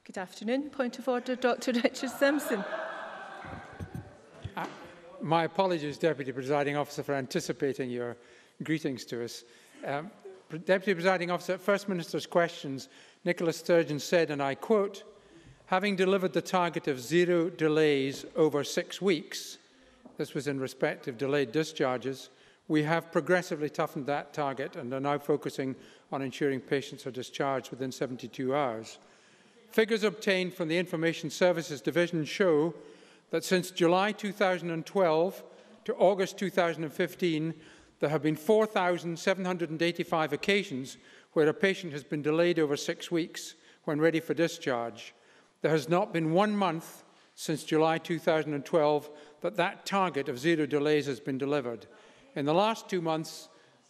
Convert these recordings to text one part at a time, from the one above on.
Good afternoon. Point of order, Dr Richard Simpson. My apologies, Deputy Presiding Officer, for anticipating your greetings to us. Deputy Presiding Officer, at First Minister's questions, Nicola Sturgeon said, and I quote, "Having delivered the target of 0 delays over 6 weeks," this was in respect of delayed discharges, "we have progressively toughened that target and are now focusing on ensuring patients are discharged within 72 hours. Figures obtained from the Information Services Division show that since July 2012 to August 2015, there have been 4,785 occasions where a patient has been delayed over 6 weeks when ready for discharge. There has not been 1 month since July 2012 that target of 0 delays has been delivered. In the last 2 months,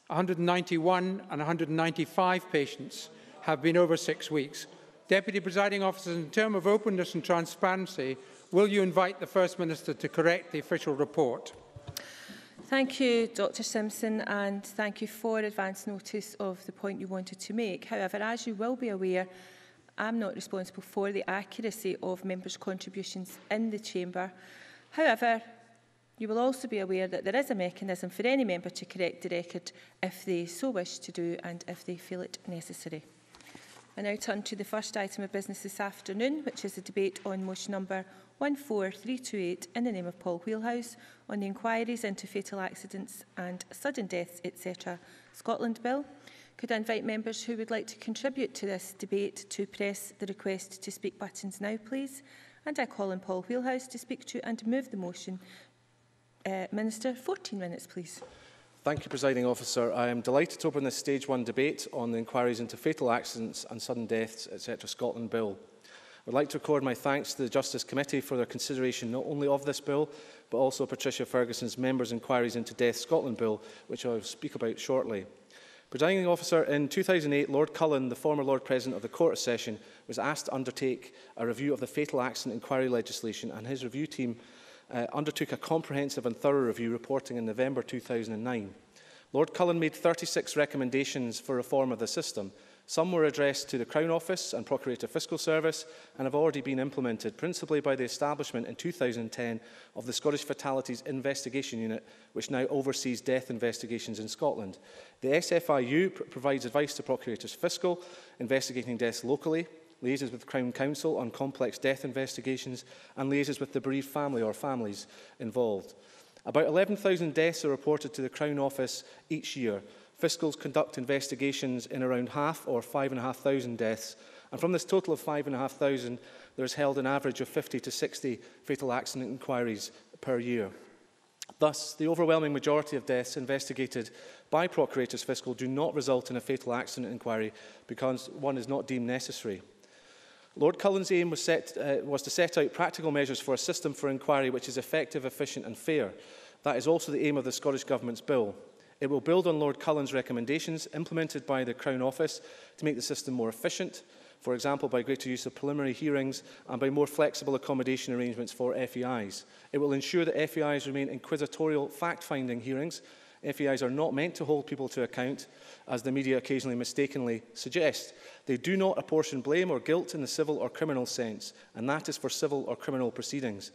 191 and 195 patients have been over 6 weeks. Deputy Presiding Officer, in terms of openness and transparency, will you invite the First Minister to correct the official report? Thank you, Dr Simpson, and thank you for advance notice of the point you wanted to make. However, as you will be aware, I'm not responsible for the accuracy of members' contributions in the Chamber. However, you will also be aware that there is a mechanism for any member to correct the record if they so wish to do and if they feel it necessary. I now turn to the first item of business this afternoon, which is a debate on motion number 14328 in the name of Paul Wheelhouse on the inquiries into fatal accidents and sudden deaths, etc. Scotland Bill. Could I invite members who would like to contribute to this debate to press the request to speak buttons now, please? And I call on Paul Wheelhouse to speak to and move the motion. Minister, 14 minutes, please. Thank you, Presiding Officer. I am delighted to open this Stage 1 debate on the inquiries into fatal accidents and sudden deaths, etc. Scotland Bill. I would like to record my thanks to the Justice Committee for their consideration not only of this bill, but also Patricia Ferguson's Members' Inquiries into Death Scotland Bill, which I will speak about shortly. Presiding Officer, in 2008, Lord Cullen, the former Lord President of the Court of Session, was asked to undertake a review of the fatal accident inquiry legislation, and his review team undertook a comprehensive and thorough review, reporting in November 2009. Lord Cullen made 36 recommendations for reform of the system. Some were addressed to the Crown Office and Procurator Fiscal Service and have already been implemented, principally by the establishment in 2010 of the Scottish Fatalities Investigation Unit, which now oversees death investigations in Scotland. The SFIU provides advice to Procurators Fiscal, investigating deaths locally, liaises with Crown Counsel on complex death investigations, and liaises with the bereaved family or families involved. About 11,000 deaths are reported to the Crown Office each year. Fiscals conduct investigations in around half, or 5,500 deaths, and from this total of 5,500, there is held an average of 50 to 60 fatal accident inquiries per year. Thus, the overwhelming majority of deaths investigated by Procurators Fiscal do not result in a fatal accident inquiry because one is not deemed necessary. Lord Cullen's aim was to set out practical measures for a system for inquiry which is effective, efficient and fair. That is also the aim of the Scottish Government's bill. It will build on Lord Cullen's recommendations implemented by the Crown Office to make the system more efficient, for example by greater use of preliminary hearings and by more flexible accommodation arrangements for FEIs. It will ensure that FEIs remain inquisitorial fact-finding hearings. FEIs are not meant to hold people to account, as the media occasionally mistakenly suggest. They do not apportion blame or guilt in the civil or criminal sense, and that is for civil or criminal proceedings.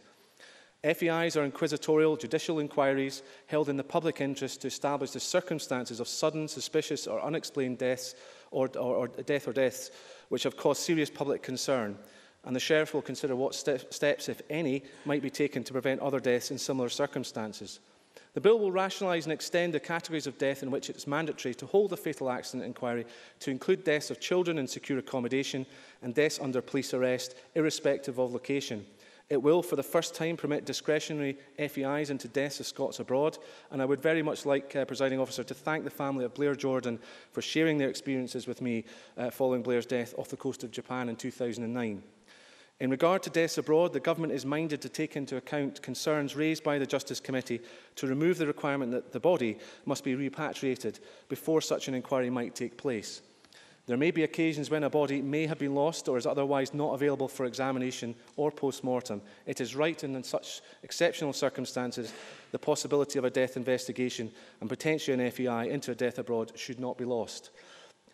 FEIs are inquisitorial judicial inquiries held in the public interest to establish the circumstances of sudden, suspicious or unexplained deaths or deaths which have caused serious public concern, and the Sheriff will consider what steps, if any, might be taken to prevent other deaths in similar circumstances. The bill will rationalise and extend the categories of death in which it is mandatory to hold a fatal accident inquiry to include deaths of children in secure accommodation and deaths under police arrest, irrespective of location. It will, for the first time, permit discretionary FEIs into deaths of Scots abroad, and I would very much like, Presiding Officer, to thank the family of Blair Jordan for sharing their experiences with me following Blair's death off the coast of Japan in 2009. In regard to deaths abroad, the Government is minded to take into account concerns raised by the Justice Committee to remove the requirement that the body must be repatriated before such an inquiry might take place. There may be occasions when a body may have been lost or is otherwise not available for examination or post-mortem. It is right in such exceptional circumstances the possibility of a death investigation and potentially an FEI into a death abroad should not be lost.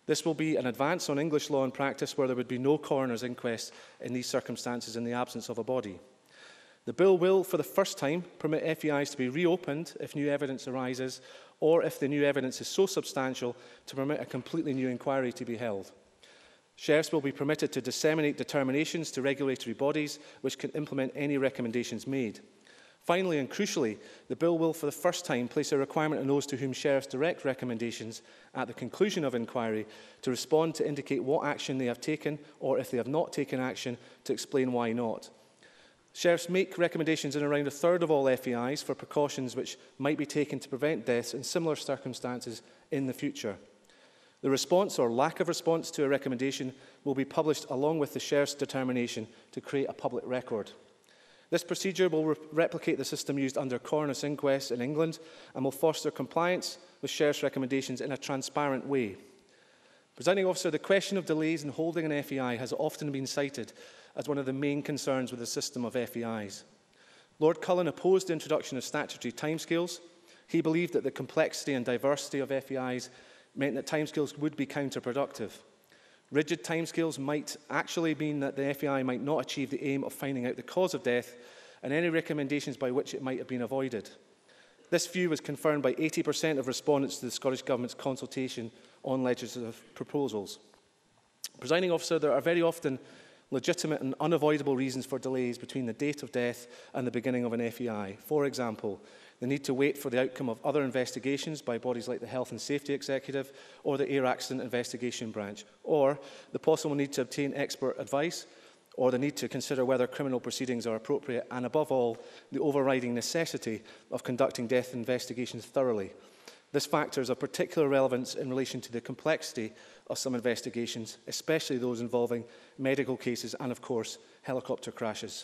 This will be an advance on English law and practice where there would be no coroner's inquest in these circumstances in the absence of a body. The bill will, for the first time, permit FEIs to be reopened if new evidence arises, or if the new evidence is so substantial to permit a completely new inquiry to be held. Sheriffs will be permitted to disseminate determinations to regulatory bodies which can implement any recommendations made. Finally and crucially, the bill will for the first time place a requirement on those to whom sheriffs direct recommendations at the conclusion of inquiry to respond to indicate what action they have taken, or if they have not taken action, to explain why not. Sheriffs make recommendations in around a third of all FEIs for precautions which might be taken to prevent deaths in similar circumstances in the future. The response or lack of response to a recommendation will be published along with the Sheriff's determination to create a public record. This procedure will replicate the system used under coroner's inquests in England and will foster compliance with Sheriff's recommendations in a transparent way. Presiding Officer, the question of delays in holding an FEI has often been cited as one of the main concerns with the system of FEIs. Lord Cullen opposed the introduction of statutory timescales. He believed that the complexity and diversity of FEIs meant that timescales would be counterproductive. Rigid timescales might actually mean that the FEI might not achieve the aim of finding out the cause of death and any recommendations by which it might have been avoided. This view was confirmed by 80% of respondents to the Scottish Government's consultation on legislative proposals. Presiding Officer, there are very often legitimate and unavoidable reasons for delays between the date of death and the beginning of an FEI. For example, the need to wait for the outcome of other investigations by bodies like the Health and Safety Executive or the Air Accident Investigation Branch, or the possible need to obtain expert advice, or the need to consider whether criminal proceedings are appropriate, and above all, the overriding necessity of conducting death investigations thoroughly. This factor is of particular relevance in relation to the complexity of some investigations, especially those involving medical cases and, of course, helicopter crashes.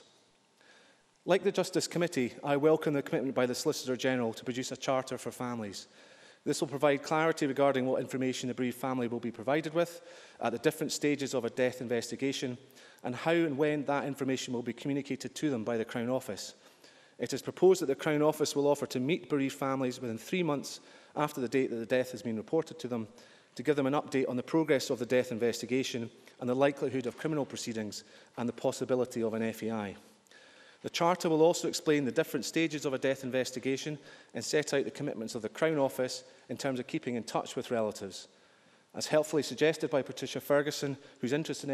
Like the Justice Committee, I welcome the commitment by the Solicitor General to produce a charter for families. This will provide clarity regarding what information the bereaved family will be provided with at the different stages of a death investigation and how and when that information will be communicated to them by the Crown Office. It is proposed that the Crown Office will offer to meet bereaved families within 3 months after the date that the death has been reported to them, to give them an update on the progress of the death investigation and the likelihood of criminal proceedings and the possibility of an FEI. The Charter will also explain the different stages of a death investigation and set out the commitments of the Crown Office in terms of keeping in touch with relatives. As helpfully suggested by Patricia Ferguson, whose interest in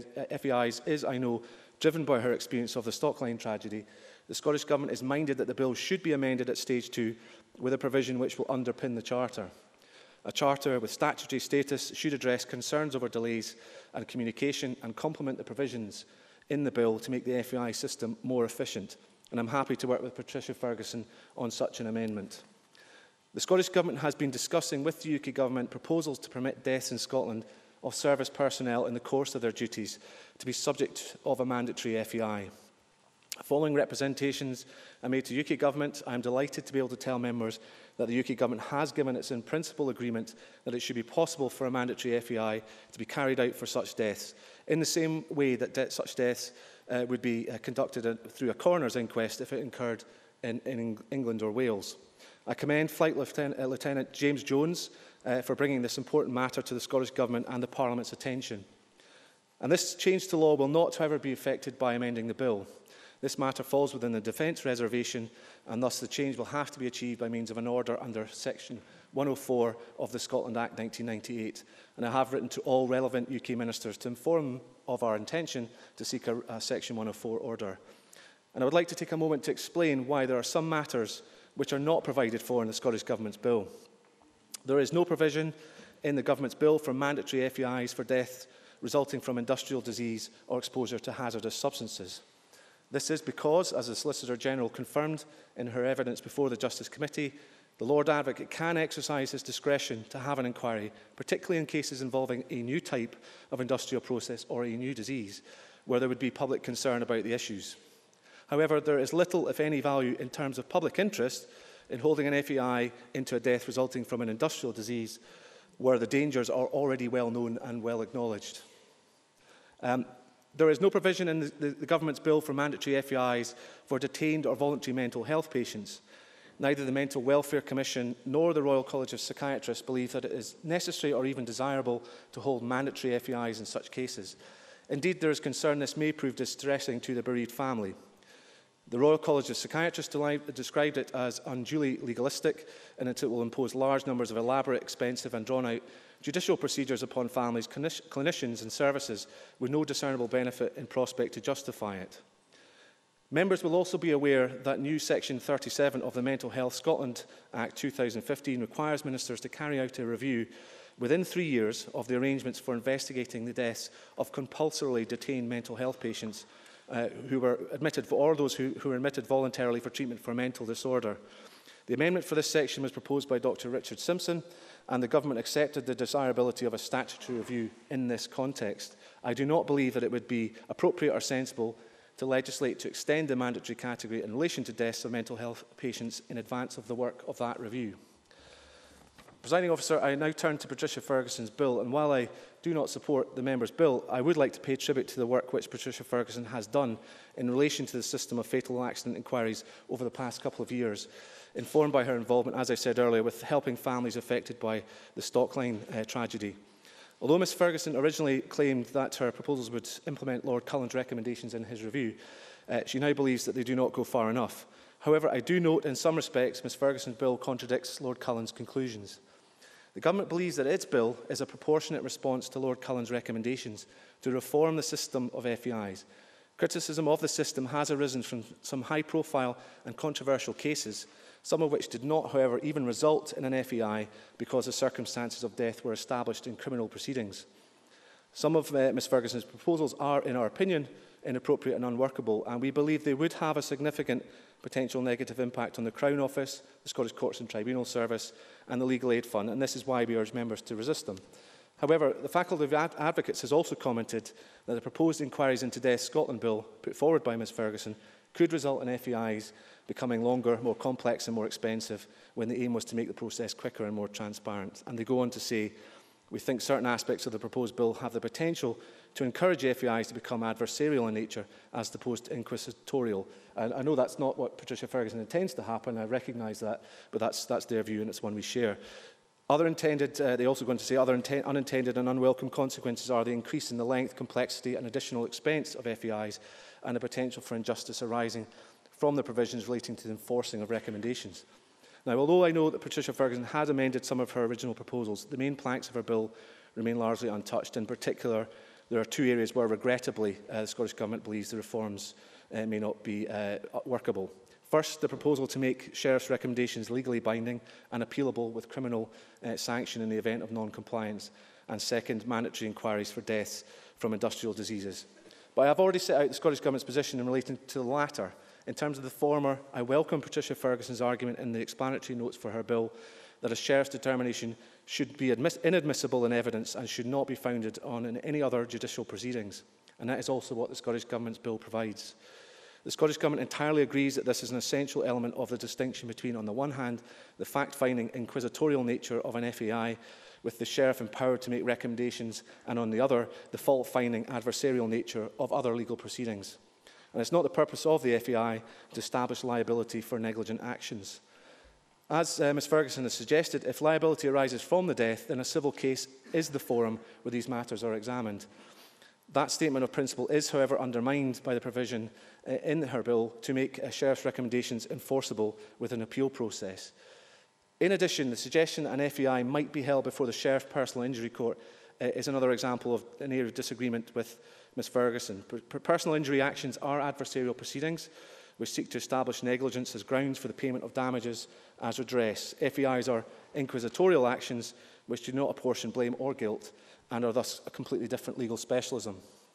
FEIs is, I know, driven by her experience of the Stockline tragedy, the Scottish Government is minded that the bill should be amended at stage 2 with a provision which will underpin the Charter. A Charter with statutory status should address concerns over delays and communication and complement the provisions in the bill to make the FEI system more efficient, and I'm happy to work with Patricia Ferguson on such an amendment. The Scottish Government has been discussing with the UK Government proposals to permit deaths in Scotland of service personnel in the course of their duties to be subject of a mandatory FEI. Following representations I made to UK Government, I am delighted to be able to tell members that the UK Government has given its in-principle agreement that it should be possible for a mandatory FEI to be carried out for such deaths, in the same way that such deaths would be conducted through a coroner's inquest if it occurred in England or Wales. I commend Flight Lieutenant James Jones for bringing this important matter to the Scottish Government and the Parliament's attention. And this change to law will not, however, be affected by amending the bill. This matter falls within the defence reservation, and thus the change will have to be achieved by means of an order under Section 104 of the Scotland Act 1998. And I have written to all relevant UK ministers to inform them of our intention to seek a Section 104 order. And I would like to take a moment to explain why there are some matters which are not provided for in the Scottish Government's bill. There is no provision in the Government's bill for mandatory FEIs for death resulting from industrial disease or exposure to hazardous substances. This is because, as the Solicitor General confirmed in her evidence before the Justice Committee, the Lord Advocate can exercise his discretion to have an inquiry, particularly in cases involving a new type of industrial process or a new disease, where there would be public concern about the issues. However, there is little, if any, value in terms of public interest in holding an FEI into a death resulting from an industrial disease where the dangers are already well known and well acknowledged. There is no provision in the Government's bill for mandatory FEIs for detained or voluntary mental health patients. neither the Mental Welfare Commission nor the Royal College of Psychiatrists believe that it is necessary or even desirable to hold mandatory FEIs in such cases. Indeed, there is concern this may prove distressing to the bereaved family. The Royal College of Psychiatrists described it as unduly legalistic, and that it will impose large numbers of elaborate, expensive and drawn-out judicial procedures upon families, clinicians and services with no discernible benefit in prospect to justify it. Members will also be aware that new Section 37 of the Mental Health Scotland Act 2015 requires ministers to carry out a review within 3 years of the arrangements for investigating the deaths of compulsorily detained mental health patients who were admitted, or those who were admitted voluntarily for treatment for mental disorder. The amendment for this section was proposed by Dr. Richard Simpson, and the Government accepted the desirability of a statutory review in this context. I do not believe that it would be appropriate or sensible to legislate to extend the mandatory category in relation to deaths of mental health patients in advance of the work of that review. Presiding Officer, I now turn to Patricia Ferguson's bill, and while I do not support the member's bill, I would like to pay tribute to the work which Patricia Ferguson has done in relation to the system of fatal accident inquiries over the past couple of years, informed by her involvement, as I said earlier, with helping families affected by the Stockline tragedy. Although Ms Ferguson originally claimed that her proposals would implement Lord Cullen's recommendations in his review, she now believes that they do not go far enough. However, I do note in some respects Ms Ferguson's bill contradicts Lord Cullen's conclusions. The Government believes that its bill is a proportionate response to Lord Cullen's recommendations to reform the system of FEIs. Criticism of the system has arisen from some high-profile and controversial cases, some of which did not, however, even result in an FEI because the circumstances of death were established in criminal proceedings. Some of Ms Ferguson's proposals are, in our opinion, inappropriate and unworkable, and we believe they would have a significant potential negative impact on the Crown Office, the Scottish Courts and Tribunal Service and the Legal Aid Fund, and this is why we urge members to resist them. However, the Faculty of Advocates has also commented that the proposed inquiries into Death Scotland Bill put forward by Ms Ferguson could result in FEIs becoming longer, more complex and more expensive when the aim was to make the process quicker and more transparent. And they go on to say, we think certain aspects of the proposed bill have the potential to encourage FEIs to become adversarial in nature as opposed to inquisitorial. And I know that's not what Patricia Ferguson intends to happen, I recognise that, but that's their view and it's one we share. They also go on to say other unintended and unwelcome consequences are the increase in the length, complexity and additional expense of FEIs and the potential for injustice arising from the provisions relating to the enforcing of recommendations. Now, although I know that Patricia Ferguson has amended some of her original proposals, the main planks of her bill remain largely untouched. In particular, there are two areas where, regrettably, the Scottish Government believes the reforms may not be workable. First, the proposal to make Sheriff's recommendations legally binding and appealable with criminal sanction in the event of non-compliance. And second, mandatory inquiries for deaths from industrial diseases. But I have already set out the Scottish Government's position in relation to the latter. In terms of the former, I welcome Patricia Ferguson's argument in the explanatory notes for her bill that a sheriff's determination should be inadmissible in evidence and should not be founded on any other judicial proceedings. And that is also what the Scottish Government's bill provides. The Scottish Government entirely agrees that this is an essential element of the distinction between, on the one hand, the fact-finding inquisitorial nature of an FEI, with the Sheriff empowered to make recommendations, and on the other, the fault-finding adversarial nature of other legal proceedings. And it's not the purpose of the FEI to establish liability for negligent actions. As Ms Ferguson has suggested, if liability arises from the death, then a civil case is the forum where these matters are examined. That statement of principle is, however, undermined by the provision in her bill to make a Sheriff's recommendations enforceable with an appeal process. In addition, the suggestion that an FEI might be held before the Sheriff Personal Injury Court is another example of an area of disagreement with Ms Ferguson. Personal injury actions are adversarial proceedings which seek to establish negligence as grounds for the payment of damages as redress. FEIs are inquisitorial actions which do not apportion blame or guilt and are thus a completely different legal specialism.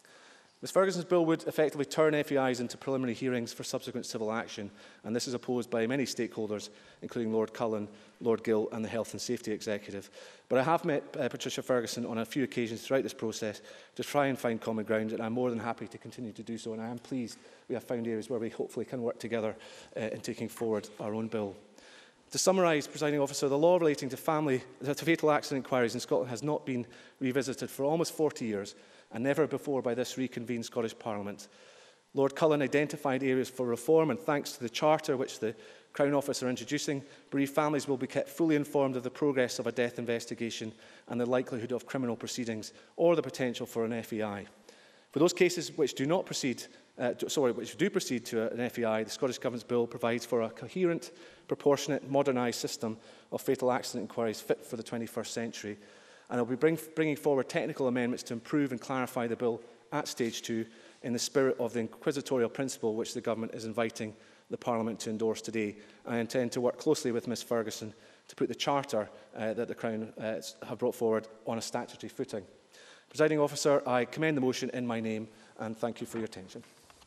Ms Ferguson's bill would effectively turn FEIs into preliminary hearings for subsequent civil action, and this is opposed by many stakeholders, including Lord Cullen, Lord Gill and the Health and Safety Executive. But I have met Patricia Ferguson on a few occasions throughout this process to try and find common ground, and I'm more than happy to continue to do so, and I am pleased we have found areas where we hopefully can work together in taking forward our own bill. To summarise, Presiding Officer, the law relating to fatal accident inquiries in Scotland has not been revisited for almost 40 years, and never before by this reconvened Scottish Parliament. Lord Cullen identified areas for reform, and thanks to the Charter which the Crown Office are introducing, bereaved families will be kept fully informed of the progress of a death investigation and the likelihood of criminal proceedings or the potential for an FEI. For those cases which do not proceed, which do proceed to an FEI, the Scottish Government's bill provides for a coherent, proportionate, modernised system of fatal accident inquiries fit for the 21st century, and I will be bringing forward technical amendments to improve and clarify the bill at stage 2 in the spirit of the inquisitorial principle which the Government is inviting the Parliament to endorse today. I intend to work closely with Ms Ferguson to put the charter that the Crown have brought forward on a statutory footing. Presiding Officer, I commend the motion in my name and thank you for your attention.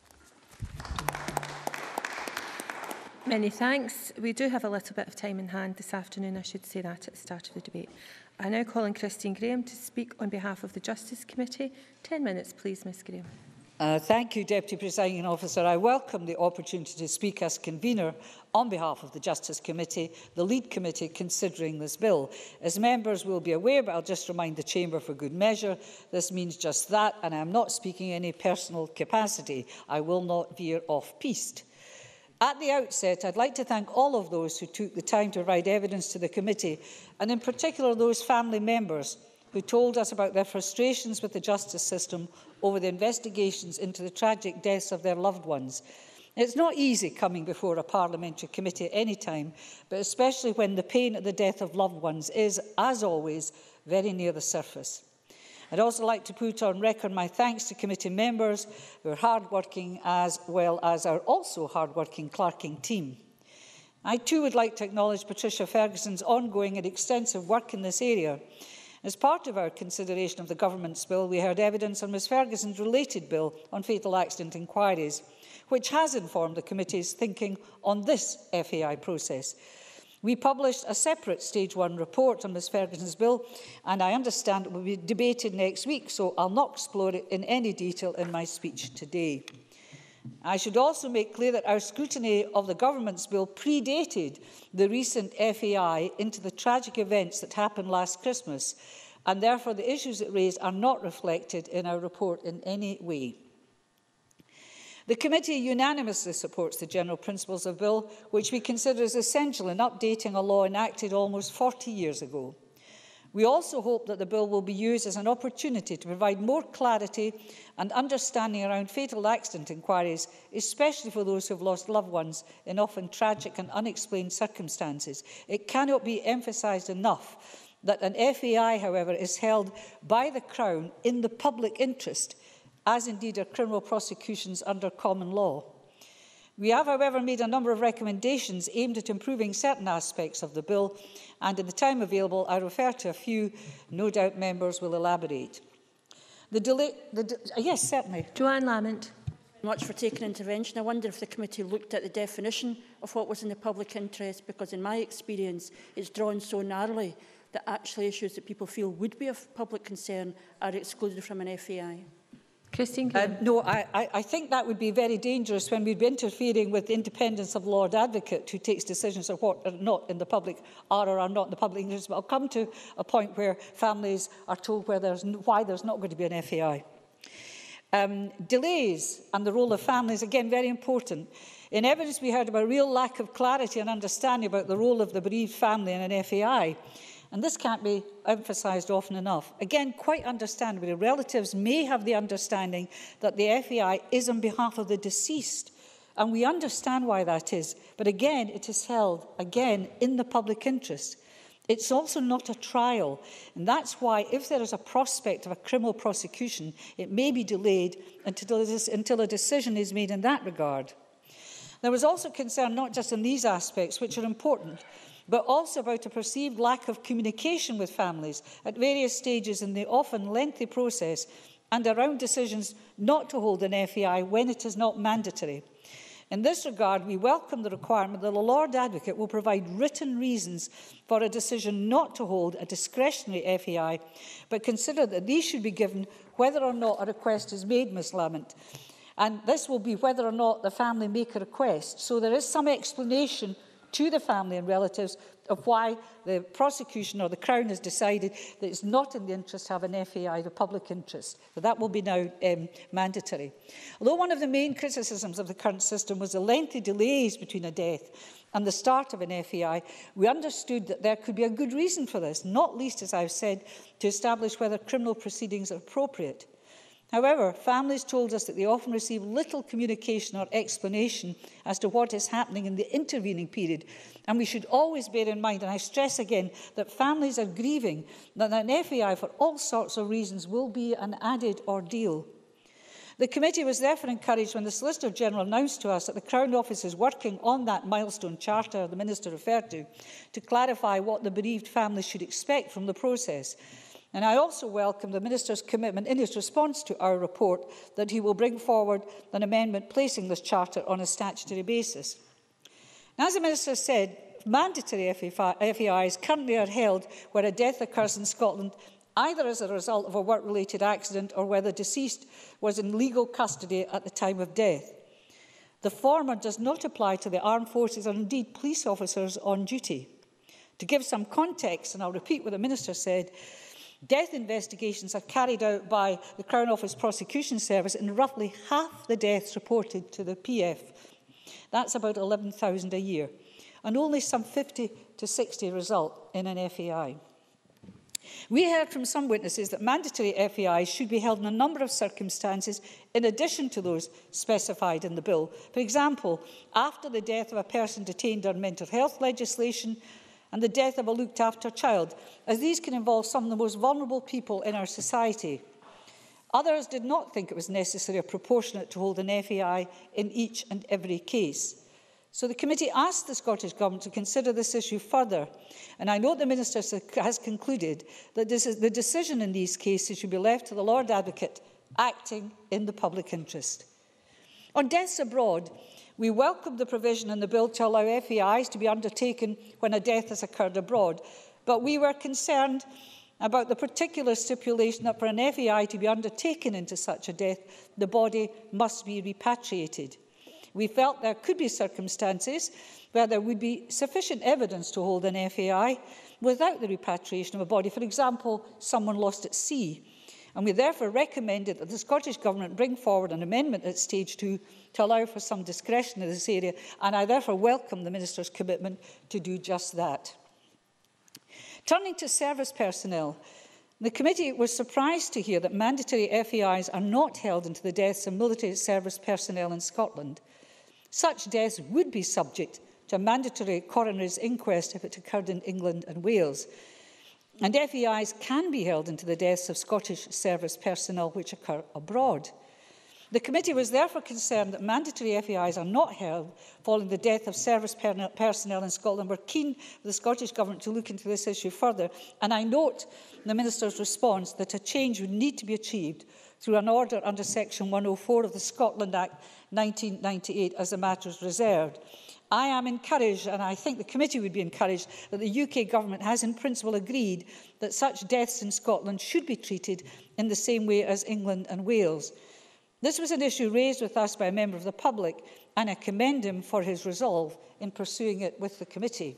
Many thanks. We do have a little bit of time in hand this afternoon. I should say that at the start of the debate. I now call on Christine Graham to speak on behalf of the Justice Committee. 10 minutes, please, Ms Graham. Thank you, Deputy Presiding Officer. I welcome the opportunity to speak as convener on behalf of the Justice Committee, the lead committee considering this bill. As members will be aware, but I'll just remind the Chamber for good measure, this means just that, and I am not speaking in any personal capacity. I will not veer off-piste. At the outset, I'd like to thank all of those who took the time to provide evidence to the committee, and in particular those family members who told us about their frustrations with the justice system over the investigations into the tragic deaths of their loved ones. It's not easy coming before a parliamentary committee at any time, but especially when the pain at the death of loved ones is, as always, very near the surface. I'd also like to put on record my thanks to committee members who are hard-working as well as our also hard-working clerking team. I too would like to acknowledge Patricia Ferguson's ongoing and extensive work in this area. As part of our consideration of the Government's bill, we heard evidence on Ms Ferguson's related bill on fatal accident inquiries, which has informed the committee's thinking on this FAI process. We published a separate Stage 1 report on Ms Ferguson's bill, and I understand it will be debated next week, so I'll not explore it in any detail in my speech today. I should also make clear that our scrutiny of the Government's bill predated the recent FAI into the tragic events that happened last Christmas, and therefore the issues it raised are not reflected in our report in any way. The committee unanimously supports the general principles of the bill, which we consider as essential in updating a law enacted almost 40 years ago. We also hope that the bill will be used as an opportunity to provide more clarity and understanding around fatal accident inquiries, especially for those who have lost loved ones in often tragic and unexplained circumstances. It cannot be emphasised enough that an FAI, however, is held by the Crown in the public interest, as indeed are criminal prosecutions under common law. We have, however, made a number of recommendations aimed at improving certain aspects of the bill, and in the time available, I refer to a few. No doubt members will elaborate. Yes, certainly. Joanne Lamont. Much for taking intervention. I wonder if the committee looked at the definition of what was in the public interest, because in my experience, it's drawn so narrowly that actually issues that people feel would be of public concern are excluded from an FAI. Christine Graham. No, I think that would be very dangerous when we'd be interfering with the independence of the Lord Advocate, who takes decisions of what are not in the public are or are not in the public interest. But I'll come to a point where families are told why there's not going to be an FAI. Delays and the role of families, again, very important. In evidence, we heard about a real lack of clarity and understanding about the role of the bereaved family in an FAI. And this can't be emphasised often enough. Again, quite understandably, relatives may have the understanding that the FAI is on behalf of the deceased. And we understand why that is. But again, it is held, again, in the public interest. It's also not a trial. And that's why, if there is a prospect of a criminal prosecution, it may be delayed until a decision is made in that regard. There was also concern not just in these aspects, which are important, but also about a perceived lack of communication with families at various stages in the often lengthy process and around decisions not to hold an FAI when it is not mandatory. In this regard, we welcome the requirement that the Lord Advocate will provide written reasons for a decision not to hold a discretionary FAI, but consider that these should be given whether or not a request is made, Ms Lamont. And this will be whether or not the family make a request. So there is some explanation to the family and relatives of why the prosecution or the Crown has decided that it's not in the interest to have an FAI, the public interest. So that will be now mandatory. Although one of the main criticisms of the current system was the lengthy delays between a death and the start of an FEI, we understood that there could be a good reason for this, not least, as I've said, to establish whether criminal proceedings are appropriate. However, families told us that they often receive little communication or explanation as to what is happening in the intervening period. And we should always bear in mind, and I stress again, that families are grieving, that an FEI for all sorts of reasons will be an added ordeal. The committee was therefore encouraged when the Solicitor General announced to us that the Crown Office is working on that milestone charter the Minister referred to clarify what the bereaved families should expect from the process. And I also welcome the Minister's commitment in his response to our report that he will bring forward an amendment placing this charter on a statutory basis. Now, as the Minister said, mandatory FEIs currently are held where a death occurs in Scotland either as a result of a work-related accident or where the deceased was in legal custody at the time of death. The former does not apply to the armed forces or indeed police officers on duty. To give some context, and I'll repeat what the Minister said, death investigations are carried out by the Crown Office Prosecution Service in roughly half the deaths reported to the PF. That's about 11,000 a year. And only some 50 to 60 result in an FEI. We heard from some witnesses that mandatory FEIs should be held in a number of circumstances in addition to those specified in the bill. For example, after the death of a person detained on mental health legislation, and the death of a looked-after child, as these can involve some of the most vulnerable people in our society. Others did not think it was necessary or proportionate to hold an FEI in each and every case. So the committee asked the Scottish Government to consider this issue further, and I note the Minister has concluded that the decision in these cases should be left to the Lord Advocate, acting in the public interest. On deaths abroad, we welcome the provision in the bill to allow FEIs to be undertaken when a death has occurred abroad, but we were concerned about the particular stipulation that for an FEI to be undertaken into such a death, the body must be repatriated. We felt there could be circumstances where there would be sufficient evidence to hold an FEI without the repatriation of a body, for example, someone lost at sea. And we therefore recommended that the Scottish Government bring forward an amendment at stage 2 to allow for some discretion in this area, and I therefore welcome the Minister's commitment to do just that. Turning to service personnel, the committee was surprised to hear that mandatory FEIs are not held into the deaths of military service personnel in Scotland. Such deaths would be subject to a mandatory coroner's inquest if it occurred in England and Wales. And FEIs can be held into the deaths of Scottish service personnel which occur abroad. The committee was therefore concerned that mandatory FEIs are not held following the death of service personnel in Scotland. We're keen for the Scottish Government to look into this issue further, and I note the Minister's response that a change would need to be achieved through an order under Section 104 of the Scotland Act 1998 as the matter is reserved. I am encouraged, and I think the committee would be encouraged, that the UK Government has in principle agreed that such deaths in Scotland should be treated in the same way as England and Wales. This was an issue raised with us by a member of the public, and I commend him for his resolve in pursuing it with the committee.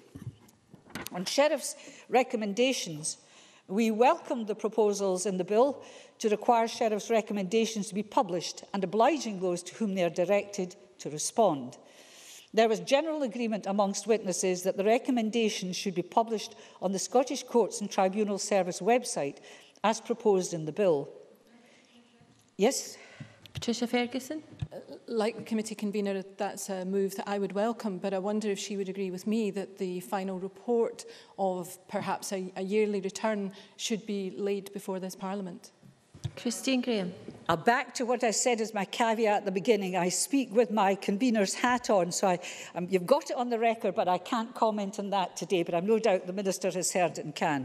On Sheriff's recommendations, we welcomed the proposals in the bill to require Sheriff's recommendations to be published and obliging those to whom they are directed to respond. There was general agreement amongst witnesses that the recommendations should be published on the Scottish Courts and Tribunal Service website, as proposed in the bill. Yes? Patricia Ferguson. Like the committee convener, that's a move that I would welcome, but I wonder if she would agree with me that the final report of perhaps a yearly return should be laid before this Parliament. Christine Graham. Back to what I said as my caveat at the beginning. I speak with my convener's hat on, so you've got it on the record, but I can't comment on that today, but I've no doubt the Minister has heard it and can.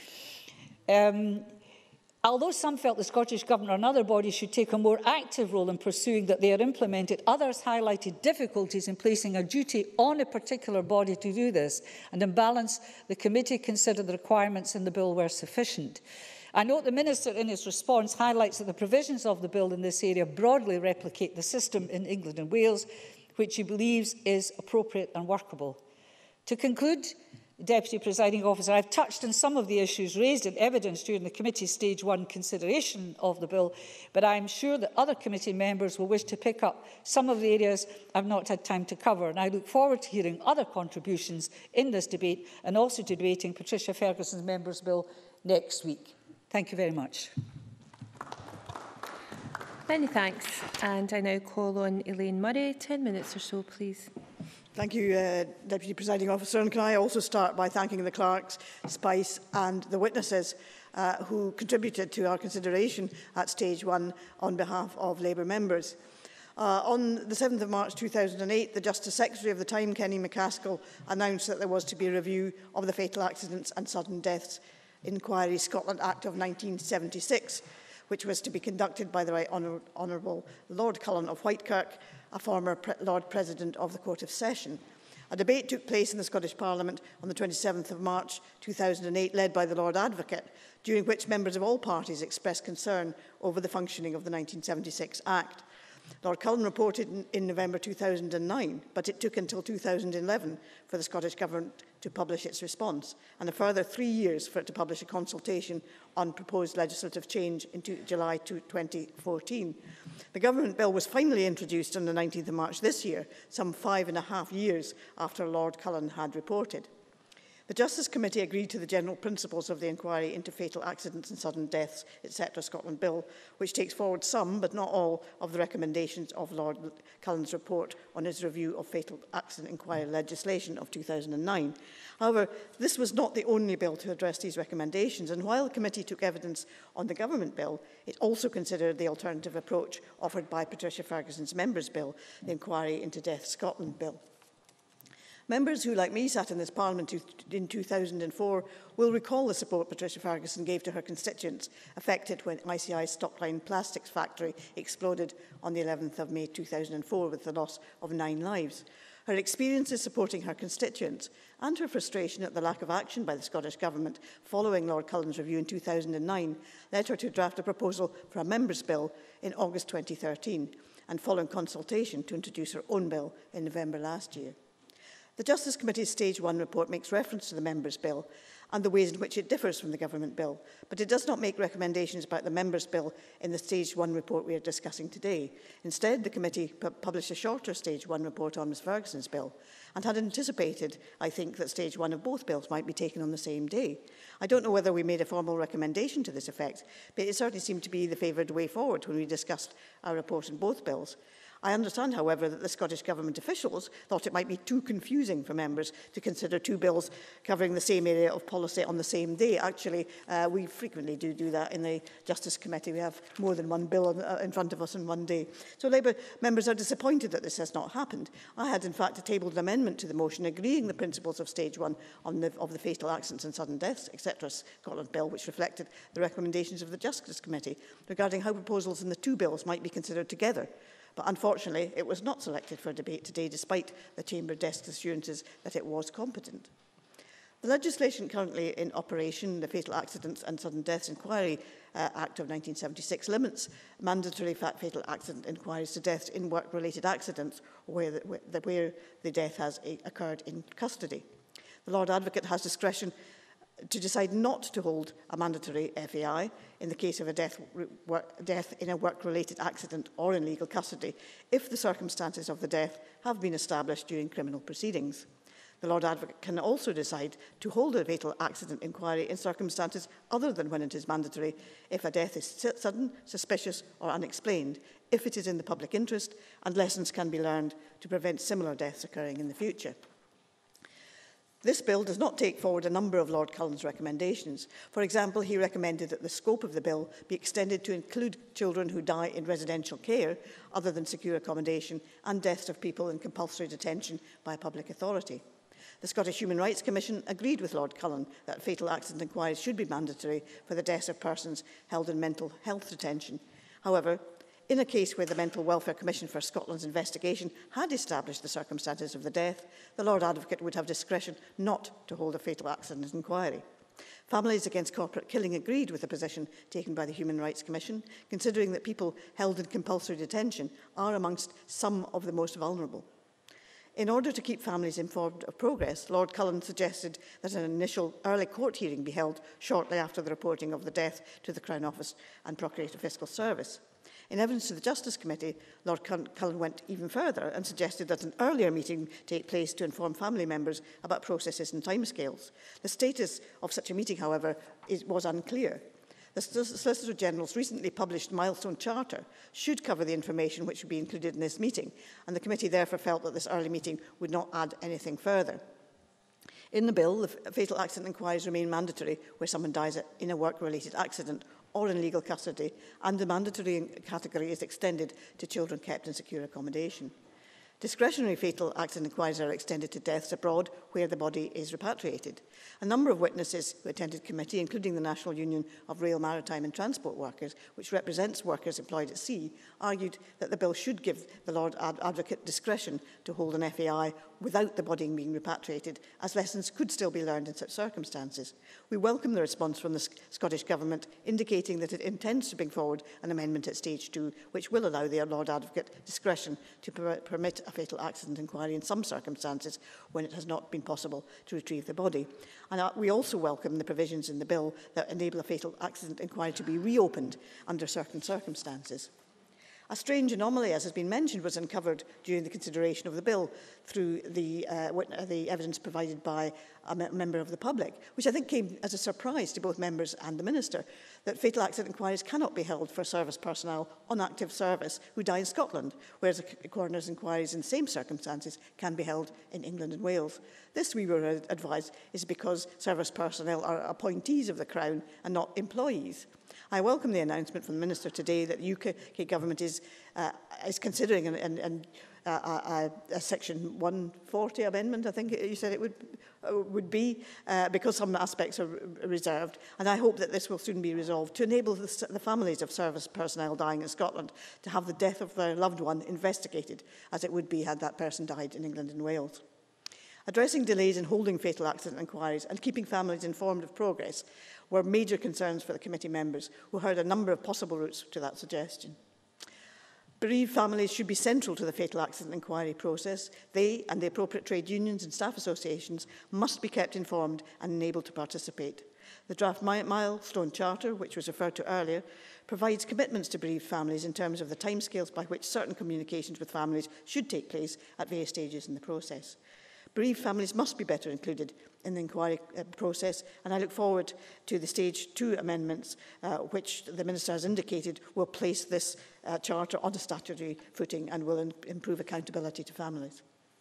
Although some felt the Scottish Government and other bodies should take a more active role in pursuing that they are implemented, others highlighted difficulties in placing a duty on a particular body to do this, and in balance, the committee considered the requirements in the bill were sufficient. I note the Minister in his response highlights that the provisions of the bill in this area broadly replicate the system in England and Wales, which he believes is appropriate and workable. To conclude, Deputy Presiding Officer, I've touched on some of the issues raised in evidence during the committee's Stage 1 consideration of the bill, but I am sure that other committee members will wish to pick up some of the areas I've not had time to cover, and I look forward to hearing other contributions in this debate and also to debating Patricia Ferguson's Members' Bill next week. Thank you very much. Many thanks. And I now call on Elaine Murray. 10 minutes or so, please. Thank you, Deputy Presiding Officer. And can I also start by thanking the clerks, Spice and the witnesses who contributed to our consideration at Stage 1 on behalf of Labour members. On the 7th of March 2008, the Justice Secretary of the time, Kenny McCaskill, announced that there was to be a review of the Fatal Accidents and Sudden Deaths Inquiry Scotland Act of 1976, which was to be conducted by the Right Honourable Lord Cullen of Whitekirk, a former Lord President of the Court of Session. A debate took place in the Scottish Parliament on the 27th of March 2008, led by the Lord Advocate, during which members of all parties expressed concern over the functioning of the 1976 Act. Lord Cullen reported in November 2009, but it took until 2011 for the Scottish Government to publish its response, and a further 3 years for it to publish a consultation on proposed legislative change in July 2014. The Government Bill was finally introduced on the 19th of March this year, some 5.5 years after Lord Cullen had reported. The Justice Committee agreed to the general principles of the Inquiry into Fatal Accidents and Sudden Deaths, etc. Scotland Bill, which takes forward some, but not all, of the recommendations of Lord Cullen's report on his review of fatal accident inquiry legislation of 2009. However, this was not the only bill to address these recommendations, and while the committee took evidence on the Government Bill, it also considered the alternative approach offered by Patricia Ferguson's Members' Bill, the Inquiry into Death Scotland Bill. Members who, like me, sat in this Parliament in 2004 will recall the support Patricia Ferguson gave to her constituents affected when ICI's Stockline Plastics factory exploded on the 11th of May 2004 with the loss of 9 lives. Her experiences supporting her constituents and her frustration at the lack of action by the Scottish Government following Lord Cullen's review in 2009 led her to draft a proposal for a Members' Bill in August 2013 and, following consultation, to introduce her own bill in November last year. The Justice Committee's Stage 1 report makes reference to the Members' Bill and the ways in which it differs from the Government Bill, but it does not make recommendations about the Members' Bill in the Stage 1 report we are discussing today. Instead, the committee published a shorter Stage 1 report on Ms Ferguson's bill and had anticipated, I think, that Stage 1 of both bills might be taken on the same day. I don't know whether we made a formal recommendation to this effect, but it certainly seemed to be the favoured way forward when we discussed our report on both bills. I understand, however, that the Scottish Government officials thought it might be too confusing for members to consider two bills covering the same area of policy on the same day. Actually, we frequently do that in the Justice Committee. We have more than one bill in front of us in one day. So Labour members are disappointed that this has not happened. I had, in fact, tabled an amendment to the motion agreeing the principles of Stage 1 of the Fatal Accidents and Sudden Deaths, etc. Scotland Bill, which reflected the recommendations of the Justice Committee regarding how proposals in the two bills might be considered together. But unfortunately, it was not selected for debate today, despite the Chamber desk's assurances that it was competent. The legislation currently in operation, the Fatal Accidents and Sudden Deaths Inquiry Act of 1976, limits mandatory fatal accident inquiries to deaths in work-related accidents where the death has occurred in custody. The Lord Advocate has discretion to decide not to hold a mandatory FAI in the case of a death in a work-related accident or in legal custody if the circumstances of the death have been established during criminal proceedings. The Lord Advocate can also decide to hold a fatal accident inquiry in circumstances other than when it is mandatory if a death is sudden, suspicious or unexplained, if it is in the public interest and lessons can be learned to prevent similar deaths occurring in the future. This bill does not take forward a number of Lord Cullen's recommendations. For example, he recommended that the scope of the bill be extended to include children who die in residential care other than secure accommodation and deaths of people in compulsory detention by a public authority. The Scottish Human Rights Commission agreed with Lord Cullen that fatal accident inquiries should be mandatory for the deaths of persons held in mental health detention. However, in a case where the Mental Welfare Commission for Scotland's investigation had established the circumstances of the death, the Lord Advocate would have discretion not to hold a fatal accident inquiry. Families Against Corporate Killing agreed with the position taken by the Human Rights Commission, considering that people held in compulsory detention are amongst some of the most vulnerable. In order to keep families informed of progress, Lord Cullen suggested that an initial early court hearing be held shortly after the reporting of the death to the Crown Office and Procurator Fiscal Service. In evidence to the Justice Committee, Lord Cullen went even further and suggested that an earlier meeting take place to inform family members about processes and timescales. The status of such a meeting, however, was unclear. The Solicitor General's recently published milestone charter should cover the information which would be included in this meeting, and the committee therefore felt that this early meeting would not add anything further. In the bill, the fatal accident inquiries remain mandatory where someone dies in a work-related accident or in legal custody, and the mandatory category is extended to children kept in secure accommodation. Discretionary fatal accident inquiries are extended to deaths abroad where the body is repatriated. A number of witnesses who attended committee, including the National Union of Rail, Maritime and Transport Workers, which represents workers employed at sea, argued that the bill should give the Lord Advocate discretion to hold an FAI without the body being repatriated, as lessons could still be learned in such circumstances. We welcome the response from the Scottish Government indicating that it intends to bring forward an amendment at stage 2, which will allow the Lord Advocate discretion to permit a fatal accident inquiry in some circumstances when it has not been possible to retrieve the body. And we also welcome the provisions in the bill that enable a fatal accident inquiry to be reopened under certain circumstances. A strange anomaly, as has been mentioned, was uncovered during the consideration of the bill through the evidence provided by a member of the public, which I think came as a surprise to both members and the Minister, that fatal accident inquiries cannot be held for service personnel on active service who die in Scotland, whereas coroner's inquiries in the same circumstances can be held in England and Wales. This, we were advised, is because service personnel are appointees of the Crown and not employees. I welcome the announcement from the Minister today that the UK Government is considering a Section 140 amendment, I think you said it would be, because some aspects are reserved. And I hope that this will soon be resolved to enable the families of service personnel dying in Scotland to have the death of their loved one investigated, as it would be had that person died in England and Wales. Addressing delays in holding fatal accident inquiries and keeping families informed of progress were major concerns for the committee members, who heard a number of possible routes to that suggestion. Bereaved families should be central to the fatal accident inquiry process. They and the appropriate trade unions and staff associations must be kept informed and enabled to participate. The draft milestone charter, which was referred to earlier, provides commitments to bereaved families in terms of the timescales by which certain communications with families should take place at various stages in the process. Bereaved families must be better included in the inquiry process, and I look forward to the Stage 2 amendments, which the Minister has indicated will place this charter on a statutory footing and will improve accountability to families.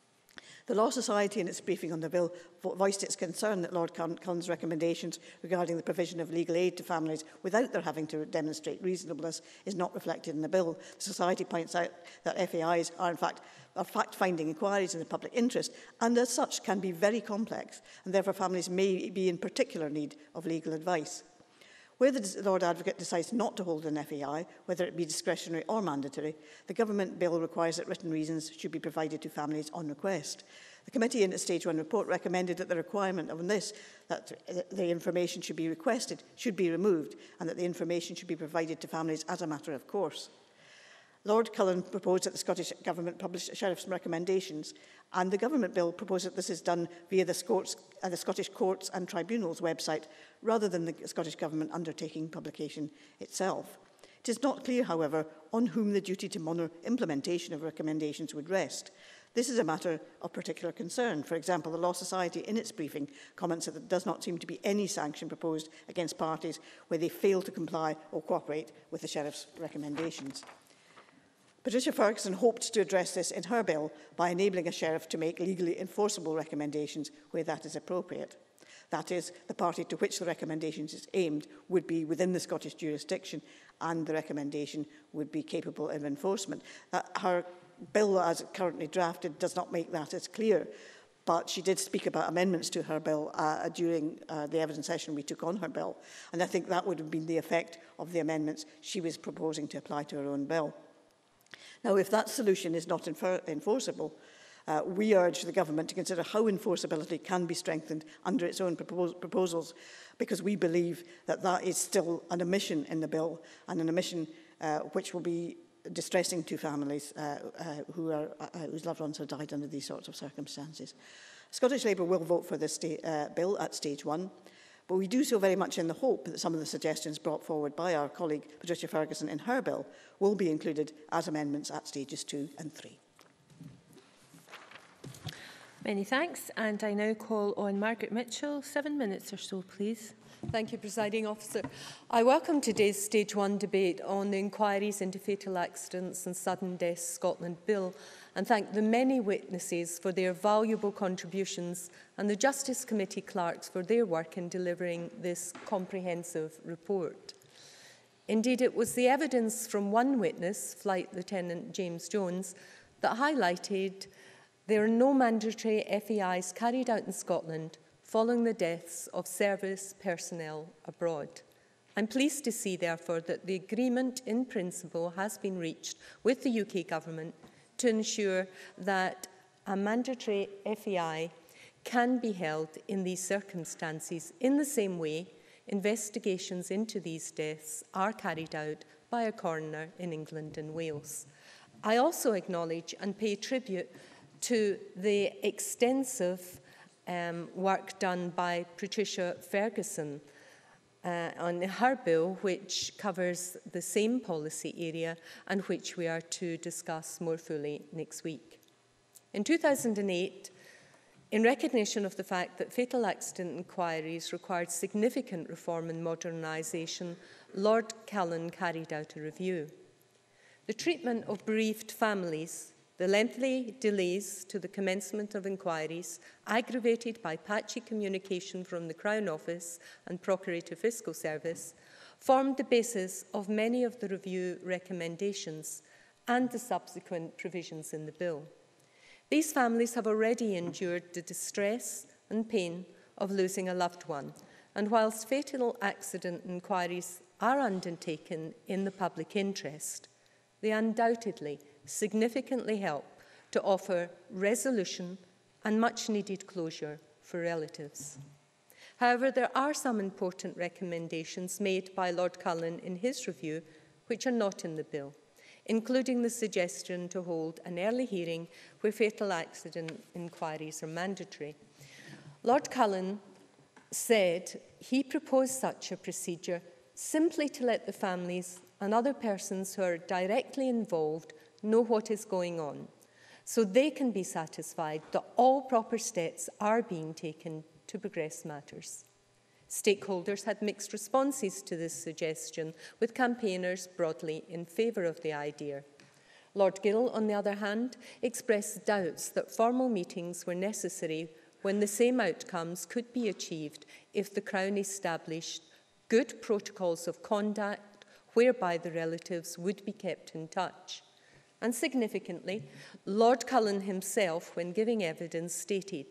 The Law Society, in its briefing on the bill, voiced its concern that Lord Cullen's recommendations regarding the provision of legal aid to families without their having to demonstrate reasonableness is not reflected in the bill. The Society points out that FAIs are, in fact, fact-finding inquiries in the public interest, and as such can be very complex, and therefore families may be in particular need of legal advice. Where the Lord Advocate decides not to hold an FAI, whether it be discretionary or mandatory, the Government bill requires that written reasons should be provided to families on request. The committee in its Stage 1 report recommended that the requirement of this, that the information should be requested, should be removed, and that the information should be provided to families as a matter of course. Lord Cullen proposed that the Scottish Government publish Sheriff's recommendations, and the Government bill proposed that this is done via the Scottish Courts and Tribunals website, rather than the Scottish Government undertaking publication itself. It is not clear, however, on whom the duty to monitor implementation of recommendations would rest. This is a matter of particular concern. For example, the Law Society, in its briefing, comments that there does not seem to be any sanction proposed against parties where they fail to comply or cooperate with the Sheriff's recommendations. Patricia Ferguson hoped to address this in her bill by enabling a sheriff to make legally enforceable recommendations where that is appropriate. That is, the party to which the recommendation is aimed would be within the Scottish jurisdiction and the recommendation would be capable of enforcement. Her bill, as currently drafted, does not make that as clear, but she did speak about amendments to her bill during the evidence session we took on her bill, and I think that would have been the effect of the amendments she was proposing to apply to her own bill. Now, if that solution is not enforceable, we urge the Government to consider how enforceability can be strengthened under its own proposals, because we believe that that is still an omission in the bill, and an omission which will be distressing to families whose loved ones have died under these sorts of circumstances. Scottish Labour will vote for this bill at stage 1, but we do so very much in the hope that some of the suggestions brought forward by our colleague Patricia Ferguson in her bill will be included as amendments at stages 2 and 3. Many thanks. And I now call on Margaret Mitchell. 7 minutes or so, please. Thank you, Presiding Officer. I welcome today's Stage 1 debate on the Inquiries into Fatal Accidents and Sudden Deaths Scotland Bill and thank the many witnesses for their valuable contributions and the Justice Committee clerks for their work in delivering this comprehensive report. Indeed, it was the evidence from one witness, Flight Lieutenant James Jones, that highlighted there are no mandatory FEIs carried out in Scotland following the deaths of service personnel abroad. I'm pleased to see, therefore, that the agreement in principle has been reached with the UK Government to ensure that a mandatory FEI can be held in these circumstances in the same way investigations into these deaths are carried out by a coroner in England and Wales. I also acknowledge and pay tribute to the extensive work done by Patricia Ferguson on her bill, which covers the same policy area and which we are to discuss more fully next week. In 2008, in recognition of the fact that fatal accident inquiries required significant reform and modernisation, Lord Callan carried out a review. The treatment of bereaved families, the lengthy delays to the commencement of inquiries, aggravated by patchy communication from the Crown Office and Procurator Fiscal Service, formed the basis of many of the review recommendations and the subsequent provisions in the bill. These families have already endured the distress and pain of losing a loved one, and whilst fatal accident inquiries are undertaken in the public interest, they undoubtedly significantly help to offer resolution and much-needed closure for relatives. However, there are some important recommendations made by Lord Cullen in his review which are not in the bill, including the suggestion to hold an early hearing where fatal accident inquiries are mandatory. Lord Cullen said he proposed such a procedure simply to let the families and other persons who are directly involved know what is going on, so they can be satisfied that all proper steps are being taken to progress matters. Stakeholders had mixed responses to this suggestion, with campaigners broadly in favour of the idea. Lord Gill, on the other hand, expressed doubts that formal meetings were necessary when the same outcomes could be achieved if the Crown established good protocols of conduct whereby the relatives would be kept in touch. And significantly, Lord Cullen himself, when giving evidence, stated,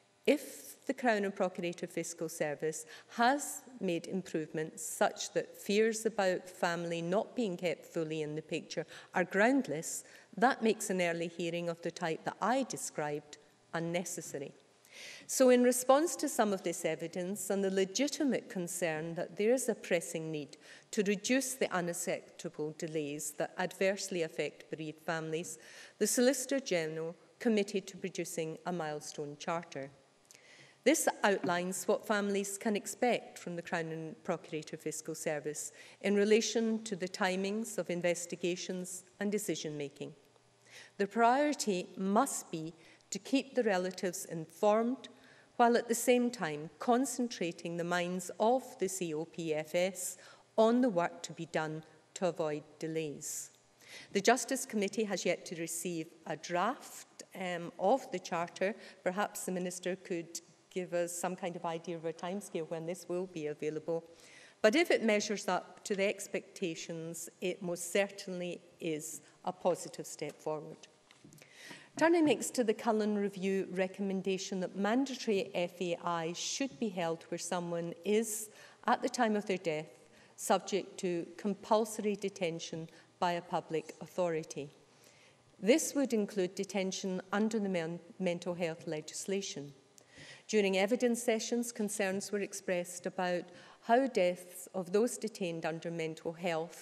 if the Crown and Procurator Fiscal Service has made improvements such that fears about family not being kept fully in the picture are groundless, that makes an early hearing of the type that I described unnecessary. So in response to some of this evidence and the legitimate concern that there is a pressing need to reduce the unacceptable delays that adversely affect bereaved families, the Solicitor General committed to producing a milestone charter. This outlines what families can expect from the Crown and Procurator Fiscal Service in relation to the timings of investigations and decision-making. The priority must be to keep the relatives informed, while at the same time concentrating the minds of the COPFS on the work to be done to avoid delays. The Justice Committee has yet to receive a draft of the Charter. Perhaps the Minister could give us some kind of idea of a timescale when this will be available. But if it measures up to the expectations, it most certainly is a positive step forward. Turning next to the Cullen Review recommendation that mandatory FAI should be held where someone is, at the time of their death, subject to compulsory detention by a public authority. This would include detention under the mental health legislation. During evidence sessions, concerns were expressed about how deaths of those detained under mental health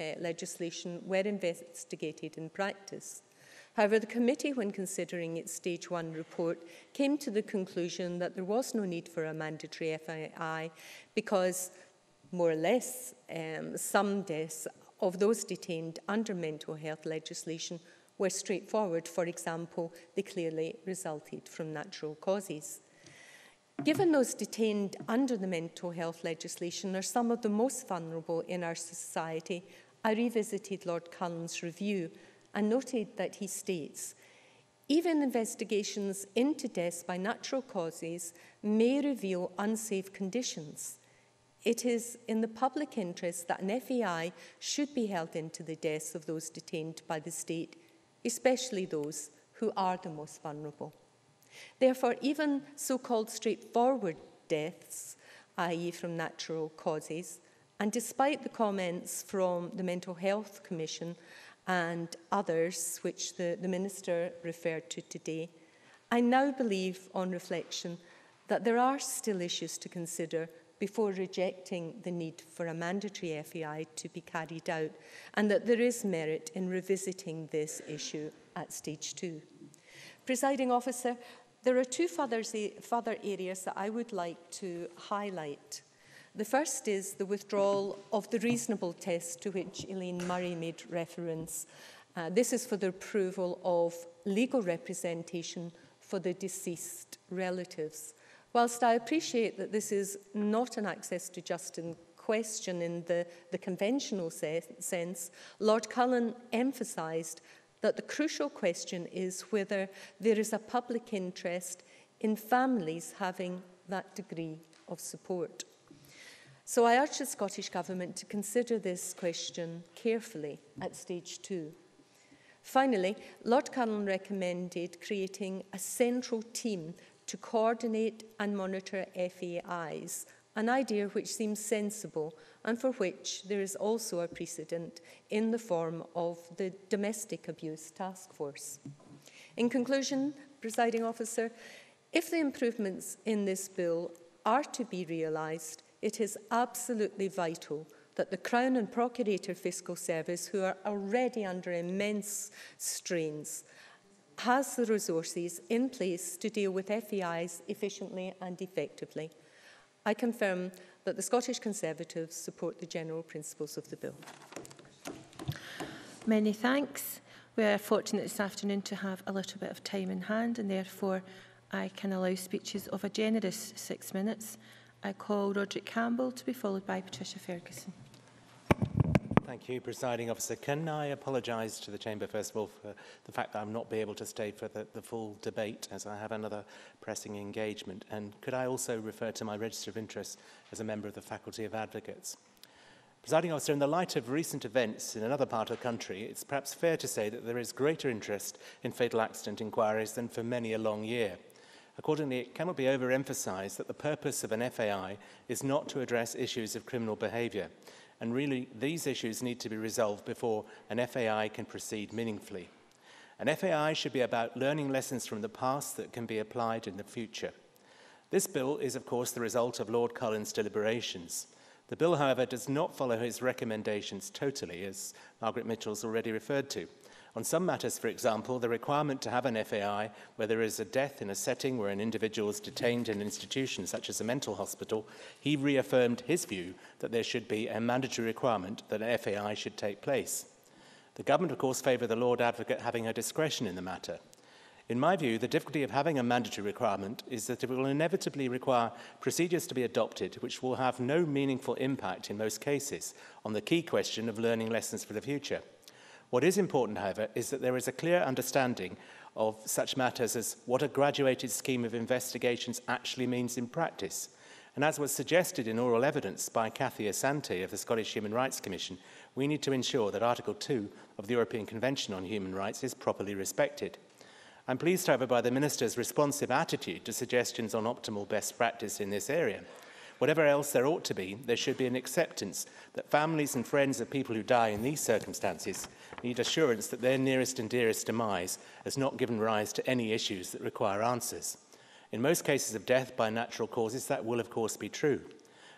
legislation were investigated in practice. However, the committee, when considering its Stage 1 report, came to the conclusion that there was no need for a mandatory FII because, more or less, some deaths of those detained under mental health legislation were straightforward. For example, they clearly resulted from natural causes. Given those detained under the mental health legislation are some of the most vulnerable in our society, I revisited Lord Cullen's review and noted that he states, even investigations into deaths by natural causes may reveal unsafe conditions. It is in the public interest that an FAI should be held into the deaths of those detained by the state, especially those who are the most vulnerable. Therefore, even so-called straightforward deaths, i.e. from natural causes, and despite the comments from the Mental Health Commission and others, which the Minister referred to today, I now believe, on reflection, that there are still issues to consider before rejecting the need for a mandatory FAI to be carried out, and that there is merit in revisiting this issue at Stage 2. Presiding Officer, there are two further areas that I would like to highlight. The first is the withdrawal of the reasonable test to which Elaine Murray made reference. This is for the approval of legal representation for the deceased relatives. Whilst I appreciate that this is not an access to justice question in the conventional sense, Lord Cullen emphasised that the crucial question is whether there is a public interest in families having that degree of support. So I urge the Scottish Government to consider this question carefully at Stage 2. Finally, Lord Cullen recommended creating a central team to coordinate and monitor FAIs, an idea which seems sensible and for which there is also a precedent in the form of the Domestic Abuse Task Force. In conclusion, Presiding Officer, if the improvements in this bill are to be realised, it is absolutely vital that the Crown and Procurator Fiscal Service, who are already under immense strains, has the resources in place to deal with FAIs efficiently and effectively. I confirm that the Scottish Conservatives support the general principles of the bill. Many thanks. We are fortunate this afternoon to have a little bit of time in hand, and therefore I can allow speeches of a generous 6 minutes. I call Roderick Campbell to be followed by Patricia Ferguson. Thank you, Presiding Officer. Can I apologise to the Chamber, first of all, for the fact that I'm not be able to stay for the full debate, as I have another pressing engagement? And could I also refer to my register of interest as a member of the Faculty of Advocates? Presiding Officer, in the light of recent events in another part of the country, it's perhaps fair to say that there is greater interest in fatal accident inquiries than for many a long year. Accordingly, it cannot be overemphasised that the purpose of an FAI is not to address issues of criminal behaviour, and really these issues need to be resolved before an FAI can proceed meaningfully. An FAI should be about learning lessons from the past that can be applied in the future. This bill is, of course, the result of Lord Cullen's deliberations. The bill, however, does not follow his recommendations totally, as Margaret Mitchell's already referred to. On some matters, for example, the requirement to have an FAI where there is a death in a setting where an individual is detained in an institution such as a mental hospital, he reaffirmed his view that there should be a mandatory requirement that an FAI should take place. The government, of course, favour the Lord Advocate having her discretion in the matter. In my view, the difficulty of having a mandatory requirement is that it will inevitably require procedures to be adopted which will have no meaningful impact in most cases on the key question of learning lessons for the future. What is important, however, is that there is a clear understanding of such matters as what a graduated scheme of investigations actually means in practice. And as was suggested in oral evidence by Cathy Asante of the Scottish Human Rights Commission, we need to ensure that Article 2 of the European Convention on Human Rights is properly respected. I'm pleased, however, by the Minister's responsive attitude to suggestions on optimal best practice in this area. Whatever else there ought to be, there should be an acceptance that families and friends of people who die in these circumstances need assurance that their nearest and dearest demise has not given rise to any issues that require answers. In most cases of death by natural causes, that will of course be true.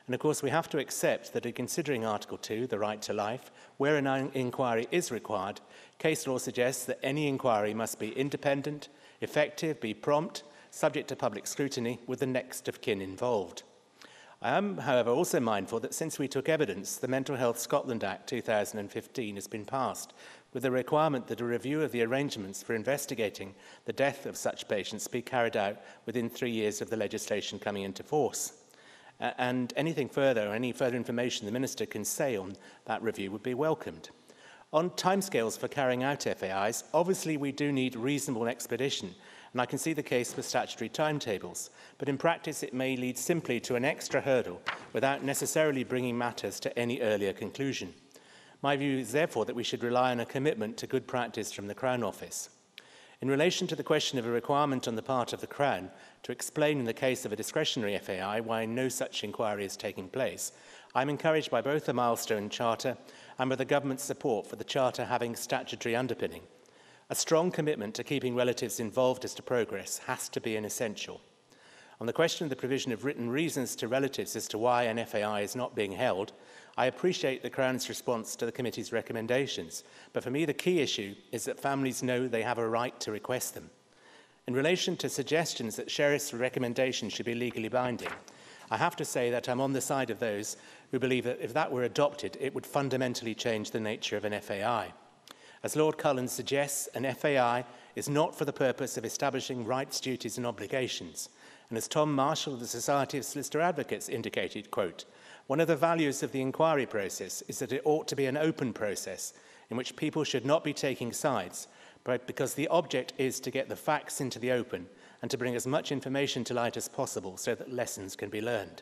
And of course, we have to accept that in considering Article 2, the right to life, where an inquiry is required, case law suggests that any inquiry must be independent, effective, be prompt, subject to public scrutiny, with the next of kin involved. I am, however, also mindful that since we took evidence, the Mental Health Scotland Act 2015 has been passed, with the requirement that a review of the arrangements for investigating the death of such patients be carried out within 3 years of the legislation coming into force. And anything further, or any further information the Minister can say on that review would be welcomed. On timescales for carrying out FAIs, obviously we do need reasonable expedition, and I can see the case for statutory timetables, but in practice it may lead simply to an extra hurdle without necessarily bringing matters to any earlier conclusion. My view is therefore that we should rely on a commitment to good practice from the Crown Office. In relation to the question of a requirement on the part of the Crown to explain in the case of a discretionary FAI why no such inquiry is taking place, I'm encouraged by both the Milestone Charter and by the Government's support for the Charter having statutory underpinning. A strong commitment to keeping relatives involved as to progress has to be an essential. On the question of the provision of written reasons to relatives as to why an FAI is not being held, I appreciate the Crown's response to the committee's recommendations, but for me the key issue is that families know they have a right to request them. In relation to suggestions that Sheriff's recommendations should be legally binding, I have to say that I'm on the side of those who believe that if that were adopted, it would fundamentally change the nature of an FAI. As Lord Cullen suggests, an FAI is not for the purpose of establishing rights, duties and obligations. And as Tom Marshall of the Society of Solicitor Advocates indicated, quote, "One of the values of the inquiry process is that it ought to be an open process in which people should not be taking sides, but because the object is to get the facts into the open and to bring as much information to light as possible so that lessons can be learned."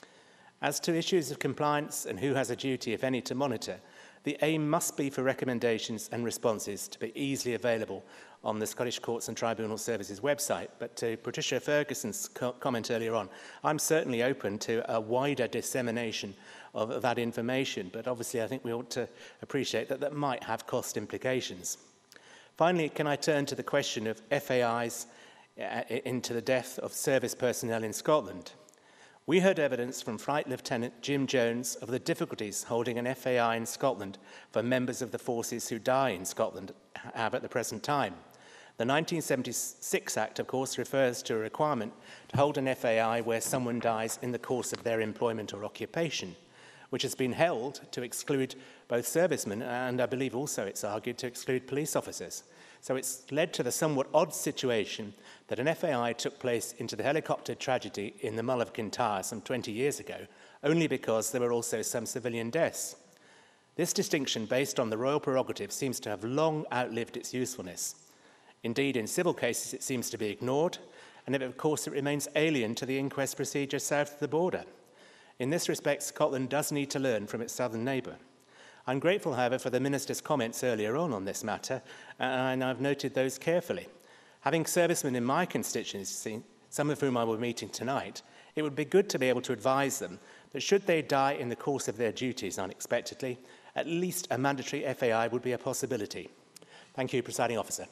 As to issues of compliance and who has a duty, if any, to monitor, the aim must be for recommendations and responses to be easily available on the Scottish Courts and Tribunal Services website. But to Patricia Ferguson's comment earlier on, I'm certainly open to a wider dissemination of that information, but obviously I think we ought to appreciate that that might have cost implications. Finally, can I turn to the question of FAIs into the death of service personnel in Scotland? We heard evidence from Flight Lieutenant Jim Jones of the difficulties holding an FAI in Scotland for members of the forces who die in Scotland have at the present time. The 1976 Act, of course, refers to a requirement to hold an FAI where someone dies in the course of their employment or occupation, which has been held to exclude both servicemen and I believe also it's argued to exclude police officers. So it's led to the somewhat odd situation that an FAI took place into the helicopter tragedy in the Mull of Kintyre some 20 years ago, only because there were also some civilian deaths. This distinction, based on the royal prerogative, seems to have long outlived its usefulness. Indeed, in civil cases, it seems to be ignored, and of course, it remains alien to the inquest procedure south of the border. In this respect, Scotland does need to learn from its southern neighbour. I'm grateful, however, for the Minister's comments earlier on this matter, and I've noted those carefully. Having servicemen in my constituency, some of whom I will be meeting tonight, it would be good to be able to advise them that should they die in the course of their duties unexpectedly, at least a mandatory FAI would be a possibility. Thank you, Presiding Officer.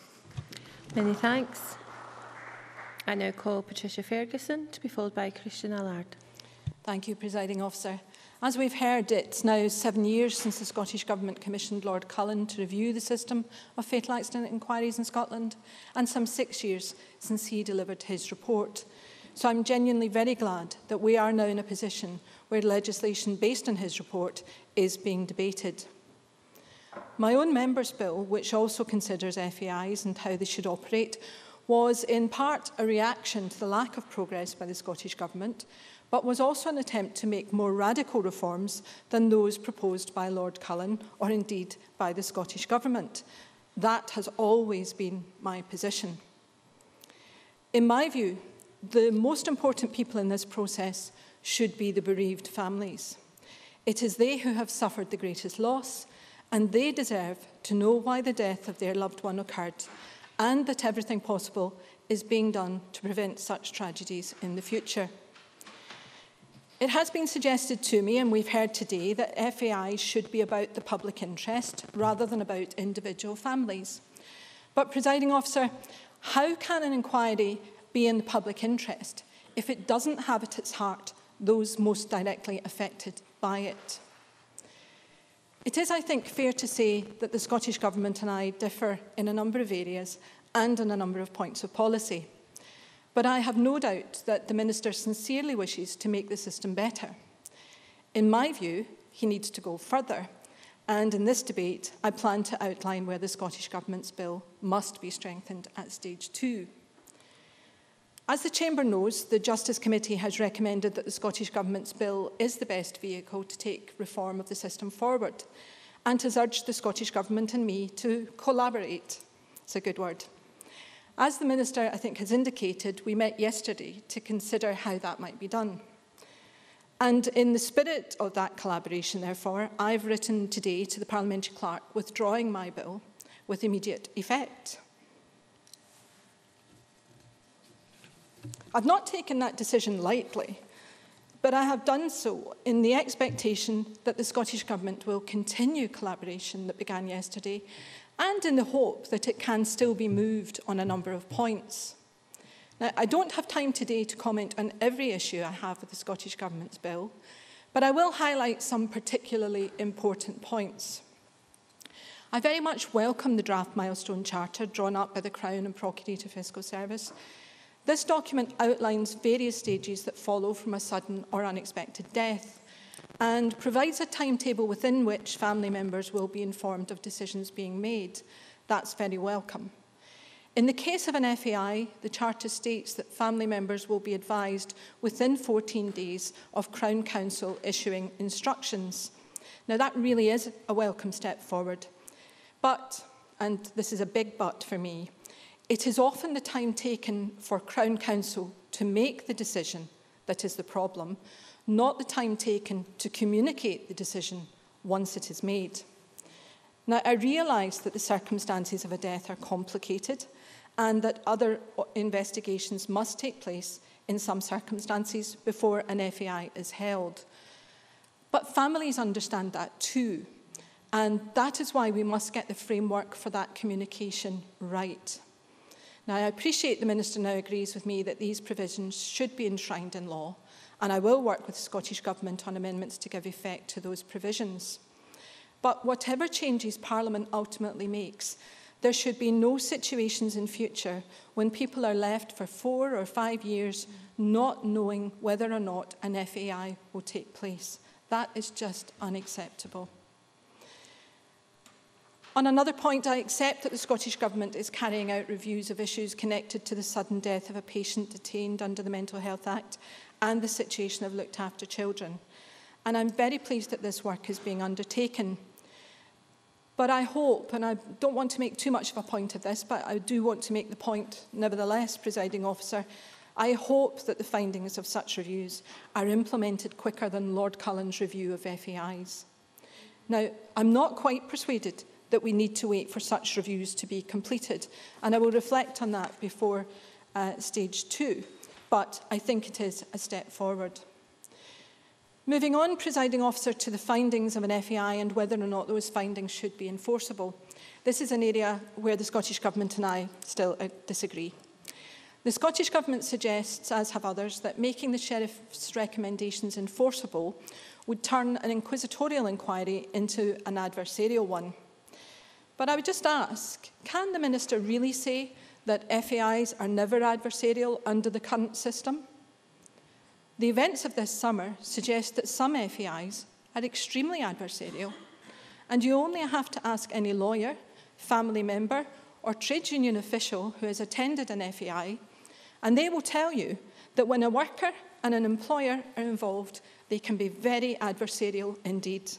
Many thanks. I now call Patricia Ferguson to be followed by Christian Allard. Thank you, Presiding Officer. As we've heard, it's now 7 years since the Scottish Government commissioned Lord Cullen to review the system of fatal accident inquiries in Scotland, and some 6 years since he delivered his report. So I'm genuinely very glad that we are now in a position where legislation based on his report is being debated. My own member's bill, which also considers FAIs and how they should operate, was in part a reaction to the lack of progress by the Scottish Government, but was also an attempt to make more radical reforms than those proposed by Lord Cullen or indeed by the Scottish Government. That has always been my position. In my view, the most important people in this process should be the bereaved families. It is they who have suffered the greatest loss, and they deserve to know why the death of their loved one occurred and that everything possible is being done to prevent such tragedies in the future. It has been suggested to me, and we've heard today, that FAIs should be about the public interest rather than about individual families. But, Presiding Officer, how can an inquiry be in the public interest if it doesn't have at its heart those most directly affected by it. It is, I think, fair to say that the Scottish Government and I differ in a number of areas and on a number of points of policy. But I have no doubt that the Minister sincerely wishes to make the system better. In my view, he needs to go further. And in this debate, I plan to outline where the Scottish Government's bill must be strengthened at stage 2. As the Chamber knows, the Justice Committee has recommended that the Scottish Government's bill is the best vehicle to take reform of the system forward, and has urged the Scottish Government and me to collaborate. It's a good word. As the Minister, I think, has indicated, we met yesterday to consider how that might be done. And in the spirit of that collaboration, therefore, I've written today to the Parliamentary Clerk withdrawing my bill with immediate effect. I've not taken that decision lightly, but I have done so in the expectation that the Scottish Government will continue collaboration that began yesterday, and in the hope that it can still be moved on a number of points. Now, I don't have time today to comment on every issue I have with the Scottish Government's bill, but I will highlight some particularly important points. I very much welcome the draft milestone charter drawn up by the Crown and Procurator Fiscal Service. This document outlines various stages that follow from a sudden or unexpected death and provides a timetable within which family members will be informed of decisions being made. That's very welcome. In the case of an FAI, the Charter states that family members will be advised within 14 days of Crown Counsel issuing instructions. Now, that really is a welcome step forward. But, and this is a big but for me, it is often the time taken for Crown Counsel to make the decision that is the problem, not the time taken to communicate the decision once it is made. Now, I realise that the circumstances of a death are complicated and that other investigations must take place in some circumstances before an FAI is held. But families understand that too, and that is why we must get the framework for that communication right. Now, I appreciate the Minister now agrees with me that these provisions should be enshrined in law, and I will work with the Scottish Government on amendments to give effect to those provisions. But whatever changes Parliament ultimately makes, there should be no situations in future when people are left for 4 or 5 years not knowing whether or not an FAI will take place. That is just unacceptable. On another point, I accept that the Scottish Government is carrying out reviews of issues connected to the sudden death of a patient detained under the Mental Health Act and the situation of looked after children. And I'm very pleased that this work is being undertaken. But I hope, and I don't want to make too much of a point of this, but I do want to make the point, nevertheless, Presiding Officer, I hope that the findings of such reviews are implemented quicker than Lord Cullen's review of FAIs. Now, I'm not quite persuaded that we need to wait for such reviews to be completed. And I will reflect on that before stage 2, but I think it is a step forward. Moving on, Presiding Officer, to the findings of an FAI and whether or not those findings should be enforceable. This is an area where the Scottish Government and I still disagree. The Scottish Government suggests, as have others, that making the Sheriff's recommendations enforceable would turn an inquisitorial inquiry into an adversarial one. But I would just ask, can the Minister really say that FAIs are never adversarial under the current system? The events of this summer suggest that some FAIs are extremely adversarial, and you only have to ask any lawyer, family member, or trade union official who has attended an FAI, and they will tell you that when a worker and an employer are involved, they can be very adversarial indeed.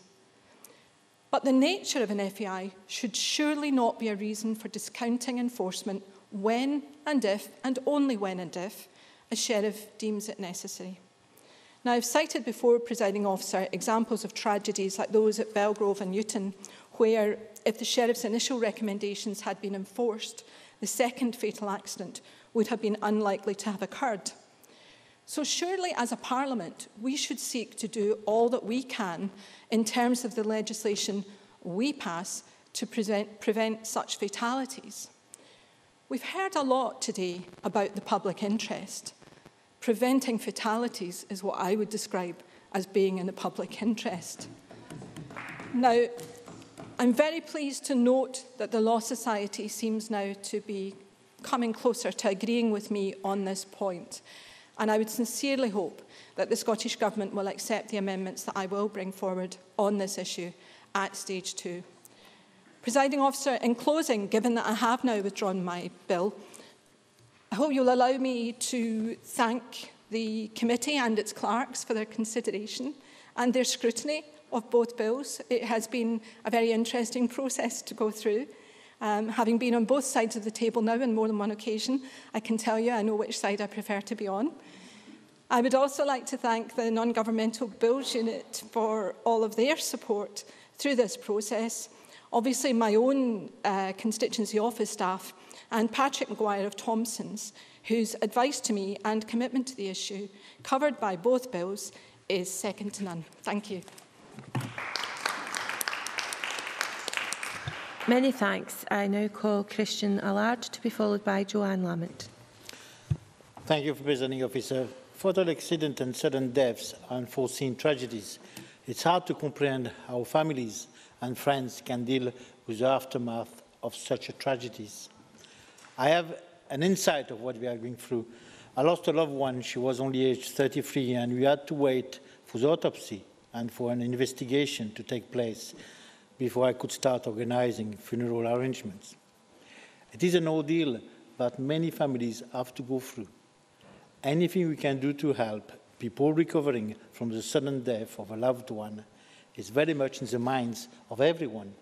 But the nature of an FAI should surely not be a reason for discounting enforcement when and if, and only when and if, a sheriff deems it necessary. Now, I've cited before, Presiding Officer, examples of tragedies like those at Belgrove and Newton, where, if the sheriff's initial recommendations had been enforced, the second fatal accident would have been unlikely to have occurred. So surely, as a Parliament, we should seek to do all that we can in terms of the legislation we pass to prevent such fatalities. We've heard a lot today about the public interest, Preventing fatalities is what I would describe as being in the public interest. Now, I'm very pleased to note that the Law Society seems now to be coming closer to agreeing with me on this point. And I would sincerely hope that the Scottish Government will accept the amendments that I will bring forward on this issue at stage 2. Presiding Officer, in closing, given that I have now withdrawn my bill, I hope you'll allow me to thank the committee and its clerks for their consideration and their scrutiny of both bills. It has been a very interesting process to go through. Having been on both sides of the table now on more than one occasion, I can tell you I know which side I prefer to be on. I would also like to thank the Non-Governmental Bills Unit for all of their support through this process. Obviously, my own constituency office staff and Patrick Maguire of Thomson's, whose advice to me and commitment to the issue covered by both bills is second to none. Thank you. Many thanks. I now call Christian Allard to be followed by Joanne Lamont. Thank you, Presiding Officer. Fatal accident and sudden deaths are unforeseen tragedies. It's hard to comprehend how families and friends can deal with the aftermath of such tragedies. I have an insight of what we are going through. I lost a loved one. She was only aged 33, and we had to wait for the autopsy and for an investigation to take place before I could start organizing funeral arrangements. It is an ordeal that many families have to go through. Anything we can do to help people recovering from the sudden death of a loved one is very much in the minds of everyone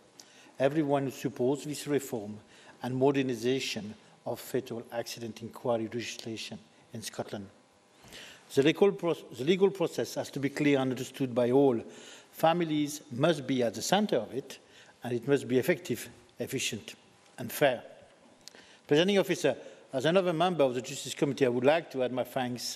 who supports this reform and modernisation of fatal accident inquiry legislation in Scotland. The legal process has to be clear and understood by all. Families must be at the centre of it, and it must be effective, efficient and fair. Presiding Officer, as another member of the Justice Committee, I would like to add my thanks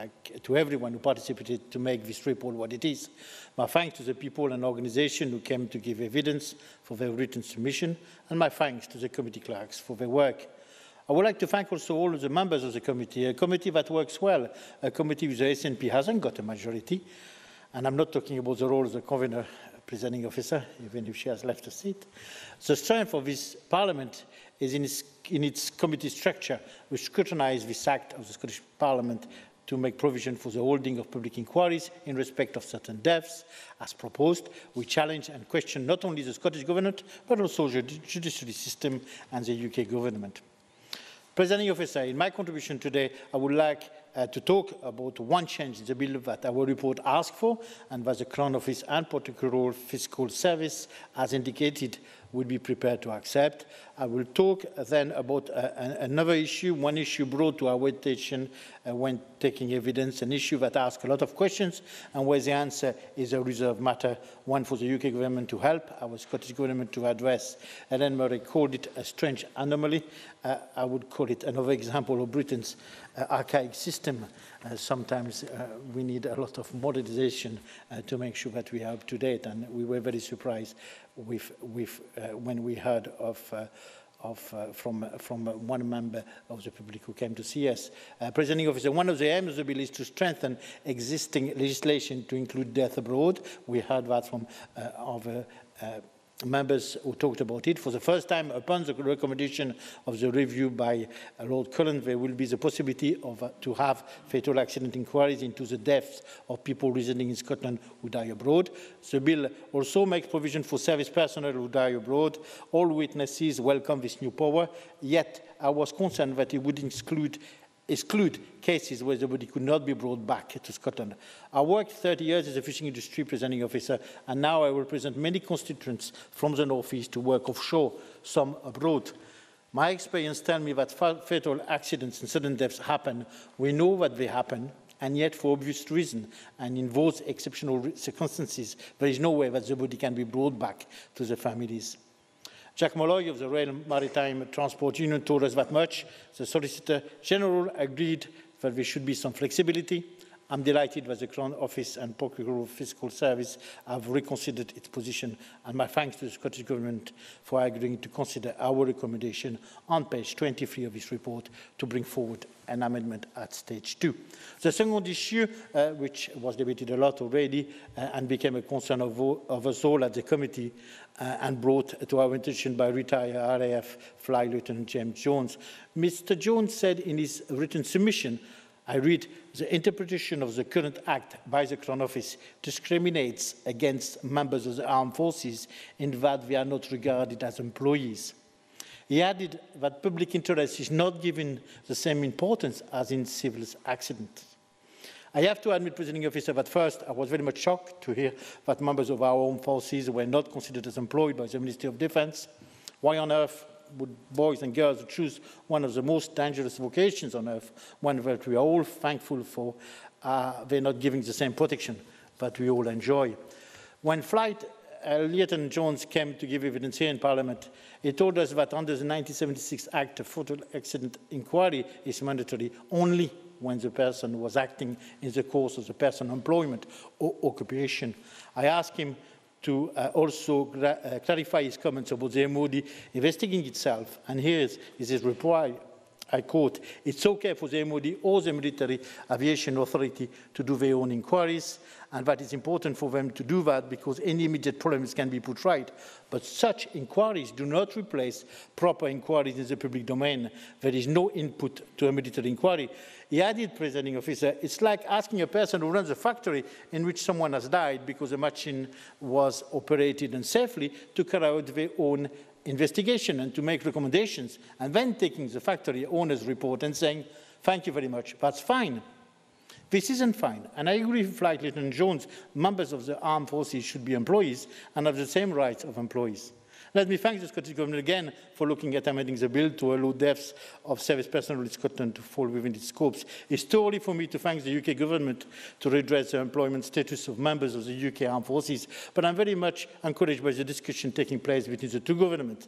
to everyone who participated to make this report what it is. My thanks to the people and organisations who came to give evidence for their written submission, and my thanks to the committee clerks for their work. I would like to thank also all of the members of the committee, a committee that works well, a committee with the SNP hasn't got a majority, and I'm not talking about the role of the convener, Presiding Officer, even if she has left a seat. The strength of this Parliament is in its committee structure, which scrutinises this act of the Scottish Parliament to make provision for the holding of public inquiries in respect of certain deaths. As proposed, we challenge and question not only the Scottish Government, but also the judiciary system and the UK Government. Presiding Officer, in my contribution today, I would like to talk about one change in the bill that our report asked for, and that the Crown Office and particular Fiscal Service, as indicated, will be prepared to accept. I will talk then about another issue, one issue brought to our attention when taking evidence, an issue that asks a lot of questions and where the answer is a reserved matter, one for the UK Government to help, our Scottish Government to address. Ellen Murray called it a strange anomaly. I would call it another example of Britain's archaic system. Sometimes we need a lot of modernization to make sure that we are up to date, and we were very surprised when we heard from one member of the public who came to see us. Presiding Officer, one of the aims of the bill is to strengthen existing legislation to include death abroad. We heard that from other members who talked about it. For the first time, upon the recommendation of the review by Lord Cullen, there will be the possibility to have fatal accident inquiries into the deaths of people residing in Scotland who die abroad. The bill also makes provision for service personnel who die abroad. All witnesses welcome this new power, yet I was concerned that it would exclude cases where the body could not be brought back to Scotland. I worked 30 years as a fishing industry presiding officer, and now I represent many constituents from the North East who work offshore, some abroad. My experience tells me that fatal accidents and sudden deaths happen. We know that they happen, and yet for obvious reason, and in those exceptional circumstances, there is no way that the body can be brought back to the families. Jack Molloy of the Rail Maritime Transport Union told us that much. The Solicitor General agreed that there should be some flexibility. I'm delighted that the Crown Office and Procurator of Fiscal Service have reconsidered its position, and my thanks to the Scottish Government for agreeing to consider our recommendation on page 23 of this report to bring forward an amendment at stage 2. The second issue, which was debated a lot already and became a concern of us all at the committee and brought to our attention by retired RAF Flight Lieutenant James Jones. Mr. Jones said in his written submission, I read, the interpretation of the current Act by the Crown Office discriminates against members of the armed forces in that they are not regarded as employees. He added that public interest is not given the same importance as in civil accidents. I have to admit, Presiding Officer, that first I was very much shocked to hear that members of our armed forces were not considered as employed by the Ministry of Defence. Why on earth would boys and girls choose one of the most dangerous vocations on earth, one that we are all thankful for? They're not giving the same protection that we all enjoy. When Flight Lieutenant Jones came to give evidence here in Parliament, he told us that under the 1976 Act, a fatal accident inquiry is mandatory only when the person was acting in the course of the person's employment or occupation. I asked him to also clarify his comments about the MOD investigating itself, and here is his reply. I quote, it's okay for the MOD or the Military Aviation Authority to do their own inquiries, and that is important for them to do that because any immediate problems can be put right. But such inquiries do not replace proper inquiries in the public domain. There is no input to a military inquiry. He added, Presiding Officer, it's like asking a person who runs a factory in which someone has died because the machine was operated unsafely to carry out their own investigation and to make recommendations, and then taking the factory owner's report and saying, thank you very much, that's fine. This isn't fine, and I agree with Flight Lieutenant Jones, members of the armed forces should be employees and have the same rights of employees. Let me thank the Scottish Government again for looking at amending the bill to allow deaths of service personnel in Scotland to fall within its scopes. It's totally for me to thank the UK Government to redress the employment status of members of the UK Armed Forces, but I'm very much encouraged by the discussion taking place between the two governments.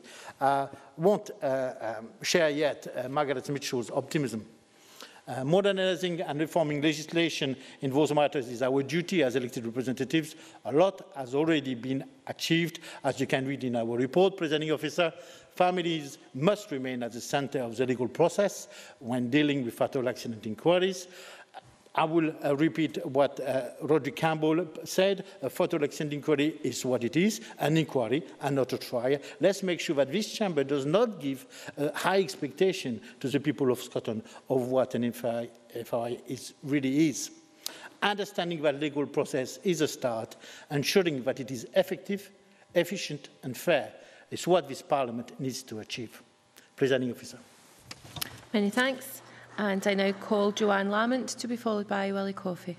Won't share yet Margaret Mitchell's optimism. Modernising and reforming legislation in those matters is our duty as elected representatives. A lot has already been achieved, as you can read in our report, Presiding Officer. Families must remain at the centre of the legal process when dealing with fatal accident inquiries. I will repeat what Roderick Campbell said. A fatal accident inquiry is what it is, an inquiry and not a trial. Let's make sure that this chamber does not give a high expectation to the people of Scotland of what an FI really is. Understanding that legal process is a start, ensuring that it is effective, efficient and fair is what this Parliament needs to achieve. Presiding Officer. Many thanks. And I now call Joanne Lamont to be followed by Willie Coffey.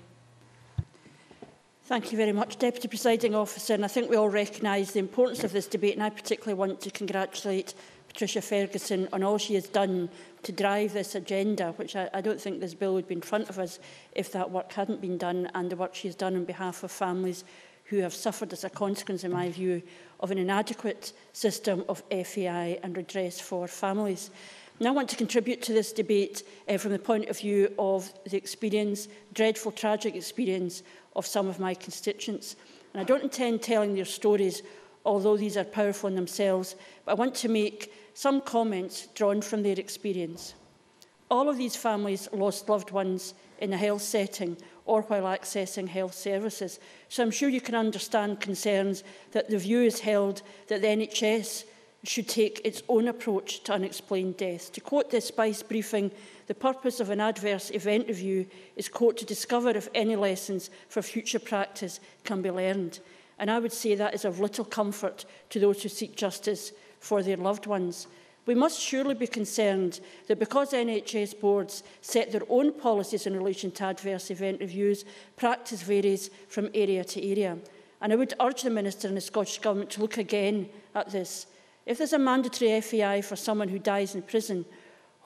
Thank you very much, Deputy Presiding Officer. And I think we all recognise the importance of this debate, and I particularly want to congratulate Patricia Ferguson on all she has done to drive this agenda, which I don't think this bill would be in front of us if that work hadn't been done, and the work she has done on behalf of families who have suffered as a consequence, in my view, of an inadequate system of FAI and redress for families. And I want to contribute to this debate from the point of view of the experience, dreadful, tragic experience of some of my constituents. And I don't intend telling their stories, although these are powerful in themselves, but I want to make some comments drawn from their experience. All of these families lost loved ones in a health setting or while accessing health services. So I'm sure you can understand concerns that the view is held that the NHS should take its own approach to unexplained deaths. To quote the Spice briefing, the purpose of an adverse event review is, quote, to discover if any lessons for future practice can be learned. And I would say that is of little comfort to those who seek justice for their loved ones. We must surely be concerned that because NHS boards set their own policies in relation to adverse event reviews, practice varies from area to area. And I would urge the Minister and the Scottish Government to look again at this. If there's a mandatory FAI for someone who dies in prison,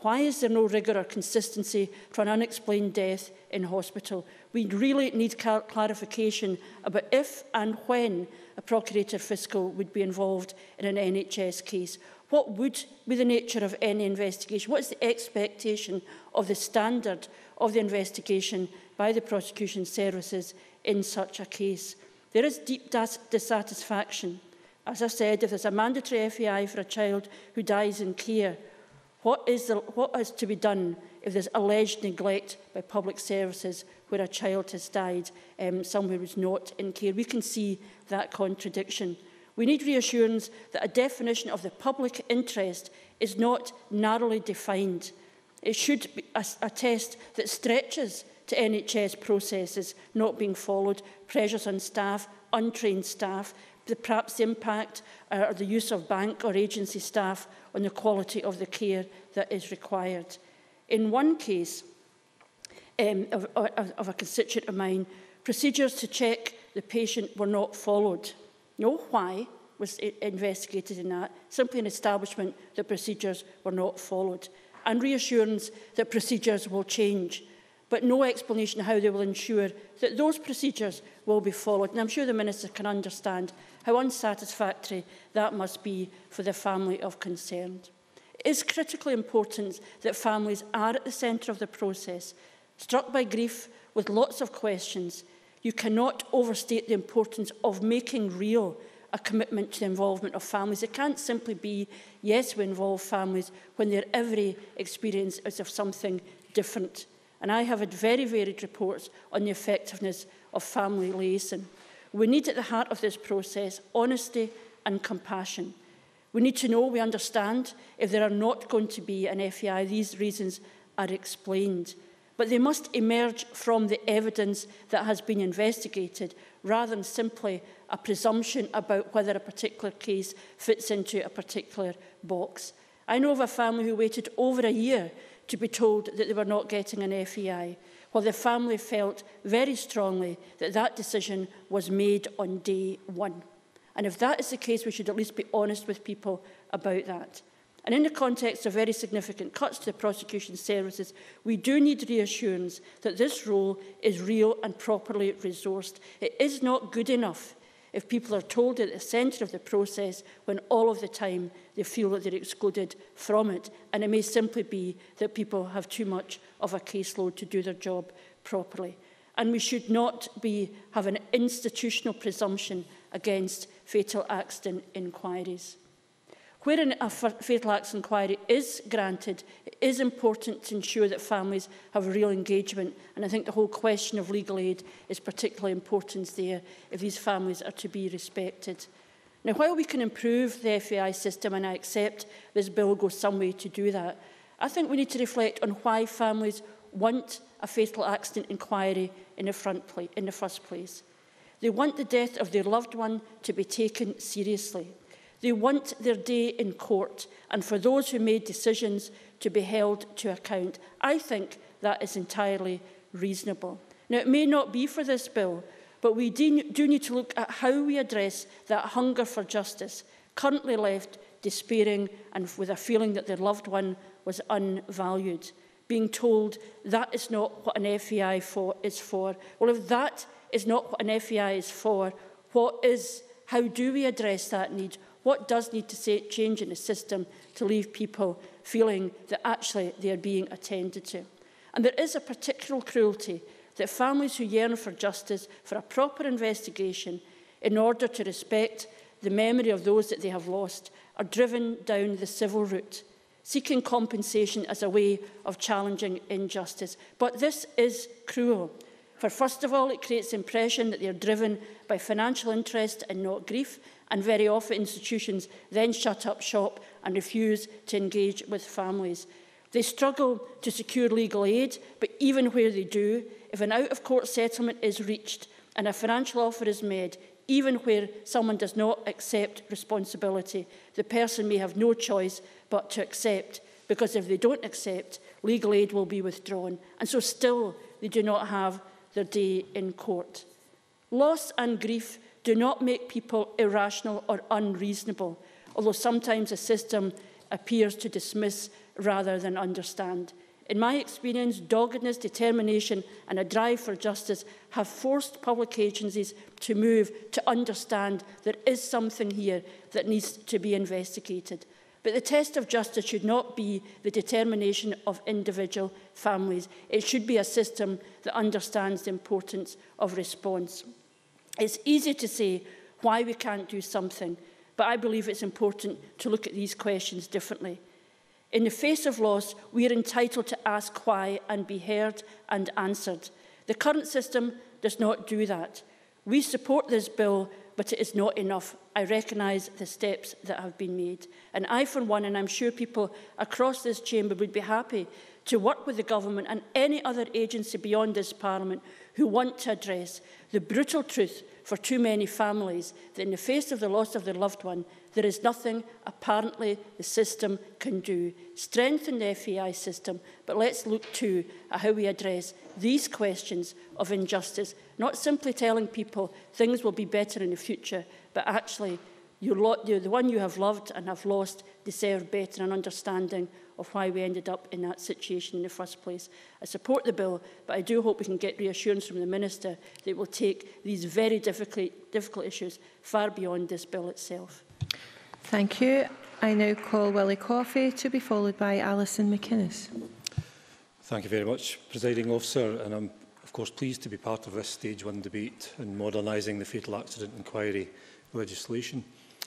Why is there no rigour or consistency for an unexplained death in hospital? We really need clarification about if and when a Procurator Fiscal would be involved in an NHS case. What would be the nature of any investigation? What is the expectation of the standard of the investigation by the prosecution services in such a case? There is deep dissatisfaction. As I said, if there's a mandatory FEI for a child who dies in care, what is to be done if there's alleged neglect by public services where a child has died somewhere who's not in care? We can see that contradiction. We need reassurance that a definition of the public interest is not narrowly defined. It should be a test that stretches to NHS processes not being followed, pressures on staff, untrained staff, perhaps the impact or the use of bank or agency staff on the quality of the care that is required. In one case of a constituent of mine, procedures to check the patient were not followed. No why was investigated in that, simply an establishment that procedures were not followed, and reassurance that procedures will change, but no explanation how they will ensure that those procedures will be followed. And I'm sure the Minister can understand how unsatisfactory that must be for the family of concerned. It is critically important that families are at the centre of the process. Struck by grief with lots of questions, you cannot overstate the importance of making real a commitment to the involvement of families. It can't simply be, yes, we involve families, when their every experience is of something different. And I have had very varied reports on the effectiveness of family liaison. We need at the heart of this process honesty and compassion. We need to know, we understand, if there are not going to be an FEI, these reasons are explained. But they must emerge from the evidence that has been investigated, rather than simply a presumption about whether a particular case fits into a particular box. I know of a family who waited over a year to be told that they were not getting an FEI, while the family felt very strongly that that decision was made on day one. And if that is the case, we should at least be honest with people about that. And in the context of very significant cuts to the prosecution services, we do need reassurance that this role is real and properly resourced. It is not good enough if people are told at the centre of the process when all of the time they feel that they're excluded from it. And it may simply be that people have too much of a caseload to do their job properly. And we should not have an institutional presumption against fatal accident inquiries. Where a fatal accident inquiry is granted, it is important to ensure that families have real engagement. And I think the whole question of legal aid is particularly important there if these families are to be respected. Now, while we can improve the FEI system, and I accept this bill goes some way to do that, I think we need to reflect on why families want a fatal accident inquiry in the first place. They want the death of their loved one to be taken seriously. They want their day in court, and for those who made decisions to be held to account. I think that is entirely reasonable. Now, it may not be for this bill, but we do need to look at how we address that hunger for justice, currently left despairing and with a feeling that their loved one was unvalued, being told that is not what an FEI is for. Well, if that is not what an FEI is for, what is? How do we address that need? What does need to change in the system to leave people feeling that actually they are being attended to? And there is a particular cruelty that families who yearn for justice, for a proper investigation, in order to respect the memory of those that they have lost, are driven down the civil route, seeking compensation as a way of challenging injustice. But this is cruel. For first of all, it creates the impression that they are driven by financial interest and not grief, and very often institutions then shut up shop and refuse to engage with families. They struggle to secure legal aid, but even where they do, if an out-of-court settlement is reached and a financial offer is made, even where someone does not accept responsibility, the person may have no choice but to accept, because if they don't accept, legal aid will be withdrawn, and so still they do not have their day in court. Loss and grief do not make people irrational or unreasonable, although sometimes the system appears to dismiss rather than understand. In my experience, doggedness, determination and a drive for justice have forced public agencies to move to understand there is something here that needs to be investigated. But the test of justice should not be the determination of individual families. It should be a system that understands the importance of response. It's easy to say why we can't do something, but I believe it's important to look at these questions differently. In the face of loss, we are entitled to ask why and be heard and answered. The current system does not do that. We support this bill, but it is not enough. I recognise the steps that have been made. And I, for one, and I'm sure people across this chamber would be happy to work with the government and any other agency beyond this Parliament who want to address the brutal truth for too many families that in the face of the loss of their loved one, there is nothing apparently the system can do. Strengthen the FAI system, but let's look too at how we address these questions of injustice, not simply telling people things will be better in the future, but actually the one you have loved and have lost deserve better and understanding of why we ended up in that situation in the first place. I support the bill, but I do hope we can get reassurance from the Minister that it will take these very difficult issues far beyond this bill itself. Thank you. I now call Willie Coffey to be followed by Alison McInnes. Thank you very much, Presiding Officer, and I'm of course pleased to be part of this Stage 1 debate on modernising the fatal accident inquiry legislation.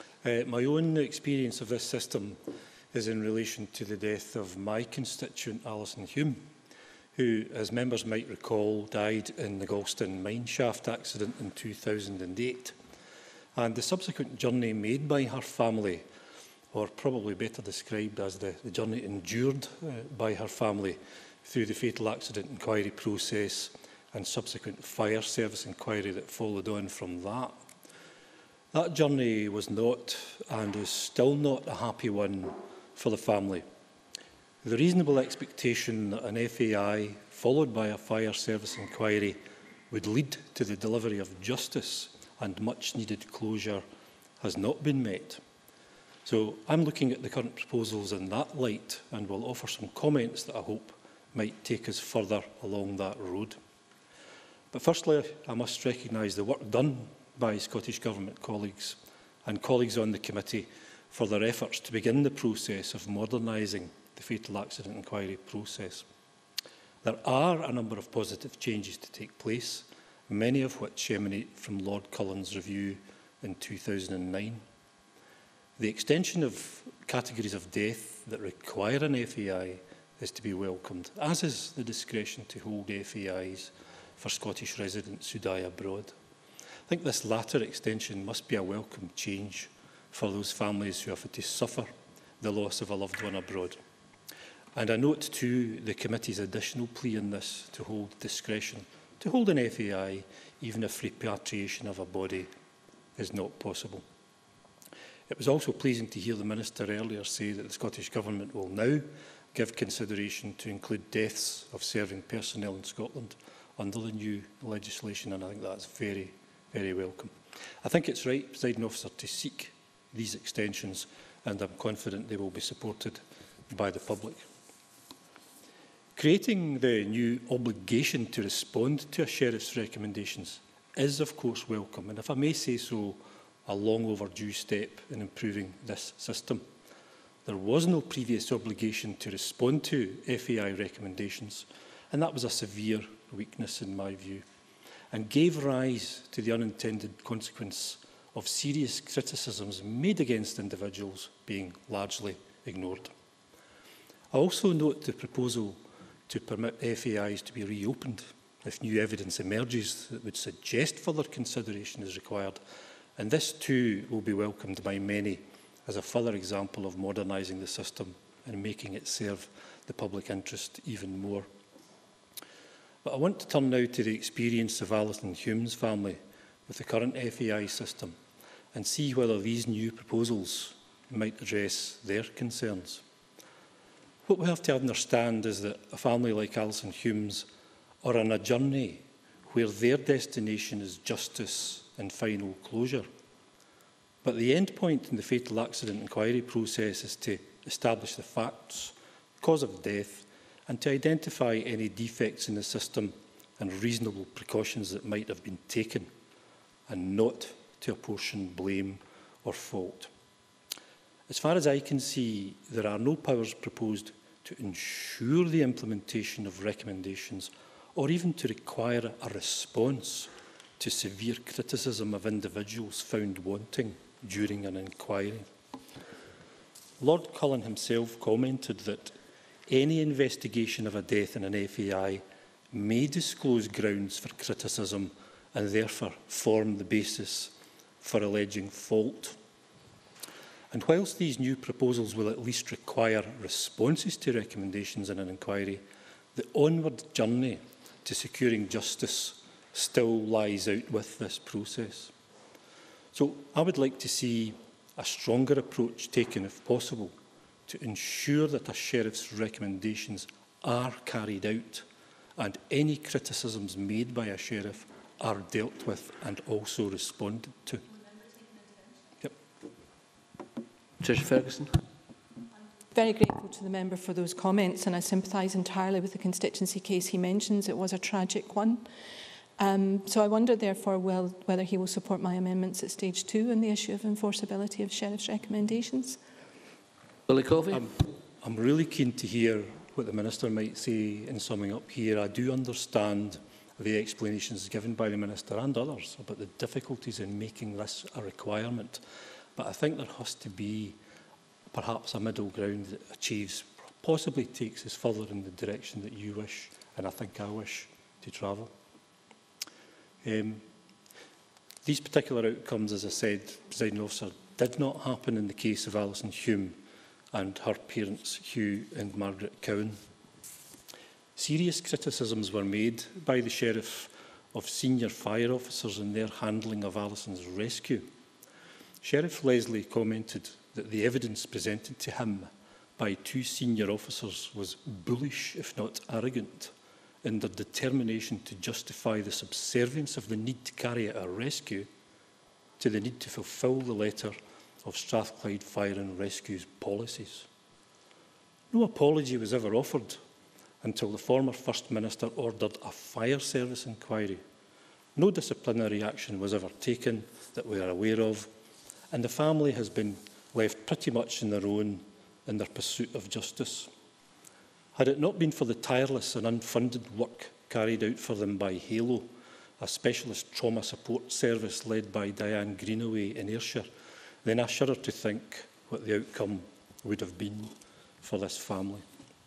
My own experience of this system is in relation to the death of my constituent Alison Hume, who, as members might recall, died in the Galston mine shaft accident in 2008. And the subsequent journey made by her family, or probably better described as the journey endured by her family through the fatal accident inquiry process and subsequent fire service inquiry that followed on from that. That journey was not, and is still not, a happy one for the family. The reasonable expectation that an FAI, followed by a fire service inquiry, would lead to the delivery of justice and much-needed closure has not been met. So I'm looking at the current proposals in that light and will offer some comments that I hope might take us further along that road. But firstly, I must recognise the work done by Scottish Government colleagues and colleagues on the committee for their efforts to begin the process of modernising the fatal accident inquiry process. There are a number of positive changes to take place, many of which emanate from Lord Cullen's review in 2009. The extension of categories of death that require an FAI is to be welcomed, as is the discretion to hold FAIs for Scottish residents who die abroad. I think this latter extension must be a welcome change for those families who have had to suffer the loss of a loved one abroad. And I note too the committee's additional plea in this to hold discretion, to hold an FAI even if repatriation of a body is not possible. It was also pleasing to hear the Minister earlier say that the Scottish Government will now give consideration to include deaths of serving personnel in Scotland under the new legislation, and I think that's very, very welcome. I think it's right, Presiding Officer, to seek these extensions, and I'm confident they will be supported by the public. Creating the new obligation to respond to a sheriff's recommendations is, of course, welcome, and if I may say so, a long overdue step in improving this system. There was no previous obligation to respond to FAI recommendations, and that was a severe weakness in my view, and gave rise to the unintended consequence of serious criticisms made against individuals being largely ignored. I also note the proposal to permit FAIs to be reopened if new evidence emerges that would suggest further consideration is required, and this too will be welcomed by many as a further example of modernising the system and making it serve the public interest even more. But I want to turn now to the experience of Alison Hume's family with the current FAI system and see whether these new proposals might address their concerns. What we have to understand is that a family like Alison Hume's are on a journey where their destination is justice and final closure. But the end point in the fatal accident inquiry process is to establish the facts, cause of death, and to identify any defects in the system and reasonable precautions that might have been taken, and not to apportion blame or fault. As far as I can see, there are no powers proposed to ensure the implementation of recommendations or even to require a response to severe criticism of individuals found wanting during an inquiry. Lord Cullen himself commented that any investigation of a death in an FAI may disclose grounds for criticism and therefore form the basis for alleging fault. And whilst these new proposals will at least require responses to recommendations in an inquiry, the onward journey to securing justice still lies out with this process. So I would like to see a stronger approach taken, if possible, to ensure that a sheriff's recommendations are carried out and any criticisms made by a sheriff are dealt with and also responded to. Yep. Patricia Ferguson. Very grateful to the member for those comments, and I sympathise entirely with the constituency case he mentions. It was a tragic one. So I wonder, therefore, whether he will support my amendments at stage 2 on the issue of enforceability of sheriff's recommendations. Willie Coffey. I'm really keen to hear what the Minister might say in summing up here. I do understand the explanations given by the Minister and others about the difficulties in making this a requirement, but I think there has to be perhaps a middle ground that achieves, possibly takes us further in the direction that you wish, and I think I wish, to travel. These particular outcomes, as I said, Presiding Officer, did not happen in the case of Alison Hume and her parents, Hugh and Margaret Cowan. Serious criticisms were made by the Sheriff of senior fire officers in their handling of Alison's rescue. Sheriff Leslie commented that the evidence presented to him by 2 senior officers was bullish, if not arrogant, in their determination to justify the subservience of the need to carry out a rescue to the need to fulfil the letter of Strathclyde Fire and Rescue's policies. No apology was ever offered until the former First Minister ordered a fire service inquiry. No disciplinary action was ever taken that we are aware of, and the family has been left pretty much on their own in their pursuit of justice. Had it not been for the tireless and unfunded work carried out for them by HALO, a specialist trauma support service led by Diane Greenaway in Ayrshire, then I shudder to think what the outcome would have been for this family.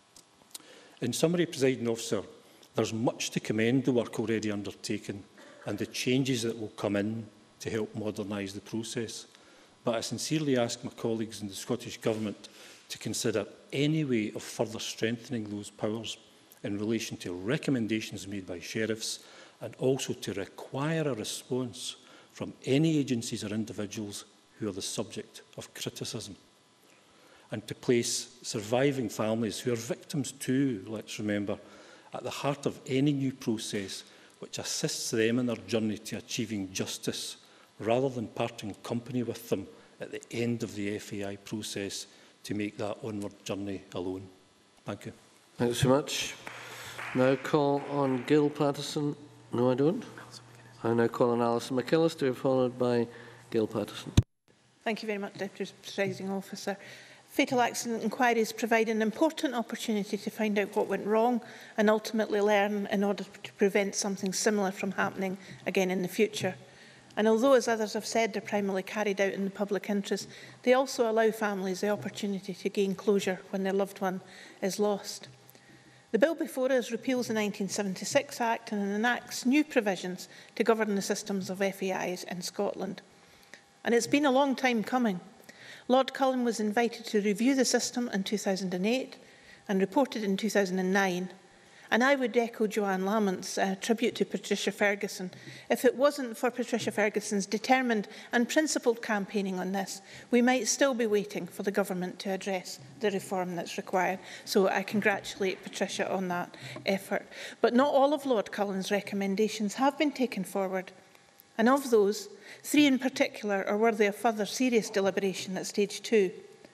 In summary, Presiding Officer, there's much to commend the work already undertaken and the changes that will come in to help modernise the process. But I sincerely ask my colleagues in the Scottish Government to consider any way of further strengthening those powers in relation to recommendations made by sheriffs, and also to require a response from any agencies or individuals who are the subject of criticism, and to place surviving families who are victims too, let's remember, at the heart of any new process which assists them in their journey to achieving justice, rather than parting company with them at the end of the FAI process to make that onward journey alone. Thank you. Thanks so much. Now call on Gil Patterson. No, I don't. I now call on Alison McAllister, followed by Gil Patterson. Thank you very much, Deputy Presiding Officer. Fatal accident inquiries provide an important opportunity to find out what went wrong and ultimately learn in order to prevent something similar from happening again in the future. And although, as others have said, they're primarily carried out in the public interest, they also allow families the opportunity to gain closure when their loved one is lost. The bill before us repeals the 1976 Act and enacts new provisions to govern the systems of FAIs in Scotland. And it's been a long time coming. Lord Cullen was invited to review the system in 2008 and reported in 2009. And I would echo Joanne Lamont's tribute to Patricia Ferguson. If it wasn't for Patricia Ferguson's determined and principled campaigning on this, we might still be waiting for the government to address the reform that's required. So I congratulate Patricia on that effort. But not all of Lord Cullen's recommendations have been taken forward. And of those, 3 in particular are worthy of further serious deliberation at stage 2.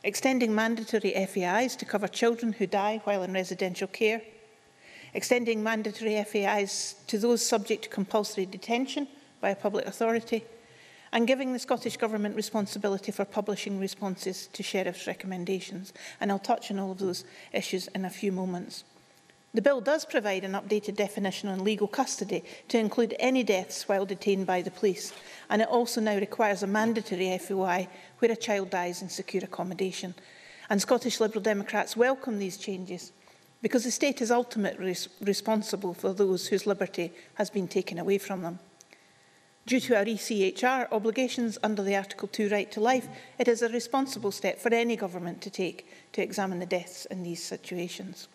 extending mandatory FAIs to cover children who die while in residential care, extending mandatory FAIs to those subject to compulsory detention by a public authority, and giving the Scottish Government responsibility for publishing responses to Sheriff's recommendations. And I'll touch on all of those issues in a few moments. The bill does provide an updated definition on legal custody to include any deaths while detained by the police, and it also now requires a mandatory FOI where a child dies in secure accommodation. And Scottish Liberal Democrats welcome these changes because the state is ultimately responsible for those whose liberty has been taken away from them. Due to our ECHR obligations under the Article 2 right to life, it is a responsible step for any government to take to examine the deaths in these situations.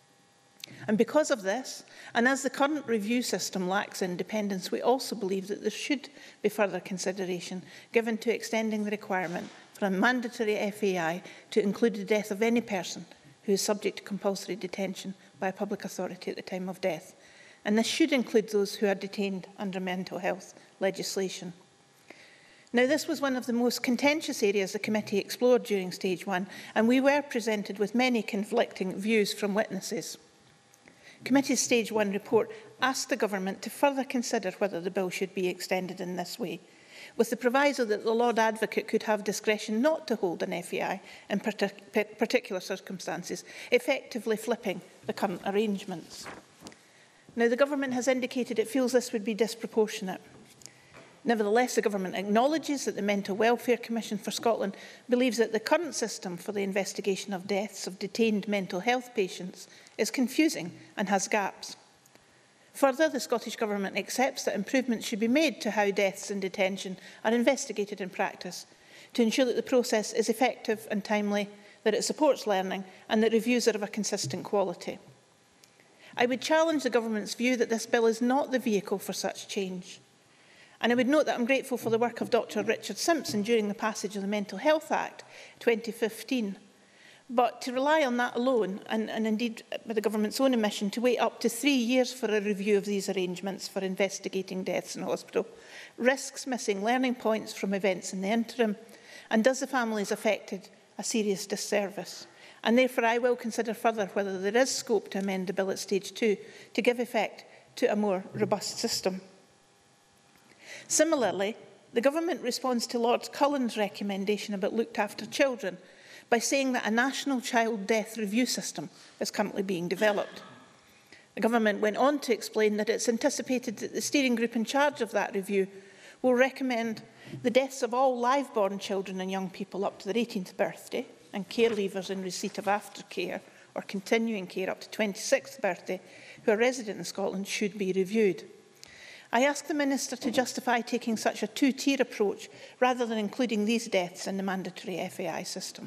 And because of this, and as the current review system lacks independence, we also believe that there should be further consideration given to extending the requirement for a mandatory FAI to include the death of any person who is subject to compulsory detention by a public authority at the time of death. And this should include those who are detained under mental health legislation. Now, this was one of the most contentious areas the committee explored during Stage 1, and we were presented with many conflicting views from witnesses. Committee's Stage 1 report asked the Government to further consider whether the bill should be extended in this way, with the proviso that the Lord Advocate could have discretion not to hold an FAI in particular circumstances, effectively flipping the current arrangements. Now, the Government has indicated it feels this would be disproportionate. Nevertheless, the Government acknowledges that the Mental Welfare Commission for Scotland believes that the current system for the investigation of deaths of detained mental health patients is confusing and has gaps. Further, the Scottish Government accepts that improvements should be made to how deaths in detention are investigated in practice to ensure that the process is effective and timely, that it supports learning and that reviews are of a consistent quality. I would challenge the Government's view that this bill is not the vehicle for such change. And I would note that I'm grateful for the work of Dr. Richard Simpson during the passage of the Mental Health Act 2015. But to rely on that alone, and indeed with the Government's own admission, to wait up to 3 years for a review of these arrangements for investigating deaths in hospital, risks missing learning points from events in the interim, and does the families affected a serious disservice. And therefore I will consider further whether there is scope to amend the bill at Stage 2 to give effect to a more robust system. Similarly, the Government responds to Lord Cullen's recommendation about looked after children by saying that a national child death review system is currently being developed. The Government went on to explain that it's anticipated that the steering group in charge of that review will recommend the deaths of all live-born children and young people up to their 18th birthday and care leavers in receipt of aftercare or continuing care up to 26th birthday who are resident in Scotland should be reviewed. I ask the Minister to justify taking such a two-tier approach rather than including these deaths in the mandatory FAI system.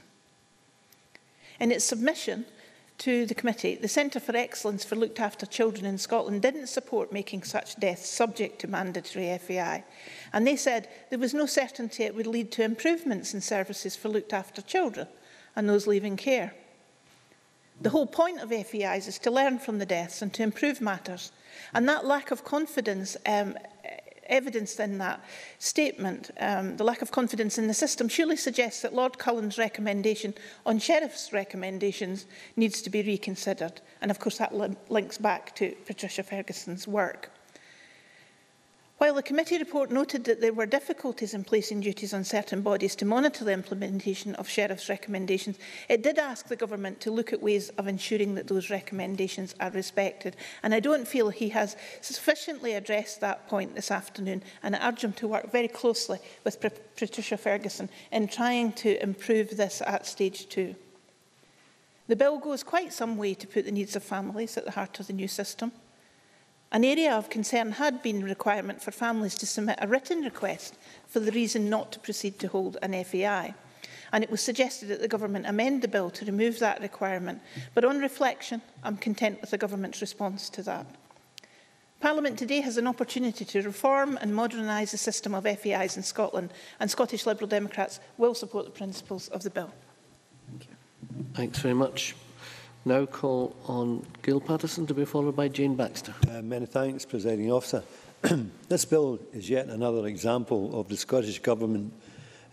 In its submission to the committee, the Centre for Excellence for Looked After Children in Scotland didn't support making such deaths subject to mandatory FAI, and they said there was no certainty it would lead to improvements in services for looked after children and those leaving care. The whole point of FAIs is to learn from the deaths and to improve matters, and that lack of confidence evidenced in that statement, the lack of confidence in the system, surely suggests that Lord Cullen's recommendation on Sheriff's recommendations needs to be reconsidered. And of course that links back to Patricia Ferguson's work. While the committee report noted that there were difficulties in placing duties on certain bodies to monitor the implementation of Sheriff's recommendations, it did ask the Government to look at ways of ensuring that those recommendations are respected. And I don't feel he has sufficiently addressed that point this afternoon, and I urge him to work very closely with Patricia Ferguson in trying to improve this at Stage 2. The bill goes quite some way to put the needs of families at the heart of the new system. An area of concern had been the requirement for families to submit a written request for the reason not to proceed to hold an FAI. And it was suggested that the Government amend the bill to remove that requirement. But on reflection, I'm content with the Government's response to that. Parliament today has an opportunity to reform and modernise the system of FAIs in Scotland, and Scottish Liberal Democrats will support the principles of the bill. Thank you. Thanks very much. Now call on Gail Patterson to be followed by Jane Baxter. Many thanks, Presiding Officer. This bill is yet another example of the Scottish Government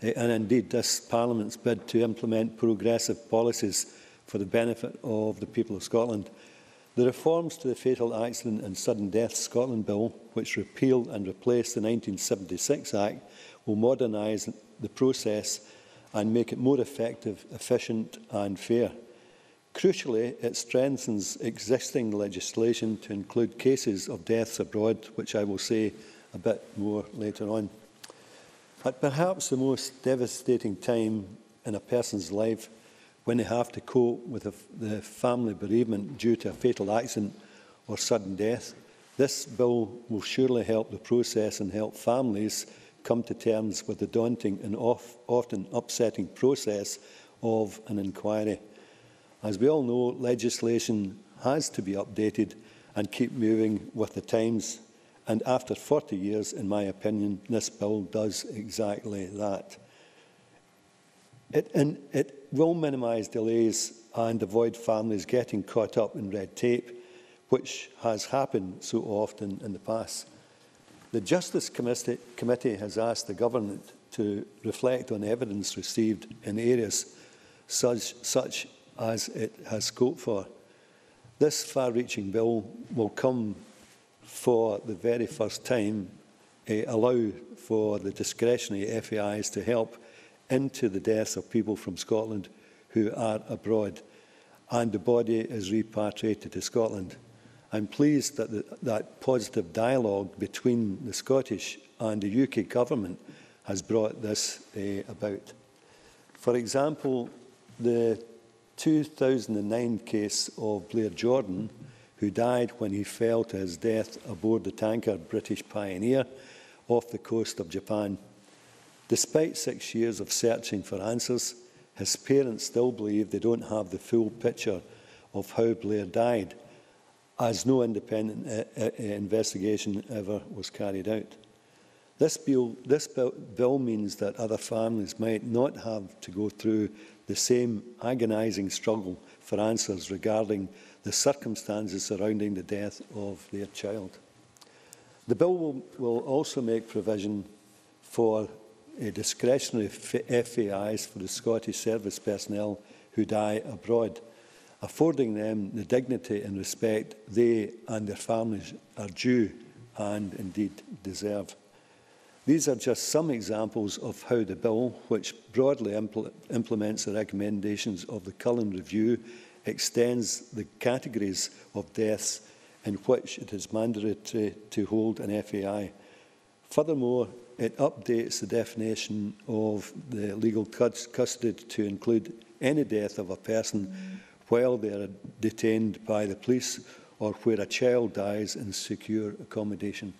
and indeed this Parliament's bid to implement progressive policies for the benefit of the people of Scotland. The reforms to the Fatal Accident and Sudden Death Scotland Bill, which repealed and replaced the 1976 Act, will modernise the process and make it more effective, efficient and fair. Crucially, it strengthens existing legislation to include cases of deaths abroad, which I will say a bit more later on. At perhaps the most devastating time in a person's life, when they have to cope with the family bereavement due to a fatal accident or sudden death, this bill will surely help the process and help families come to terms with the daunting and often upsetting process of an inquiry. As we all know, legislation has to be updated and keep moving with the times, and after 40 years, in my opinion, this bill does exactly that. It will minimise delays and avoid families getting caught up in red tape, which has happened so often in the past. The Justice Committee has asked the Government to reflect on evidence received in areas such as it has scope for. This far-reaching bill will come for the very first time, allow for the discretionary FAIs to help into the deaths of people from Scotland who are abroad, and the body is repatriated to Scotland. I'm pleased that that positive dialogue between the Scottish and the UK Government has brought this about. For example, the 2009 case of Blair Jordan, who died when he fell to his death aboard the tanker British Pioneer off the coast of Japan. Despite 6 years of searching for answers, his parents still believe they don't have the full picture of how Blair died, as no independent investigation ever was carried out. This bill means that other families might not have to go through the same agonising struggle for answers regarding the circumstances surrounding the death of their child. The bill will also make provision for discretionary FAIs for the Scottish service personnel who die abroad, affording them the dignity and respect they and their families are due and indeed deserve. These are just some examples of how the bill, which broadly implements the recommendations of the Cullen Review, extends the categories of deaths in which it is mandatory to hold an FAI. Furthermore, it updates the definition of the legal custody to include any death of a person while they are detained by the police or where a child dies in secure accommodation.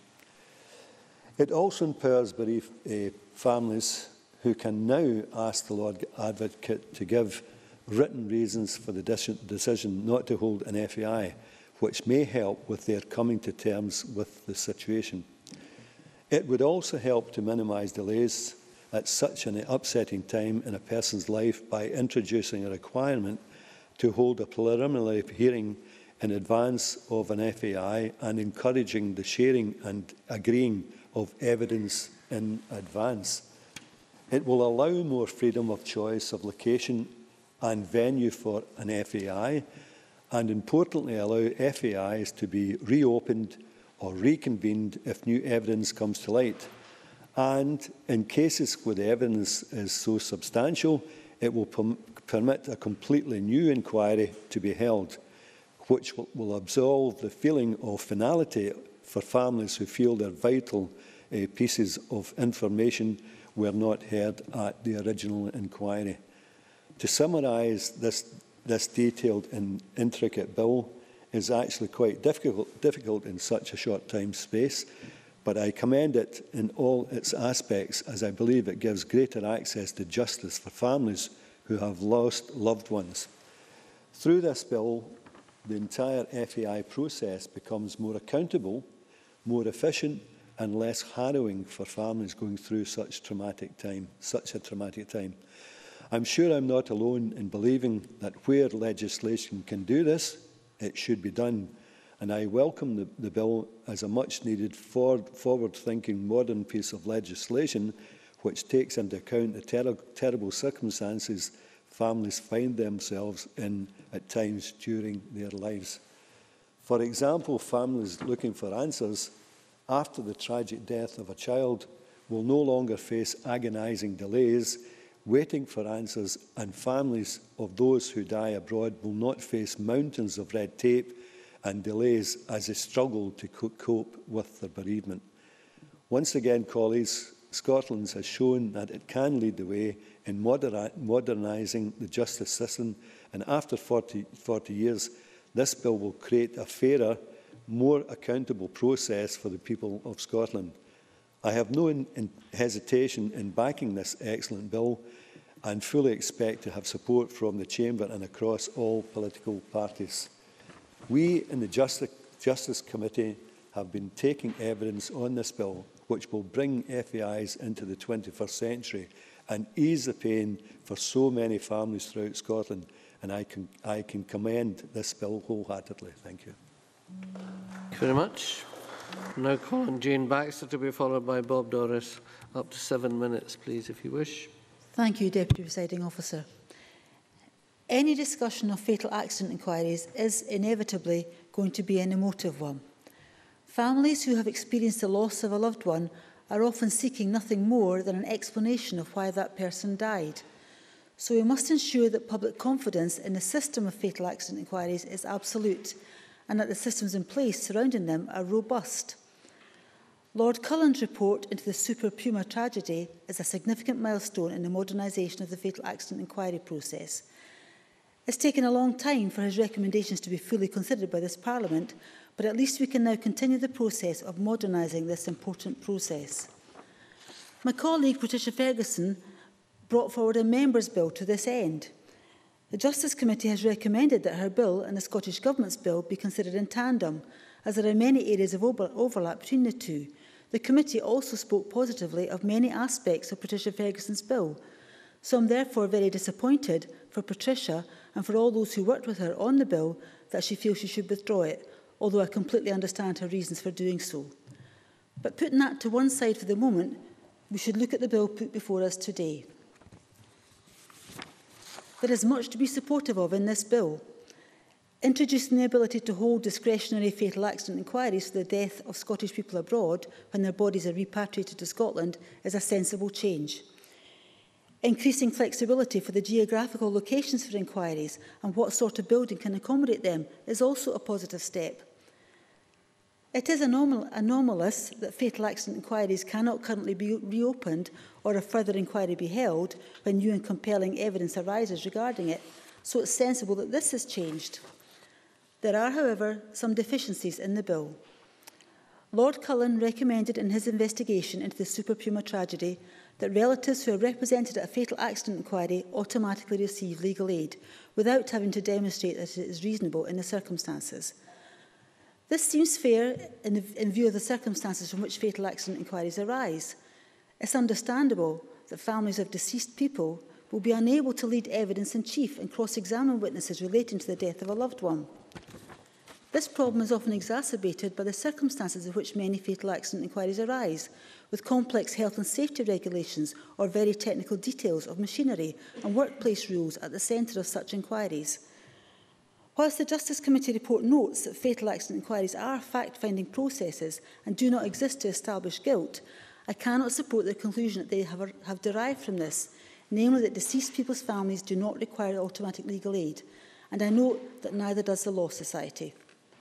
It also empowers bereaved families who can now ask the Lord Advocate to give written reasons for the decision not to hold an FAI, which may help with their coming to terms with the situation. It would also help to minimise delays at such an upsetting time in a person's life by introducing a requirement to hold a preliminary hearing in advance of an FAI and encouraging the sharing and agreeing of evidence in advance. It will allow more freedom of choice of location and venue for an FAI, and importantly allow FAIs to be reopened or reconvened if new evidence comes to light. And in cases where the evidence is so substantial, it will permit a completely new inquiry to be held, which will absolve the feeling of finality for families who feel their vital pieces of information were not heard at the original inquiry. To summarise, this detailed and intricate bill is actually quite difficult in such a short time space, but I commend it in all its aspects as I believe it gives greater access to justice for families who have lost loved ones. Through this bill, the entire FAI process becomes more accountable, more efficient and less harrowing for families going through such a traumatic time. I'm sure I'm not alone in believing that where legislation can do this, it should be done, and I welcome the bill as a much-needed, forward-thinking, modern piece of legislation which takes into account the terrible circumstances families find themselves in at times during their lives. For example, families looking for answers after the tragic death of a child will no longer face agonising delays waiting for answers, and families of those who die abroad will not face mountains of red tape and delays as they struggle to cope with their bereavement. Once again, colleagues, Scotland has shown that it can lead the way in modernising the justice system, and after 40 years, this bill will create a fairer, more accountable process for the people of Scotland. I have no hesitation in backing this excellent bill and fully expect to have support from the Chamber and across all political parties. We in the Justice Committee have been taking evidence on this bill, which will bring FAIs into the 21st century and ease the pain for so many families throughout Scotland, and I can commend this bill wholeheartedly. Thank you. Thank you very much. Now call on Jane Baxter to be followed by Bob Doris. Up to 7 minutes, please, if you wish. Thank you, Deputy Presiding Officer. Any discussion of fatal accident inquiries is inevitably going to be an emotive one. Families who have experienced the loss of a loved one are often seeking nothing more than an explanation of why that person died. So we must ensure that public confidence in the system of fatal accident inquiries is absolute, and that the systems in place surrounding them are robust. Lord Cullen's report into the Super Puma tragedy is a significant milestone in the modernisation of the fatal accident inquiry process. It's taken a long time for his recommendations to be fully considered by this Parliament, but at least we can now continue the process of modernising this important process. My colleague Patricia Ferguson brought forward a members' bill to this end. The Justice Committee has recommended that her bill and the Scottish Government's bill be considered in tandem, as there are many areas of overlap between the two. The committee also spoke positively of many aspects of Patricia Ferguson's bill. So I'm therefore very disappointed for Patricia and for all those who worked with her on the bill that she feels she should withdraw it, although I completely understand her reasons for doing so. But putting that to one side for the moment, we should look at the bill put before us today. There is much to be supportive of in this bill. Introducing the ability to hold discretionary fatal accident inquiries for the death of Scottish people abroad when their bodies are repatriated to Scotland is a sensible change. Increasing flexibility for the geographical locations for inquiries and what sort of building can accommodate them is also a positive step. It is anomalous that fatal accident inquiries cannot currently be reopened or a further inquiry be held when new and compelling evidence arises regarding it, so it's sensible that this has changed. There are, however, some deficiencies in the bill. Lord Cullen recommended in his investigation into the Super Puma tragedy that relatives who are represented at a fatal accident inquiry automatically receive legal aid without having to demonstrate that it is reasonable in the circumstances. This seems fair in view of the circumstances from which fatal accident inquiries arise. It's understandable that families of deceased people will be unable to lead evidence in chief and cross-examine witnesses relating to the death of a loved one. This problem is often exacerbated by the circumstances in which many fatal accident inquiries arise, with complex health and safety regulations or very technical details of machinery and workplace rules at the centre of such inquiries. Whilst the Justice Committee report notes that fatal accident inquiries are fact-finding processes and do not exist to establish guilt, I cannot support the conclusion that they have derived from this, namely that deceased people's families do not require automatic legal aid, and I note that neither does the Law Society.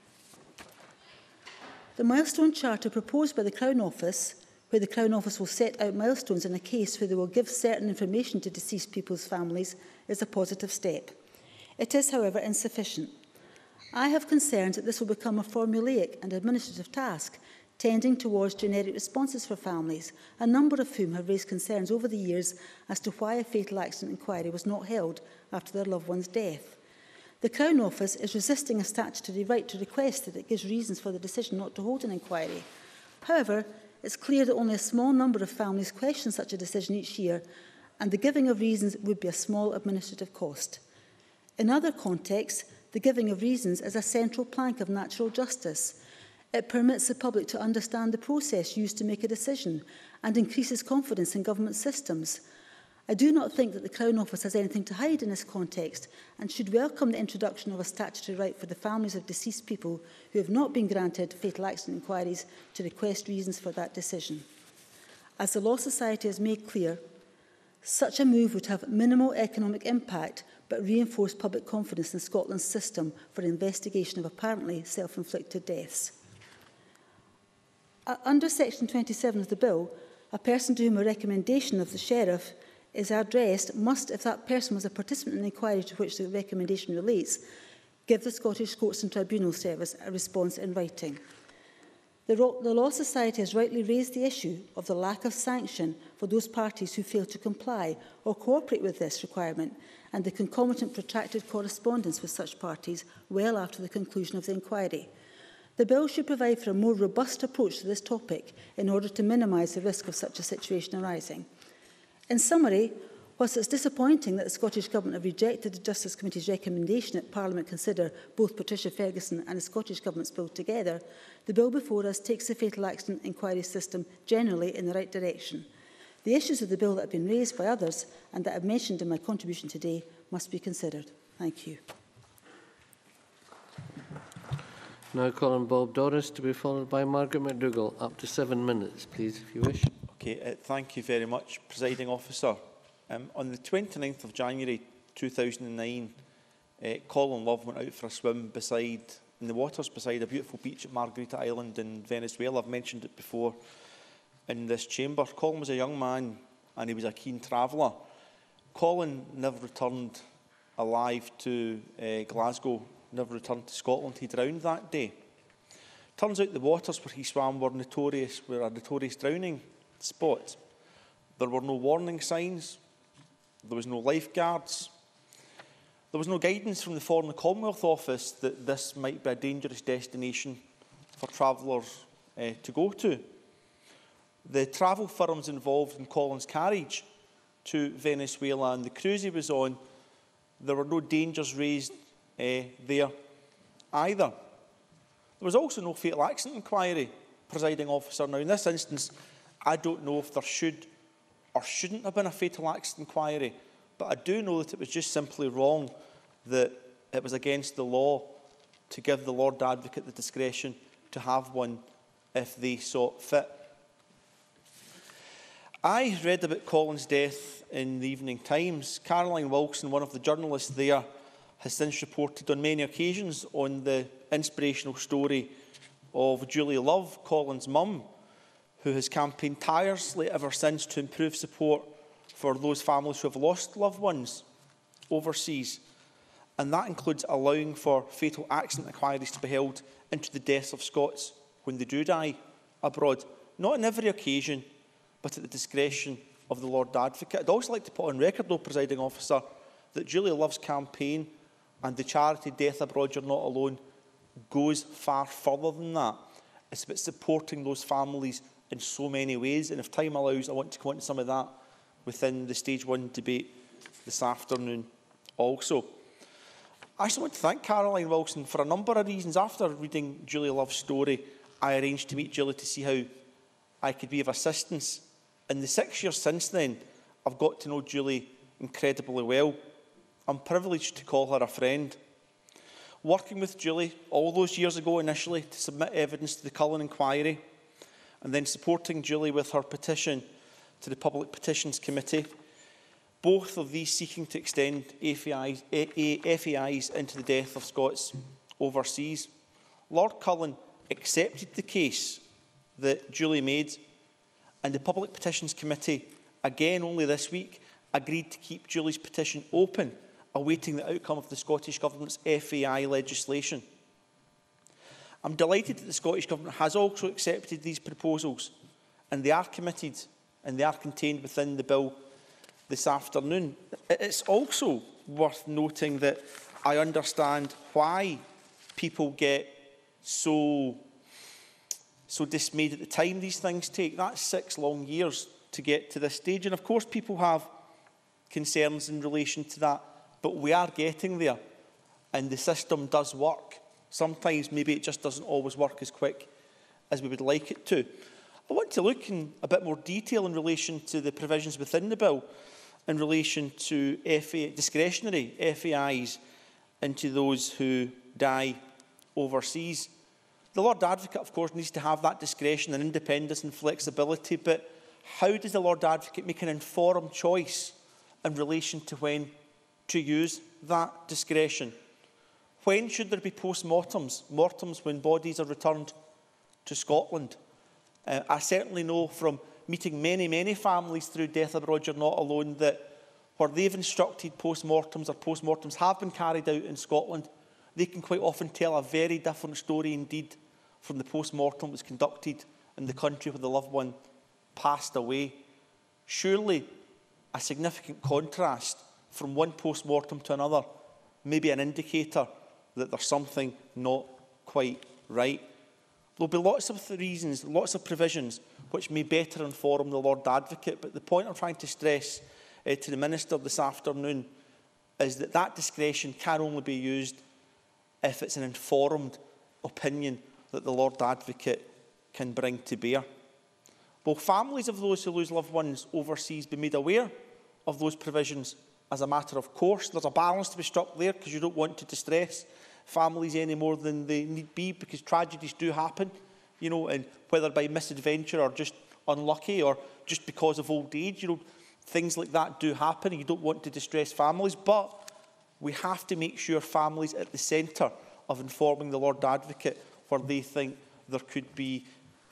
The milestone charter proposed by the Crown Office, where the Crown Office will set out milestones in a case where they will give certain information to deceased people's families, is a positive step. It is, however, insufficient. I have concerns that this will become a formulaic and administrative task, tending towards generic responses for families, a number of whom have raised concerns over the years as to why a fatal accident inquiry was not held after their loved one's death. The Crown Office is resisting a statutory right to request that it gives reasons for the decision not to hold an inquiry. However, it's clear that only a small number of families question such a decision each year, and the giving of reasons would be a small administrative cost. In other contexts, the giving of reasons is a central plank of natural justice. It permits the public to understand the process used to make a decision and increases confidence in government systems. I do not think that the Crown Office has anything to hide in this context and should welcome the introduction of a statutory right for the families of deceased people who have not been granted fatal accident inquiries to request reasons for that decision. As the Law Society has made clear, such a move would have minimal economic impact but reinforce public confidence in Scotland's system for investigation of apparently self-inflicted deaths. Under Section 27 of the Bill, a person to whom a recommendation of the Sheriff is addressed must, if that person was a participant in the inquiry to which the recommendation relates, give the Scottish Courts and Tribunal Service a response in writing. The Law Society has rightly raised the issue of the lack of sanction for those parties who fail to comply or cooperate with this requirement and the concomitant protracted correspondence with such parties well after the conclusion of the inquiry. The bill should provide for a more robust approach to this topic in order to minimise the risk of such a situation arising. In summary, whilst it's disappointing that the Scottish Government have rejected the Justice Committee's recommendation that Parliament consider both Patricia Ferguson and the Scottish Government's bill together, the bill before us takes the fatal accident inquiry system generally in the right direction. The issues of the bill that have been raised by others and that I've mentioned in my contribution today must be considered. Thank you. Now call on Bob Doris to be followed by Margaret McDougall. Up to 7 minutes, please, if you wish. Okay, thank you very much, Presiding Officer. On the 29th of January 2009, Colin Love went out for a swim in the waters beside a beautiful beach at Margarita Island in Venezuela. I've mentioned it before in this chamber. Colin was a young man and he was a keen traveller. Colin never returned alive to Glasgow, never returned to Scotland. He drowned that day. Turns out the waters where he swam were a notorious drowning spot. There were no warning signs. There was no lifeguards. There was no guidance from the Foreign Commonwealth Office that this might be a dangerous destination for travellers to go to. The travel firms involved in Colin's carriage to Venezuela and the cruise he was on, there were no dangers raised there either. There was also no fatal accident inquiry, Presiding Officer. Now, in this instance, I don't know if there should or shouldn't have been a fatal accident inquiry, but I do know that it was just simply wrong, that it was against the law to give the Lord Advocate the discretion to have one if they saw fit. I read about Colin's death in the Evening Times. Caroline Wilson, one of the journalists there, has since reported on many occasions on the inspirational story of Julie Love, Colin's mum, who has campaigned tirelessly ever since to improve support for those families who have lost loved ones overseas. And that includes allowing for fatal accident inquiries to be held into the deaths of Scots when they do die abroad. Not on every occasion, but at the discretion of the Lord Advocate. I'd also like to put on record, though, Presiding Officer, that Julie Love's campaign and the charity Death Abroad You're Not Alone goes far further than that. It's about supporting those families in so many ways, and if time allows, I want to come on to some of that within the Stage 1 debate this afternoon also. I also want to thank Caroline Wilson for a number of reasons. After reading Julie Love's story, I arranged to meet Julie to see how I could be of assistance. In the 6 years since then, I've got to know Julie incredibly well. I'm privileged to call her a friend. Working with Julie all those years ago initially to submit evidence to the Cullen inquiry, and then supporting Julie with her petition to the Public Petitions Committee, both of these seeking to extend FAIs into the death of Scots overseas. Lord Cullen accepted the case that Julie made, and the Public Petitions Committee, again only this week, agreed to keep Julie's petition open, awaiting the outcome of the Scottish Government's FAI legislation. I'm delighted that the Scottish Government has also accepted these proposals, and they are committed and they are contained within the bill this afternoon. It's also worth noting that I understand why people get so dismayed at the time these things take. That's 6 long years to get to this stage, and of course people have concerns in relation to that, but we are getting there, and the system does work. Sometimes maybe it just doesn't always work as quick as we would like it to. I want to look in a bit more detail in relation to the provisions within the bill in relation to discretionary FAIs into those who die overseas. The Lord Advocate, of course, needs to have that discretion and independence and flexibility, but how does the Lord Advocate make an informed choice in relation to when to use that discretion? When should there be post-mortems? Mortems when bodies are returned to Scotland. I certainly know from meeting many families through Death Abroad You're Not Alone that where they've instructed post-mortems or post-mortems have been carried out in Scotland, they can quite often tell a very different story indeed from the post-mortem that was conducted in the country where the loved one passed away. Surely a significant contrast from one post-mortem to another may be an indicator that there's something not quite right. There'll be lots of reasons, lots of provisions which may better inform the Lord Advocate, but the point I'm trying to stress to the Minister this afternoon is that that discretion can only be used if it's an informed opinion that the Lord Advocate can bring to bear. Will families of those who lose loved ones overseas be made aware of those provisions as a matter of course? There's a balance to be struck there because you don't want to distress families any more than they need be, because tragedies do happen, you know, and whether by misadventure or just unlucky or just because of old age, you know, things like that do happen and you don't want to distress families, but we have to make sure families at the centre of informing the Lord Advocate where they think there could be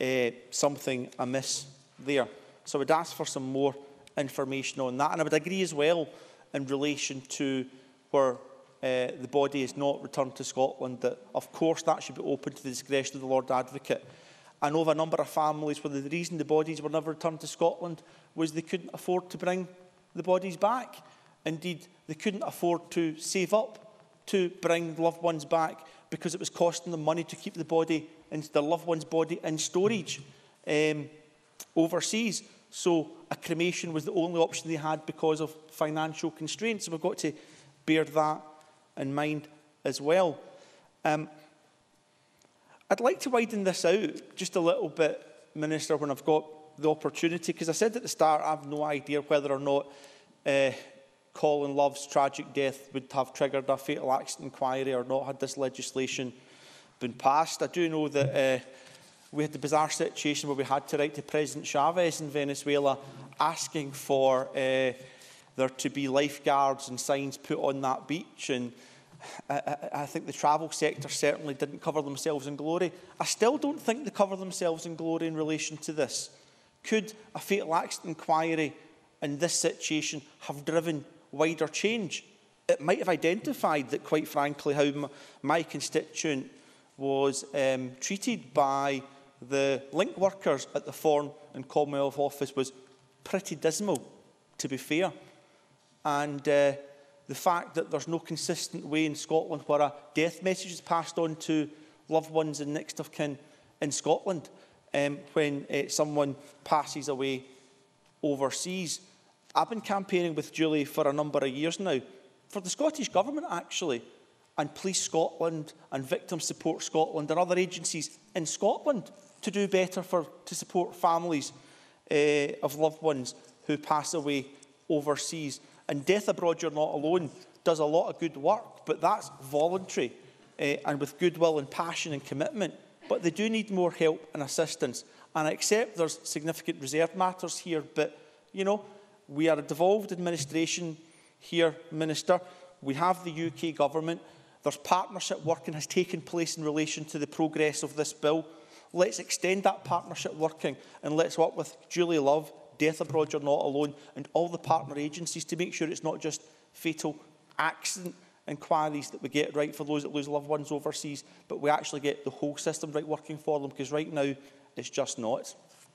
something amiss there. So I would ask for some more information on that, and I would agree as well in relation to where the body is not returned to Scotland, that of course that should be open to the discretion of the Lord Advocate. I know of a number of families where the reason the bodies were never returned to Scotland was they couldn't afford to bring the bodies back. Indeed, they couldn't afford to save up to bring loved ones back because it was costing them money to keep the body, their loved one's body, in storage overseas. So a cremation was the only option they had because of financial constraints. So we've got to bear that in mind as well. I'd like to widen this out just a little bit, Minister, when I've got the opportunity, because I said at the start I have no idea whether or not Colin Love's tragic death would have triggered a fatal accident inquiry or not had this legislation been passed. I do know that we had the bizarre situation where we had to write to President Chavez in Venezuela asking for there to be lifeguards and signs put on that beach, and I think the travel sector certainly didn't cover themselves in glory. I still don't think they cover themselves in glory in relation to this. Could a fatal accident inquiry in this situation have driven wider change? It might have identified that, quite frankly, how my constituent was treated by the link workers at the Foreign and Commonwealth Office was pretty dismal, to be fair. And the fact that there's no consistent way in Scotland where a death message is passed on to loved ones and next of kin in Scotland when someone passes away overseas. I've been campaigning with Julie for a number of years now, for the Scottish Government actually, and Police Scotland and Victim Support Scotland and other agencies in Scotland to do better to support families of loved ones who pass away overseas. And Death Abroad You're Not Alone does a lot of good work, but that's voluntary and with goodwill and passion and commitment. But they do need more help and assistance. And I accept there's significant reserve matters here, but, you know, we are a devolved administration here, Minister. We have the UK Government. There's partnership working has taken place in relation to the progress of this bill. Let's extend that partnership working and let's work with Julie Love, Death Abroad You're Not Alone, and all the partner agencies to make sure it's not just fatal accident inquiries that we get right for those that lose loved ones overseas, but we actually get the whole system right working for them, because right now it's just not.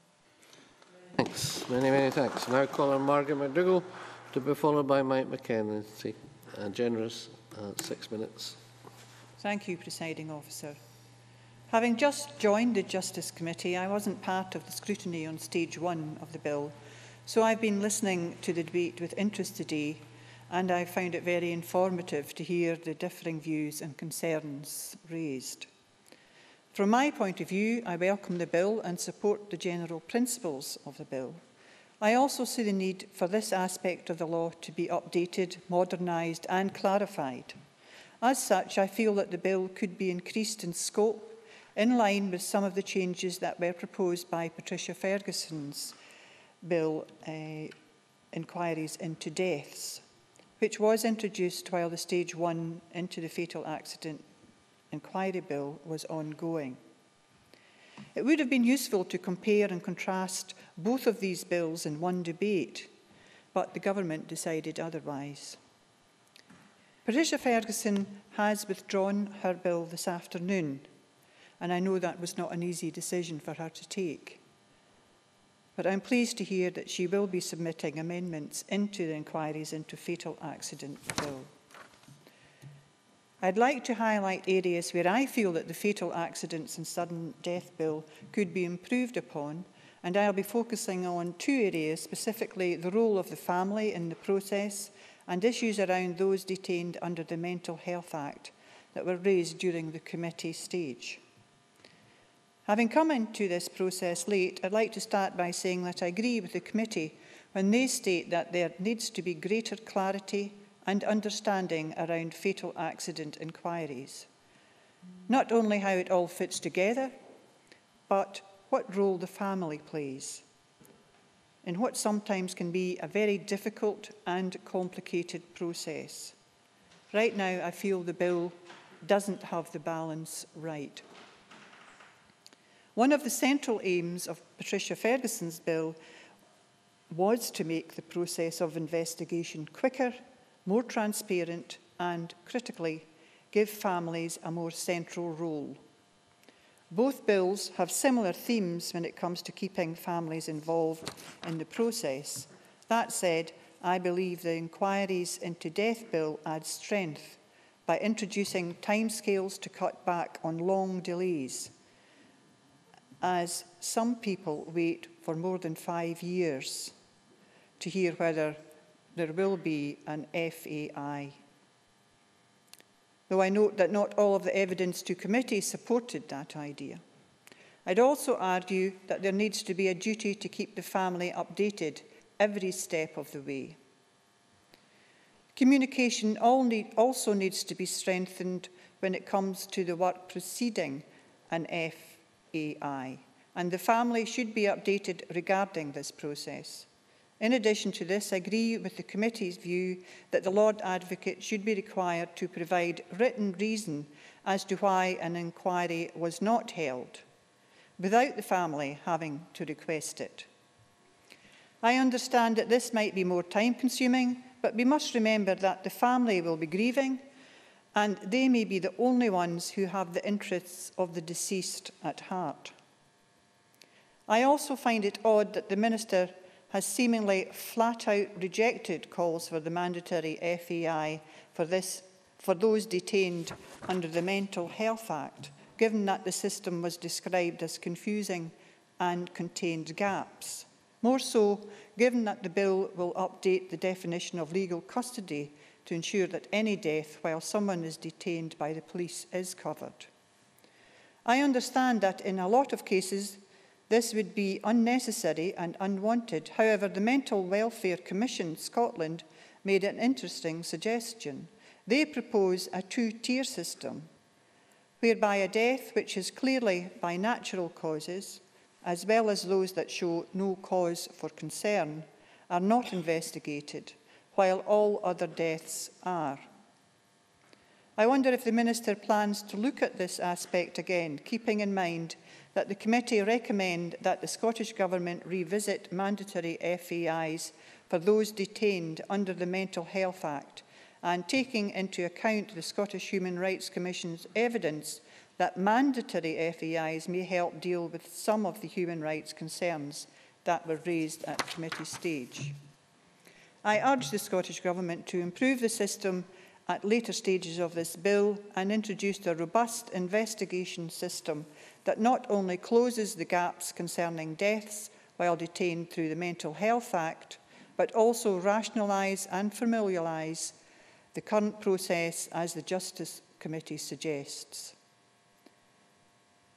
Thanks. Many thanks. Now call on Margaret McDougall to be followed by Mike McKenzie. A generous 6 minutes. Thank you, Presiding Officer. Having just joined the Justice Committee, I wasn't part of the scrutiny on stage 1 of the bill, so I've been listening to the debate with interest today, and I found it very informative to hear the differing views and concerns raised. From my point of view, I welcome the bill and support the general principles of the bill. I also see the need for this aspect of the law to be updated, modernised and clarified. As such, I feel that the bill could be increased in scope in line with some of the changes that were proposed by Patricia Ferguson's bill, Inquiries into Deaths, which was introduced while the Stage 1 into the Fatal Accident Inquiry Bill was ongoing. It would have been useful to compare and contrast both of these bills in one debate, but the government decided otherwise. Patricia Ferguson has withdrawn her bill this afternoon, and I know that was not an easy decision for her to take. But I'm pleased to hear that she will be submitting amendments into the Inquiries into Fatal Accident Bill. I'd like to highlight areas where I feel that the Fatal Accidents and Sudden Death Bill could be improved upon, and I'll be focusing on two areas, specifically the role of the family in the process and issues around those detained under the Mental Health Act that were raised during the committee stage. Having come into this process late, I'd like to start by saying that I agree with the committee when they state that there needs to be greater clarity and understanding around fatal accident inquiries. Not only how it all fits together, but what role the family plays in what sometimes can be a very difficult and complicated process. Right now, I feel the bill doesn't have the balance right. One of the central aims of Patricia Ferguson's bill was to make the process of investigation quicker, more transparent and, critically, give families a more central role. Both bills have similar themes when it comes to keeping families involved in the process. That said, I believe the Inquiries into Death Bill adds strength by introducing timescales to cut back on long delays, as some people wait for more than 5 years to hear whether there will be an FAI. Though I note that not all of the evidence to committee supported that idea. I'd also argue that there needs to be a duty to keep the family updated every step of the way. Communication also needs to be strengthened when it comes to the work preceding an FAI, and the family should be updated regarding this process. In addition to this, I agree with the committee's view that the Lord Advocate should be required to provide written reason as to why an inquiry was not held, without the family having to request it. I understand that this might be more time-consuming, but we must remember that the family will be grieving, and they may be the only ones who have the interests of the deceased at heart. I also find it odd that the Minister has seemingly flat-out rejected calls for the mandatory FAI for those detained under the Mental Health Act, given that the system was described as confusing and contained gaps. More so, given that the bill will update the definition of legal custody to ensure that any death while someone is detained by the police is covered. I understand that in a lot of cases, this would be unnecessary and unwanted. However, the Mental Welfare Commission Scotland made an interesting suggestion. They propose a two-tier system, whereby a death which is clearly by natural causes, as well as those that show no cause for concern, are not investigated, while all other deaths are. I wonder if the Minister plans to look at this aspect again, keeping in mind that the committee recommend that the Scottish Government revisit mandatory FAIs for those detained under the Mental Health Act, and taking into account the Scottish Human Rights Commission's evidence that mandatory FAIs may help deal with some of the human rights concerns that were raised at committee stage. I urge the Scottish Government to improve the system at later stages of this bill and introduce a robust investigation system that not only closes the gaps concerning deaths while detained through the Mental Health Act, but also rationalise and familiarise the current process as the Justice Committee suggests.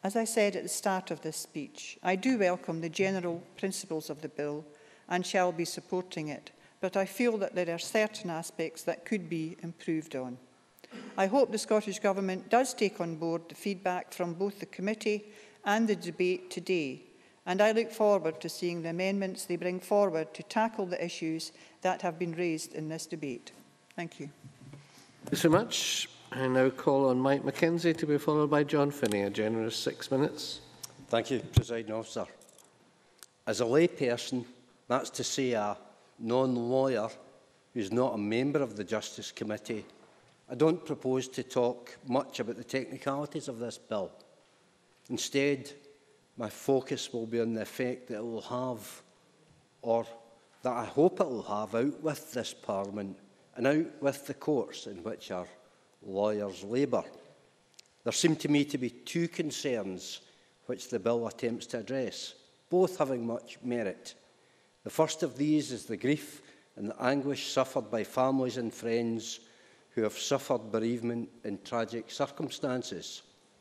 As I said at the start of this speech, I do welcome the general principles of the bill and shall be supporting it, but I feel that there are certain aspects that could be improved on. I hope the Scottish Government does take on board the feedback from both the committee and the debate today, and I look forward to seeing the amendments they bring forward to tackle the issues that have been raised in this debate. Thank you. Thank you so much. I now call on Mike Mackenzie to be followed by John Finney, a generous 6 minutes. Thank you, Presiding Officer. As a layperson, that's to say a non-lawyer who's not a member of the Justice Committee, I don't propose to talk much about the technicalities of this bill. Instead, my focus will be on the effect that it will have, or that I hope it will have, out with this Parliament and out with the courts in which our lawyers labour. There seem to me to be two concerns which the bill attempts to address, both having much merit. The first of these is the grief and the anguish suffered by families and friends who have suffered bereavement in tragic circumstances.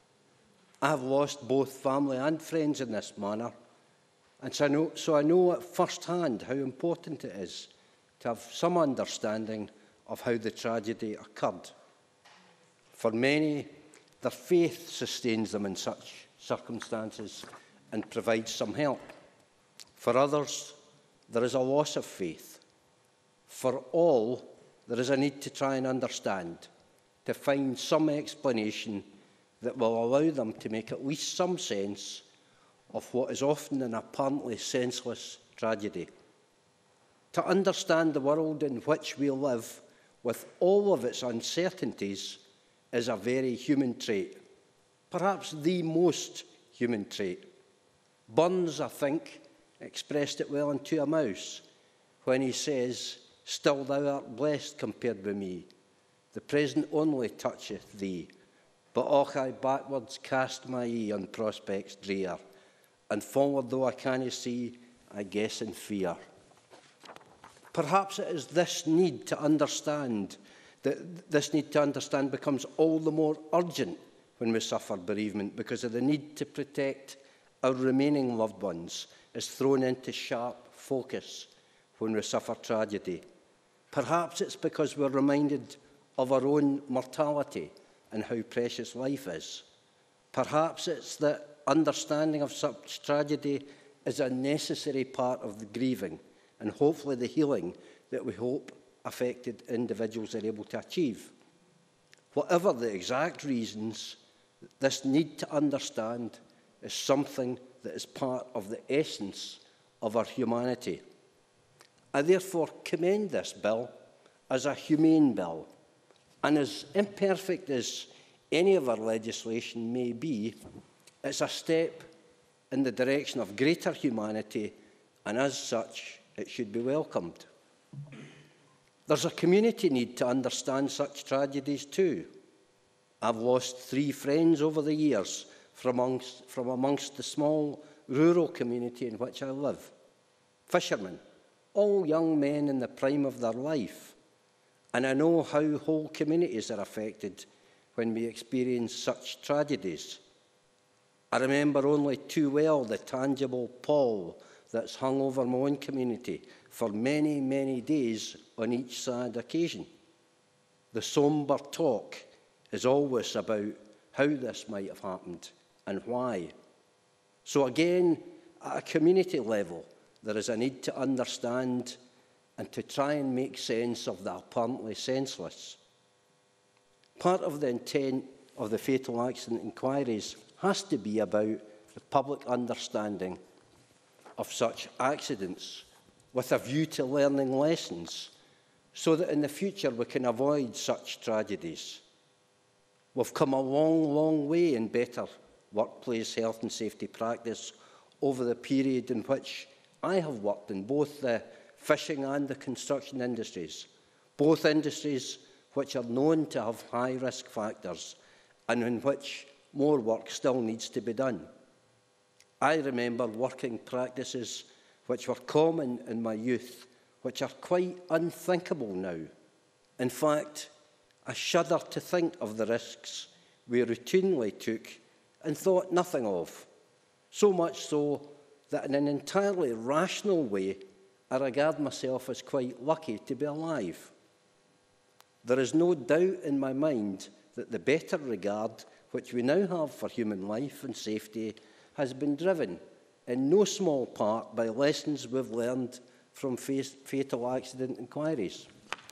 I have lost both family and friends in this manner, and so I know at first hand how important it is to have some understanding of how the tragedy occurred. For many, their faith sustains them in such circumstances and provides some help. For others, there is a loss of faith. For all, there is a need to try and understand, to find some explanation that will allow them to make at least some sense of what is often an apparently senseless tragedy. To understand the world in which we live, with all of its uncertainties, is a very human trait, perhaps the most human trait. Burns, I think, expressed it well into a mouse when he says, "Still thou art blessed compared with me. The present only toucheth thee, but och I backwards cast my ee on prospects drear, and forward though I canna see, I guess in fear." Perhaps it is this need to understand becomes all the more urgent when we suffer bereavement, because of the need to protect our remaining loved ones is thrown into sharp focus when we suffer tragedy. Perhaps it's because we're reminded of our own mortality and how precious life is. Perhaps it's that understanding of such tragedy is a necessary part of the grieving and hopefully the healing that we hope affected individuals are able to achieve. Whatever the exact reasons, this need to understand is something that is part of the essence of our humanity. I therefore commend this bill as a humane bill, and as imperfect as any of our legislation may be, it's a step in the direction of greater humanity, and as such, it should be welcomed. There's a community need to understand such tragedies too. I've lost 3 friends over the years from amongst the small rural community in which I live. Fishermen, all young men in the prime of their life. And I know how whole communities are affected when we experience such tragedies. I remember only too well the tangible pall that's hung over my own community for many, many days on each sad occasion. The sombre talk is always about how this might have happened and why. So again, at a community level, there is a need to understand and to try and make sense of the apparently senseless. Part of the intent of the fatal accident inquiries has to be about the public understanding of such accidents with a view to learning lessons so that in the future we can avoid such tragedies. We've come a long, long way in better workplace health and safety practice over the period in which I have worked in both the fishing and the construction industries, both industries which are known to have high risk factors and in which more work still needs to be done. I remember working practices which were common in my youth, which are quite unthinkable now. In fact, I shudder to think of the risks we routinely took and thought nothing of. So much so that in an entirely rational way, I regard myself as quite lucky to be alive. There is no doubt in my mind that the better regard which we now have for human life and safety has been driven in no small part by lessons we've learned from fatal accident inquiries.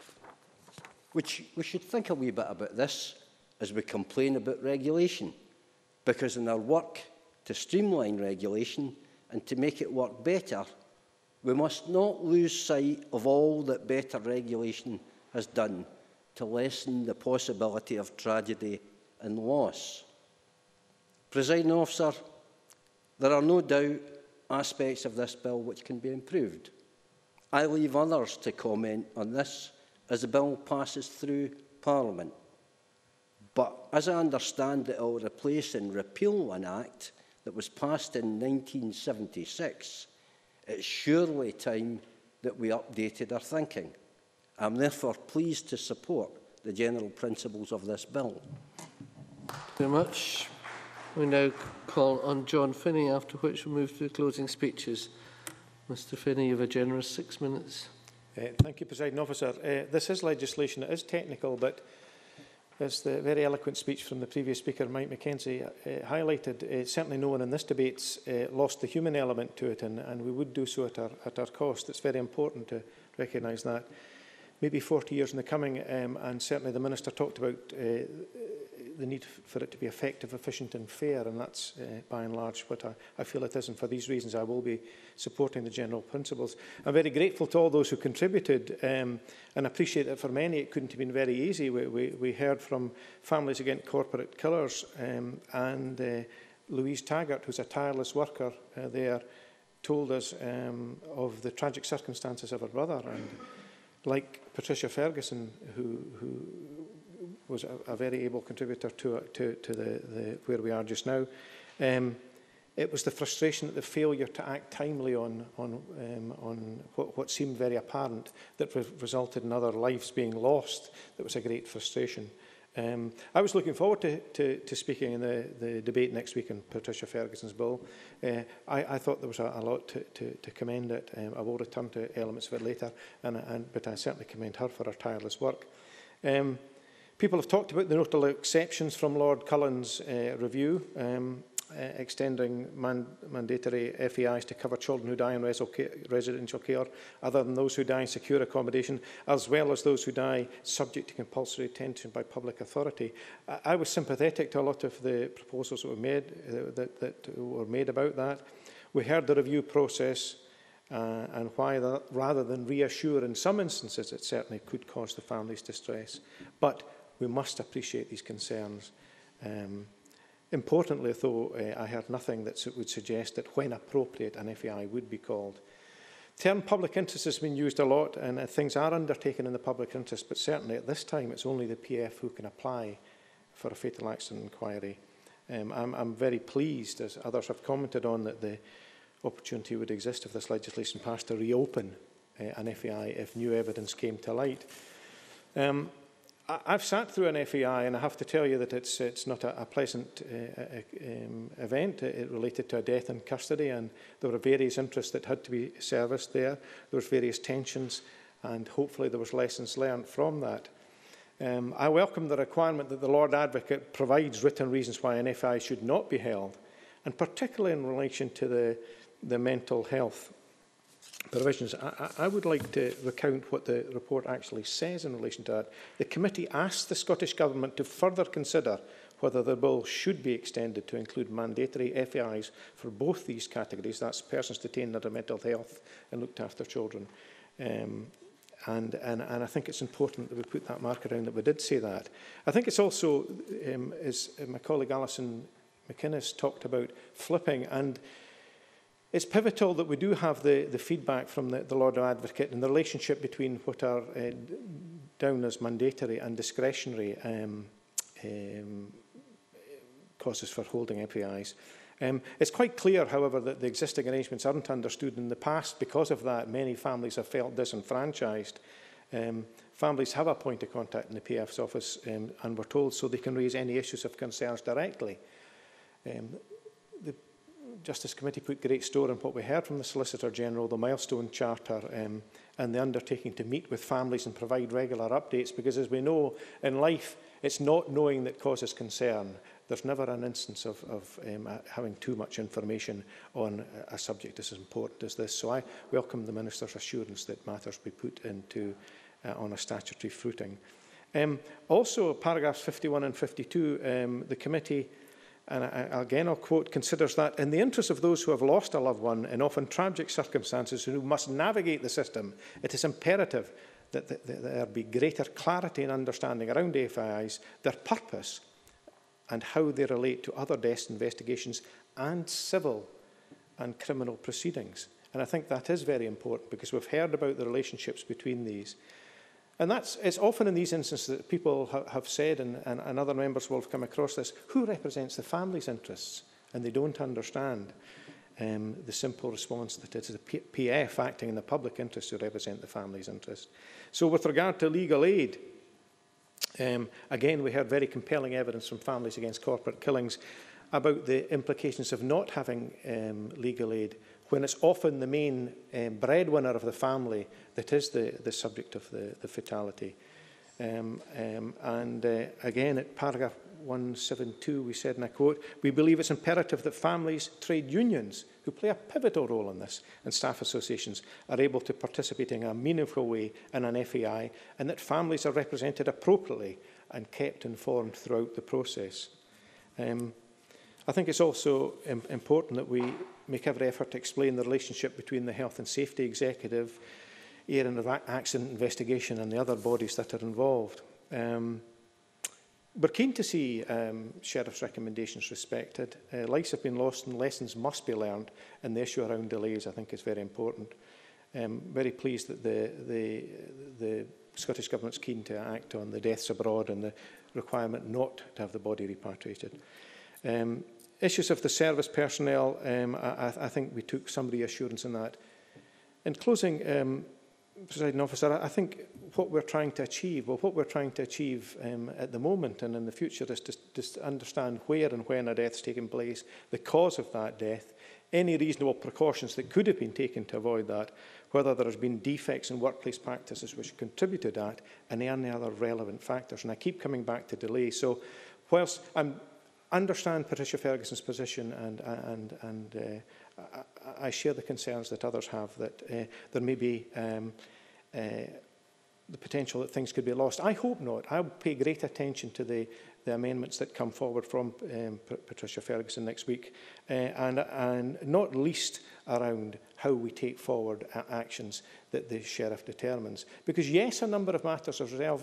We should think a wee bit about this as we complain about regulation, because in our work to streamline regulation and to make it work better, we must not lose sight of all that better regulation has done to lessen the possibility of tragedy and loss. Presiding Officer, there are no doubt aspects of this bill which can be improved. I leave others to comment on this as the bill passes through Parliament. But as I understand it, it will replace and repeal an Act that was passed in 1976. It's surely time that we updated our thinking. I'm therefore pleased to support the general principles of this bill. Thank you very much. We now call on John Finney, after which we move to the closing speeches. Mr Finney, you have a generous 6 minutes. Thank you, Presiding Officer. This is legislation that is technical, but as the very eloquent speech from the previous speaker, Mike McKenzie, highlighted, certainly no one in this debate's lost the human element to it, and we would do so at our cost. It's very important to recognise that. Maybe 40 years in the coming, and certainly the Minister talked about the need for it to be effective, efficient and fair, and that's by and large what I feel it is, and for these reasons I will be supporting the general principles. I'm very grateful to all those who contributed, and appreciate that for many it couldn't have been very easy. We heard from Families Against Corporate Killers, and Louise Taggart, who's a tireless worker there, told us of the tragic circumstances of her brother, and like Patricia Ferguson, who was a very able contributor to the where we are just now. It was the frustration at the failure to act timely on what seemed very apparent that resulted in other lives being lost. That was a great frustration. I was looking forward to speaking in the debate next week on Patricia Ferguson's bill. I thought there was a lot to commend it. I will return to elements of it later, but I certainly commend her for her tireless work. People have talked about the notable exceptions from Lord Cullen's review, extending mandatory FEIs to cover children who die in residential care, other than those who die in secure accommodation, as well as those who die subject to compulsory detention by public authority. I was sympathetic to a lot of the proposals that were made about that. We heard the review process and why that, rather than reassure in some instances, it certainly could cause the families distress. But we must appreciate these concerns. Importantly, though, I heard nothing that would suggest that when appropriate an FEI would be called. The term public interest has been used a lot, and things are undertaken in the public interest, but certainly at this time it's only the PF who can apply for a fatal accident inquiry. I'm very pleased, as others have commented on, that the opportunity would exist if this legislation passed to reopen an FEI if new evidence came to light. I've sat through an FEI, and I have to tell you that it's not a pleasant event. It related to a death in custody, and there were various interests that had to be serviced there. There was various tensions, and hopefully there was lessons learned from that. I welcome the requirement that the Lord Advocate provides written reasons why an FEI should not be held, and particularly in relation to the mental health provisions. I would like to recount what the report actually says in relation to that. The committee asked the Scottish Government to further consider whether the bill should be extended to include mandatory FEIs for both these categories, that's persons detained under mental health and looked after children. And I think it's important that we put that marker down that we did say that. I think it's also, as my colleague Alison McInnes talked about, flipping, and it's pivotal that we do have the feedback from the Lord Advocate and the relationship between what are down as mandatory and discretionary causes for holding FEIs. It's quite clear, however, that the existing arrangements aren't understood. In the past, because of that, many families have felt disenfranchised. Families have a point of contact in the PF's office, and we're told so they can raise any issues of concerns directly. The Justice Committee put great store on what we heard from the Solicitor General, the Milestone Charter, and the undertaking to meet with families and provide regular updates, because as we know in life, it's not knowing that causes concern. There's never an instance of having too much information on a subject as important as this. So I welcome the Minister's assurance that matters be put into on a statutory footing. Also, paragraphs 51 and 52, the committee, and again I'll quote, considers that in the interest of those who have lost a loved one in often tragic circumstances who must navigate the system, it is imperative that there be greater clarity and understanding around FIIs, their purpose and how they relate to other death investigations and civil and criminal proceedings. And I think that is very important, because we've heard about the relationships between these. And it's often in these instances that people have said, and other members will have come across this, who represents the family's interests? And they don't understand the simple response that it's the PF acting in the public interest to represent the family's interest. So with regard to legal aid, again, we heard very compelling evidence from Families Against Corporate Killings about the implications of not having legal aid, when it's often the main breadwinner of the family that is the subject of the fatality. Again, at paragraph 172, we said, and I quote, "We believe it's imperative that families, trade unions, who play a pivotal role in this, and staff associations are able to participate in a meaningful way in an FAI, and that families are represented appropriately and kept informed throughout the process." I think it's also important that we make every effort to explain the relationship between the Health and Safety Executive, Area of Accident Investigation and the other bodies that are involved. We're keen to see Sheriff's recommendations respected. Lives have been lost and lessons must be learned, and the issue around delays, I think, is very important. Very pleased that the Scottish Government's keen to act on the deaths abroad and the requirement not to have the body repatriated. Issues of the service personnel, I think we took some reassurance in that. In closing, Presiding Officer, I think what we're trying to achieve, at the moment and in the future, is to understand where and when a death's taken place, the cause of that death, any reasonable precautions that could have been taken to avoid that, whether there has been defects in workplace practices which contributed to that, and any other relevant factors. And I keep coming back to delay. So whilst I understand Patricia Ferguson's position, and I share the concerns that others have, that there may be the potential that things could be lost. I hope not. I'll pay great attention to the amendments that come forward from Patricia Ferguson next week, and not least around how we take forward actions that the Sheriff determines. Because yes, a number of matters are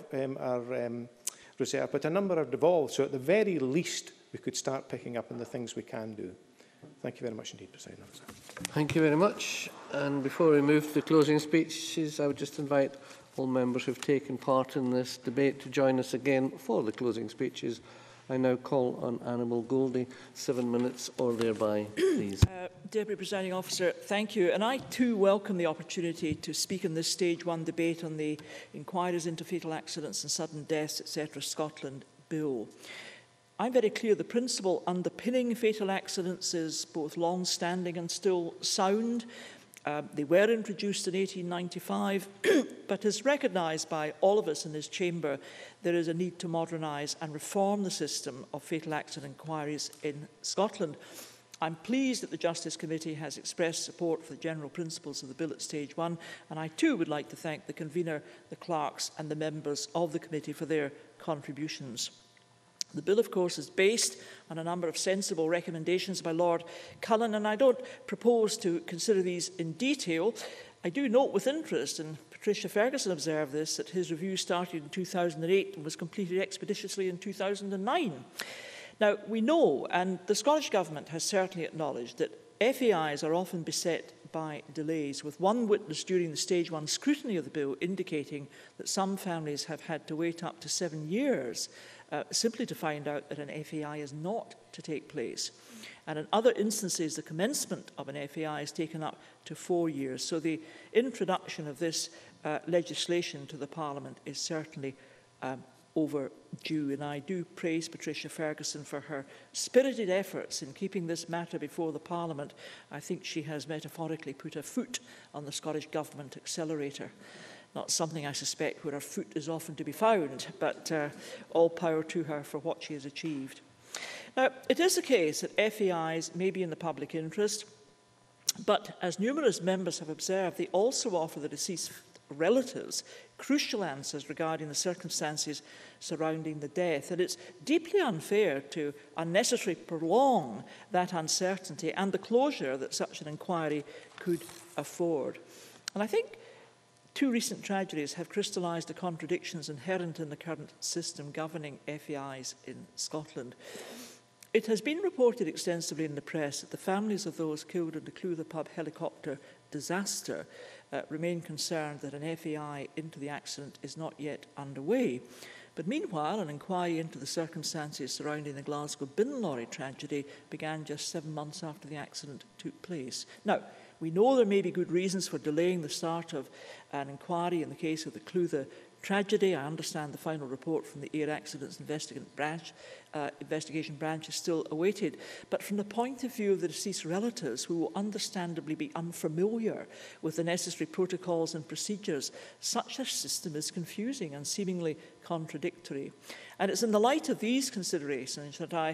reserved, but a number are devolved. So at the very least, we could start picking up on the things we can do. Thank you very much indeed, Presiding Officer. Thank you very much. And before we move to the closing speeches, I would just invite all members who have taken part in this debate to join us again for the closing speeches. I now call on Annabel Goldie, 7 minutes or thereby, please. Deputy Presiding Officer, thank you. And I too welcome the opportunity to speak in this Stage 1 debate on the Inquiries into Fatal Accidents and Sudden Deaths, etc. Scotland Bill. I'm very clear the principle underpinning fatal accidents is both long-standing and still sound. They were introduced in 1895, but as recognised by all of us in this chamber, there is a need to modernise and reform the system of fatal accident inquiries in Scotland. I'm pleased that the Justice Committee has expressed support for the general principles of the bill at Stage 1, and I too would like to thank the convener, the clerks and the members of the committee for their contributions. The bill, of course, is based on a number of sensible recommendations by Lord Cullen, and I don't propose to consider these in detail. I do note with interest, and Patricia Ferguson observed this, that his review started in 2008 and was completed expeditiously in 2009. Now, we know, and the Scottish Government has certainly acknowledged, that FAIs are often beset by delays, with one witness during the Stage 1 scrutiny of the bill indicating that some families have had to wait up to 7 years simply to find out that an FAI is not to take place. And in other instances, the commencement of an FAI is taken up to 4 years. So the introduction of this legislation to the Parliament is certainly overdue. And I do praise Patricia Ferguson for her spirited efforts in keeping this matter before the Parliament. I think she has metaphorically put her foot on the Scottish Government accelerator. Not something, I suspect, where her foot is often to be found, but all power to her for what she has achieved. Now, it is the case that FAIs may be in the public interest, but as numerous members have observed, they also offer the deceased relatives crucial answers regarding the circumstances surrounding the death. And it's deeply unfair to unnecessarily prolong that uncertainty and the closure that such an inquiry could afford. And I think two recent tragedies have crystallised the contradictions inherent in the current system governing FAIs in Scotland. It has been reported extensively in the press that the families of those killed in the Clutha pub helicopter disaster remain concerned that an FAI into the accident is not yet underway. But meanwhile, an inquiry into the circumstances surrounding the Glasgow bin lorry tragedy began just 7 months after the accident took place. Now, we know there may be good reasons for delaying the start of an inquiry in the case of the Clutha tragedy. I understand the final report from the Air Accidents Investigation Branch is still awaited. But from the point of view of the deceased relatives, who will understandably be unfamiliar with the necessary protocols and procedures, such a system is confusing and seemingly contradictory. And it's in the light of these considerations that I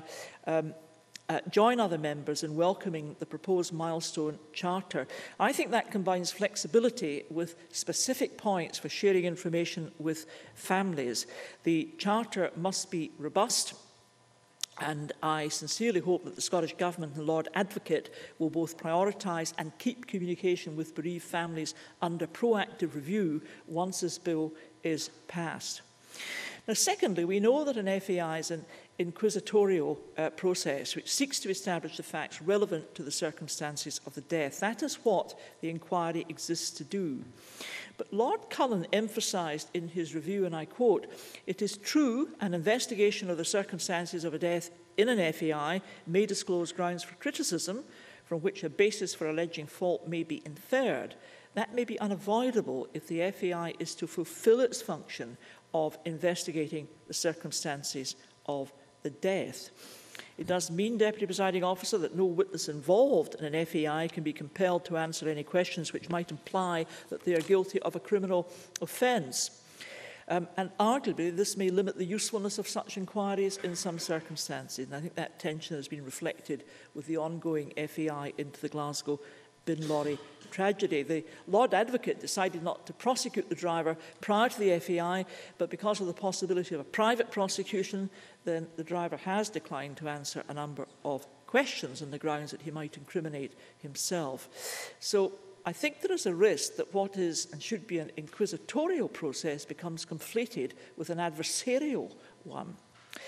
join other members in welcoming the proposed milestone charter. I think that combines flexibility with specific points for sharing information with families. The charter must be robust, and I sincerely hope that the Scottish Government and the Lord Advocate will both prioritise and keep communication with bereaved families under proactive review once this bill is passed. Now, secondly, we know that an FAI is an inquisitorial process which seeks to establish the facts relevant to the circumstances of the death. That is what the inquiry exists to do. But Lord Cullen emphasised in his review, and I quote, "It is true an investigation of the circumstances of a death in an FAI may disclose grounds for criticism from which a basis for alleging fault may be inferred. That may be unavoidable if the FAI is to fulfil its function of investigating the circumstances of the death." It does mean, Deputy Presiding Officer, that no witness involved in an FAI can be compelled to answer any questions which might imply that they are guilty of a criminal offence. And arguably, this may limit the usefulness of such inquiries in some circumstances. And I think that tension has been reflected with the ongoing FAI into the Glasgow bin lorry tragedy. The Lord Advocate decided not to prosecute the driver prior to the FAI, but because of the possibility of a private prosecution, then the driver has declined to answer a number of questions on the grounds that he might incriminate himself. So I think there is a risk that what is and should be an inquisitorial process becomes conflated with an adversarial one.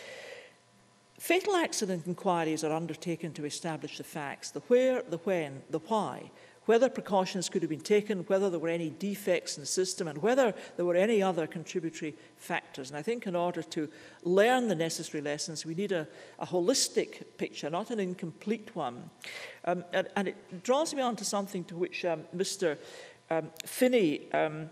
Fatal accident inquiries are undertaken to establish the facts, the where, the when, the why, whether precautions could have been taken, whether there were any defects in the system, and whether there were any other contributory factors. And I think in order to learn the necessary lessons, we need a holistic picture, not an incomplete one. And it draws me on to something to which Mr. Finney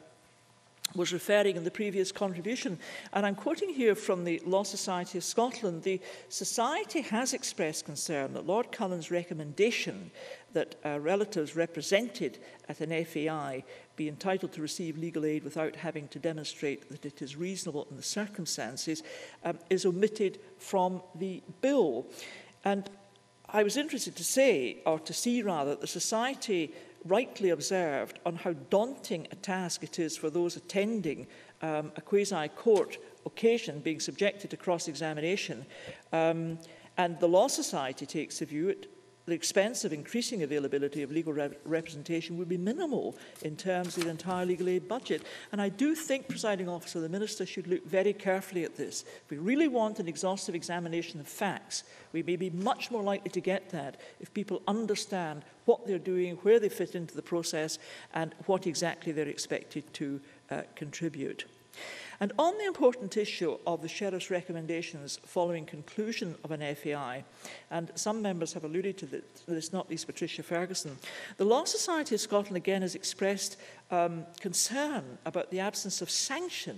was referring in the previous contribution. And I'm quoting here from the Law Society of Scotland. The Society has expressed concern that Lord Cullen's recommendation that relatives represented at an FAI be entitled to receive legal aid without having to demonstrate that it is reasonable in the circumstances is omitted from the bill. And I was interested to see that the Society rightly observed on how daunting a task it is for those attending a quasi-court occasion being subjected to cross-examination. And the Law Society takes the view that the expense of increasing availability of legal representation would be minimal in terms of the entire legal aid budget. And I do think, Presiding Officer, the Minister should look very carefully at this. If we really want an exhaustive examination of facts, we may be much more likely to get that if people understand what they're doing, where they fit into the process, and what exactly they're expected to contribute. And on the important issue of the Sheriff's recommendations following conclusion of an FAI, and some members have alluded to this, not least Patricia Ferguson, the Law Society of Scotland again has expressed concern about the absence of sanction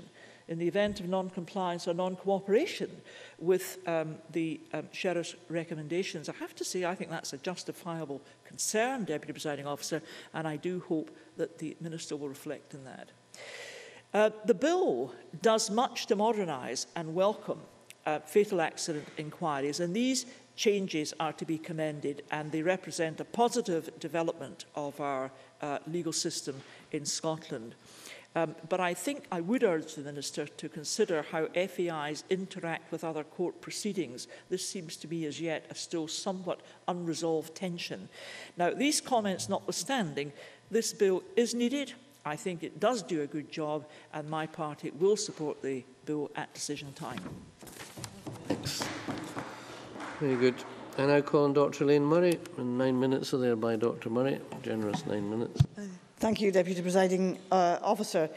in the event of non-compliance or non-cooperation with the Sheriff's recommendations. I have to say, I think that's a justifiable concern, Deputy Presiding Officer, and I do hope that the Minister will reflect on that. The bill does much to modernise and welcome fatal accident inquiries, and these changes are to be commended, and they represent a positive development of our legal system in Scotland. But I think I would urge the Minister to consider how FAIs interact with other court proceedings. This seems to be as yet a still somewhat unresolved tension. Now, these comments notwithstanding, this bill is needed. I think it does do a good job, and my party will support the bill at decision time. Thanks. Very good. I now call on Dr. Elaine Murray. And 9 minutes are there by Dr. Murray. Generous 9 minutes. Thank you, Deputy Presiding Officer.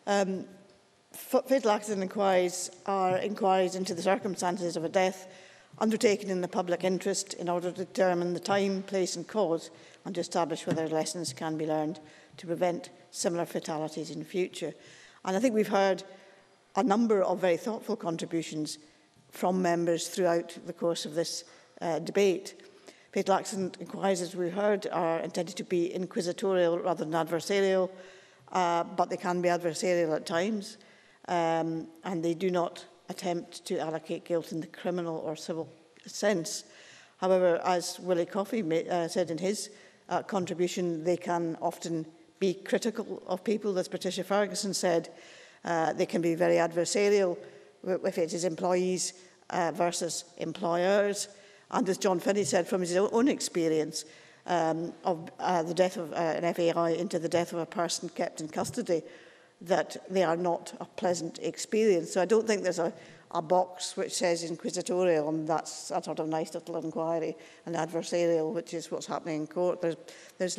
Fatal accident inquiries are inquiries into the circumstances of a death undertaken in the public interest in order to determine the time, place and cause and to establish whether lessons can be learned to prevent similar fatalities in the future. And I think we've heard a number of very thoughtful contributions from members throughout the course of this debate. Fatal accident inquiries, as we heard, are intended to be inquisitorial rather than adversarial, but they can be adversarial at times, and they do not attempt to allocate guilt in the criminal or civil sense. However, as Willie Coffey said in his contribution, they can often be critical of people. As Patricia Ferguson said, they can be very adversarial if it is employees versus employers. And as John Finney said from his own experience of the death of an FAI into the death of a person kept in custody, that they are not a pleasant experience. So I don't think there's a box which says inquisitorial, and that's a sort of nice little inquiry, and adversarial, which is what's happening in court. There's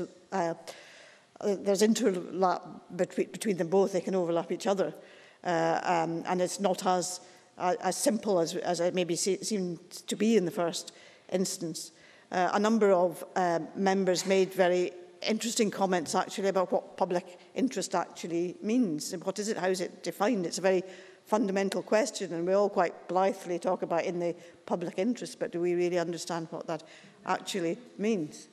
interlap between them both. They can overlap each other, and it's not as simple as it maybe seemed to be in the first instance. A number of members made very interesting comments actually about what public interest actually means. And what is it? How is it defined? It's a very fundamental question, and we all quite blithely talk about in the public interest, but do we really understand what that actually means?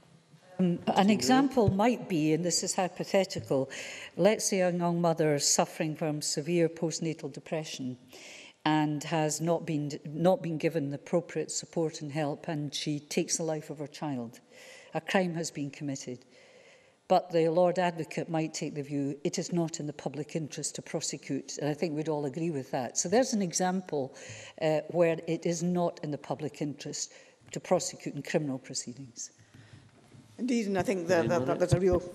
An example might be, and this is hypothetical, let's say a young mother is suffering from severe postnatal depression and has not been given the appropriate support and help, and she takes the life of her child. A crime has been committed. But the Lord Advocate might take the view it is not in the public interest to prosecute, and I think we'd all agree with that. So there's an example where it is not in the public interest to prosecute in criminal proceedings. Indeed, and I think that there's a real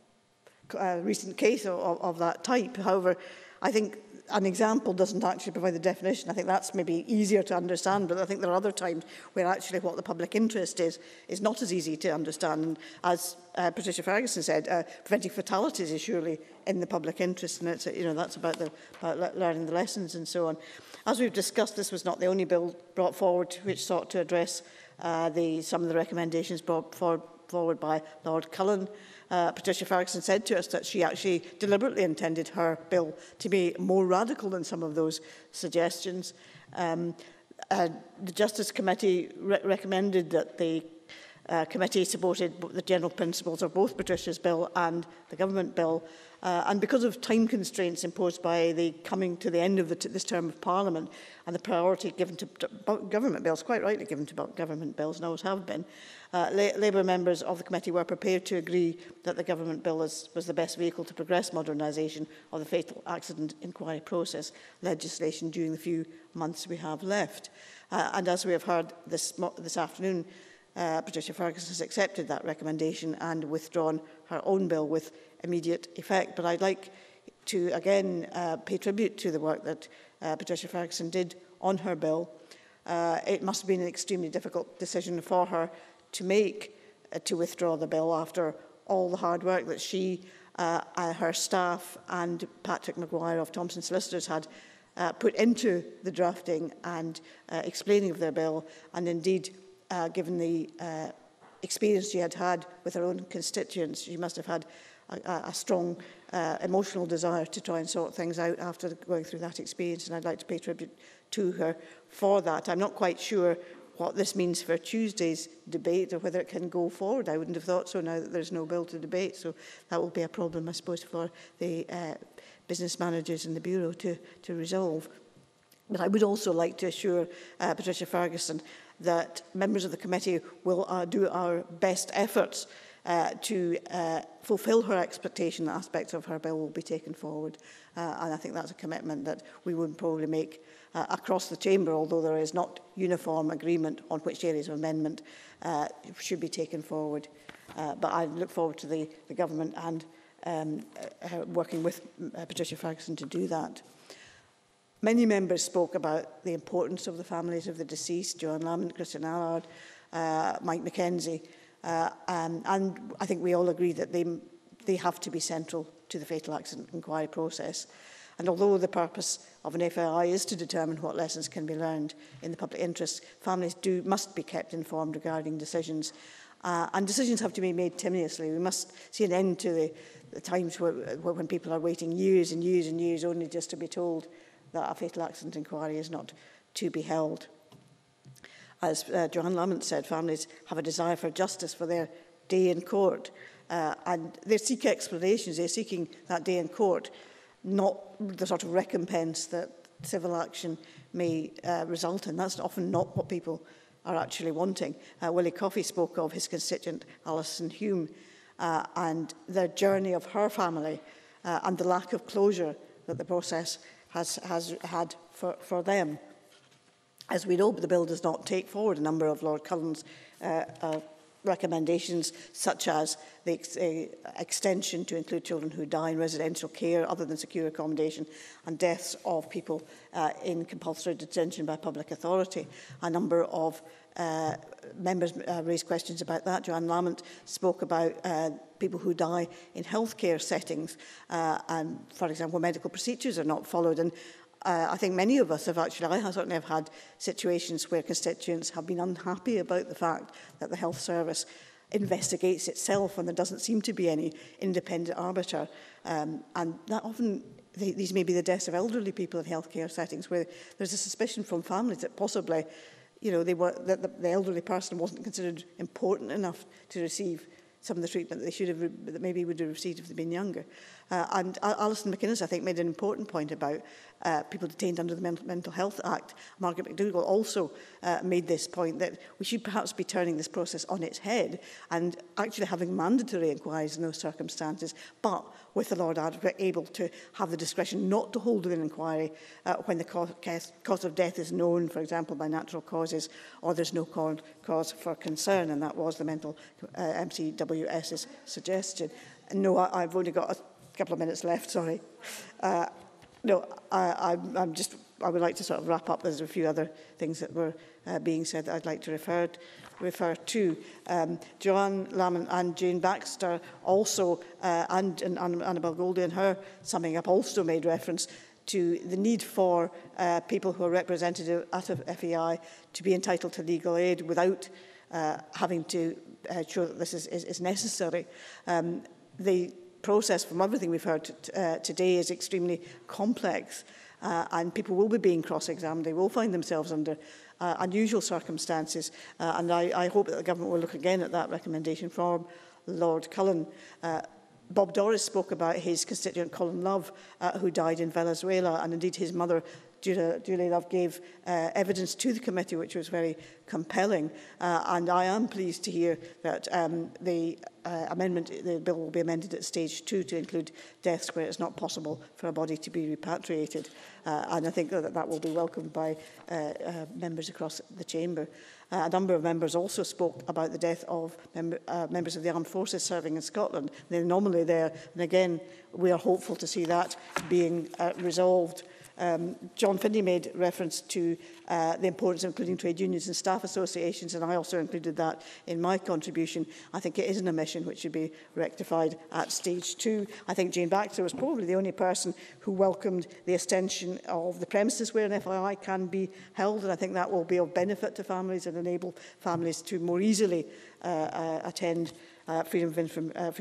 recent case of that type. However, I think an example doesn't actually provide the definition. I think that's maybe easier to understand, but I think there are other times where actually what the public interest is not as easy to understand. And as Patricia Ferguson said, preventing fatalities is surely in the public interest, and it's, that's about learning the lessons and so on. As we've discussed, this was not the only bill brought forward which sought to address some of the recommendations brought forward by Lord Cullen. Patricia Ferguson said to us that she actually deliberately intended her bill to be more radical than some of those suggestions. The Justice Committee recommended that the committee supported the general principles of both Patricia's bill and the government bill. And because of time constraints imposed by the coming to the end of this term of Parliament and the priority given to government bills, quite rightly given to government bills and always have been, Labour members of the committee were prepared to agree that the government bill was the best vehicle to progress modernisation of the fatal accident inquiry process legislation during the few months we have left. And as we have heard this afternoon, Patricia Ferguson has accepted that recommendation and withdrawn her own bill with immediate effect. But I'd like to again pay tribute to the work that Patricia Ferguson did on her bill. It must have been an extremely difficult decision for her to make to withdraw the bill after all the hard work that she, her staff and Patrick Maguire of Thomson Solicitors had put into the drafting and explaining of their bill, and indeed given the experience she had with her own constituents, she must have had a strong emotional desire to try and sort things out after going through that experience, and I'd like to pay tribute to her for that. I'm not quite sure what this means for Tuesday's debate or whether it can go forward. I wouldn't have thought so now that there's no bill to debate, so that will be a problem, I suppose, for the business managers in the Bureau to resolve. But I would also like to assure Patricia Ferguson that members of the committee will do our best efforts to fulfil her expectation that aspects of her bill will be taken forward. And I think that's a commitment that we would probably make across the chamber, although there is not uniform agreement on which areas of amendment should be taken forward. But I look forward to the government and working with Patricia Ferguson to do that. Many members spoke about the importance of the families of the deceased, Joanne Lamont, Christian Allard, Mike Mackenzie, and I think we all agree that they have to be central to the fatal accident inquiry process. And although the purpose of an FII is to determine what lessons can be learned in the public interest, families must be kept informed regarding decisions. And decisions have to be made timorously. We must see an end to the times when people are waiting years and years and years only just to be told that a fatal accident inquiry is not to be held. As Joanne Lamont said, families have a desire for justice for their day in court, and they seek explanations. They're seeking that day in court, not the sort of recompense that civil action may result in. That's often not what people are actually wanting. Willie Coffey spoke of his constituent Alison Hume and the journey of her family and the lack of closure that the process has had for them. As we know, the bill does not take forward a number of Lord Cullen's recommendations, such as the extension to include children who die in residential care other than secure accommodation, and deaths of people in compulsory detention by public authority. A number of members raised questions about that. Joanne Lamont spoke about people who die in healthcare settings, and, for example, medical procedures are not followed. And I think many of us have actually, I certainly have had situations where constituents have been unhappy about the fact that the health service investigates itself and there doesn't seem to be any independent arbiter. And that often, these may be the deaths of elderly people in healthcare settings where there's a suspicion from families that possibly, you know, that the elderly person wasn't considered important enough to receive some of the treatment that they should have, that maybe would have received if they'd been younger. And Alison McInnes, I think, made an important point about people detained under the Mental Health Act. Margaret McDougall also made this point that we should perhaps be turning this process on its head and actually having mandatory inquiries in those circumstances, but with the Lord Advocate able to have the discretion not to hold an inquiry when the cause of death is known, for example, by natural causes, or there's no cause for concern, and that was the mental MCWS's suggestion. No, I've only got a couple of minutes left, sorry. No, I would like to sort of wrap up. There's a few other things that were being said that I'd like to refer to. Joanne Lamont and Jane Baxter also, and Annabel Goldie in her summing up, also made reference to the need for people who are represented at a FEI to be entitled to legal aid without having to show that this is necessary. The process, from everything we've heard today, is extremely complex, and people will be being cross-examined. They will find themselves under unusual circumstances, and I hope that the government will look again at that recommendation from Lord Cullen. Bob Doris spoke about his constituent Colin Love, who died in Venezuela, and indeed his mother, Julie Love, gave evidence to the committee which was very compelling, and I am pleased to hear that the bill will be amended at stage 2 to include deaths where it's not possible for a body to be repatriated, and I think that will be welcomed by members across the chamber. A number of members also spoke about the death of members of the armed forces serving in Scotland. They're anomaly there, and again we are hopeful to see that being resolved. John Finney made reference to the importance of including trade unions and staff associations, and I also included that in my contribution. I think it is an omission which should be rectified at stage 2. I think Jane Baxter was probably the only person who welcomed the extension of the premises where an FII can be held, and I think that will be of benefit to families and enable families to more easily attend freedom of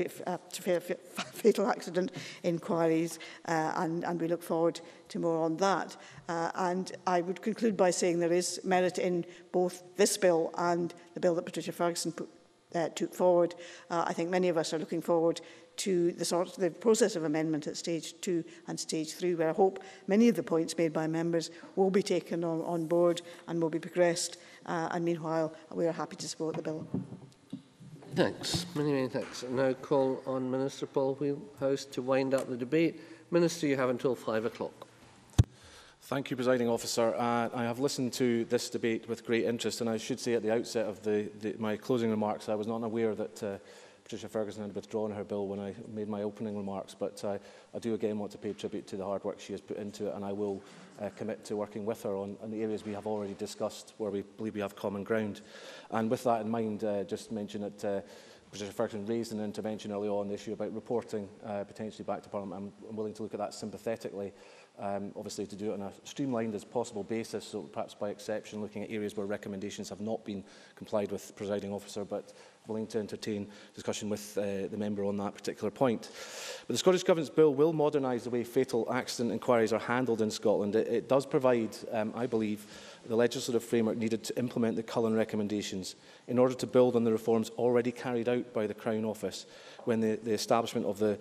fatal accident inquiries, and we look forward to more on that. And I would conclude by saying there is merit in both this bill and the bill that Patricia Ferguson took forward. I think many of us are looking forward to the process of amendment at stage 2 and stage 3, where I hope many of the points made by members will be taken on board and will be progressed. And meanwhile, we are happy to support the bill. Thanks. Many thanks. I now call on Minister Paul Wheelhouse to wind up the debate. Minister, you have until 5 o'clock. Thank you, Presiding Officer. I have listened to this debate with great interest, and I should say at the outset of my closing remarks, I was not aware that Patricia Ferguson had withdrawn her bill when I made my opening remarks, but I do again want to pay tribute to the hard work she has put into it, and I will commit to working with her on the areas we have already discussed where we believe we have common ground. And with that in mind, just mention that Patricia Ferguson raised an intervention early on the issue about reporting potentially back to Parliament. I'm willing to look at that sympathetically, obviously to do it on a streamlined as possible basis, so perhaps by exception looking at areas where recommendations have not been complied with, Presiding Officer, but willing to entertain discussion with the member on that particular point. But the Scottish Government's bill will modernise the way fatal accident inquiries are handled in Scotland. It does provide, I believe, the legislative framework needed to implement the Cullen recommendations in order to build on the reforms already carried out by the Crown Office when the establishment of the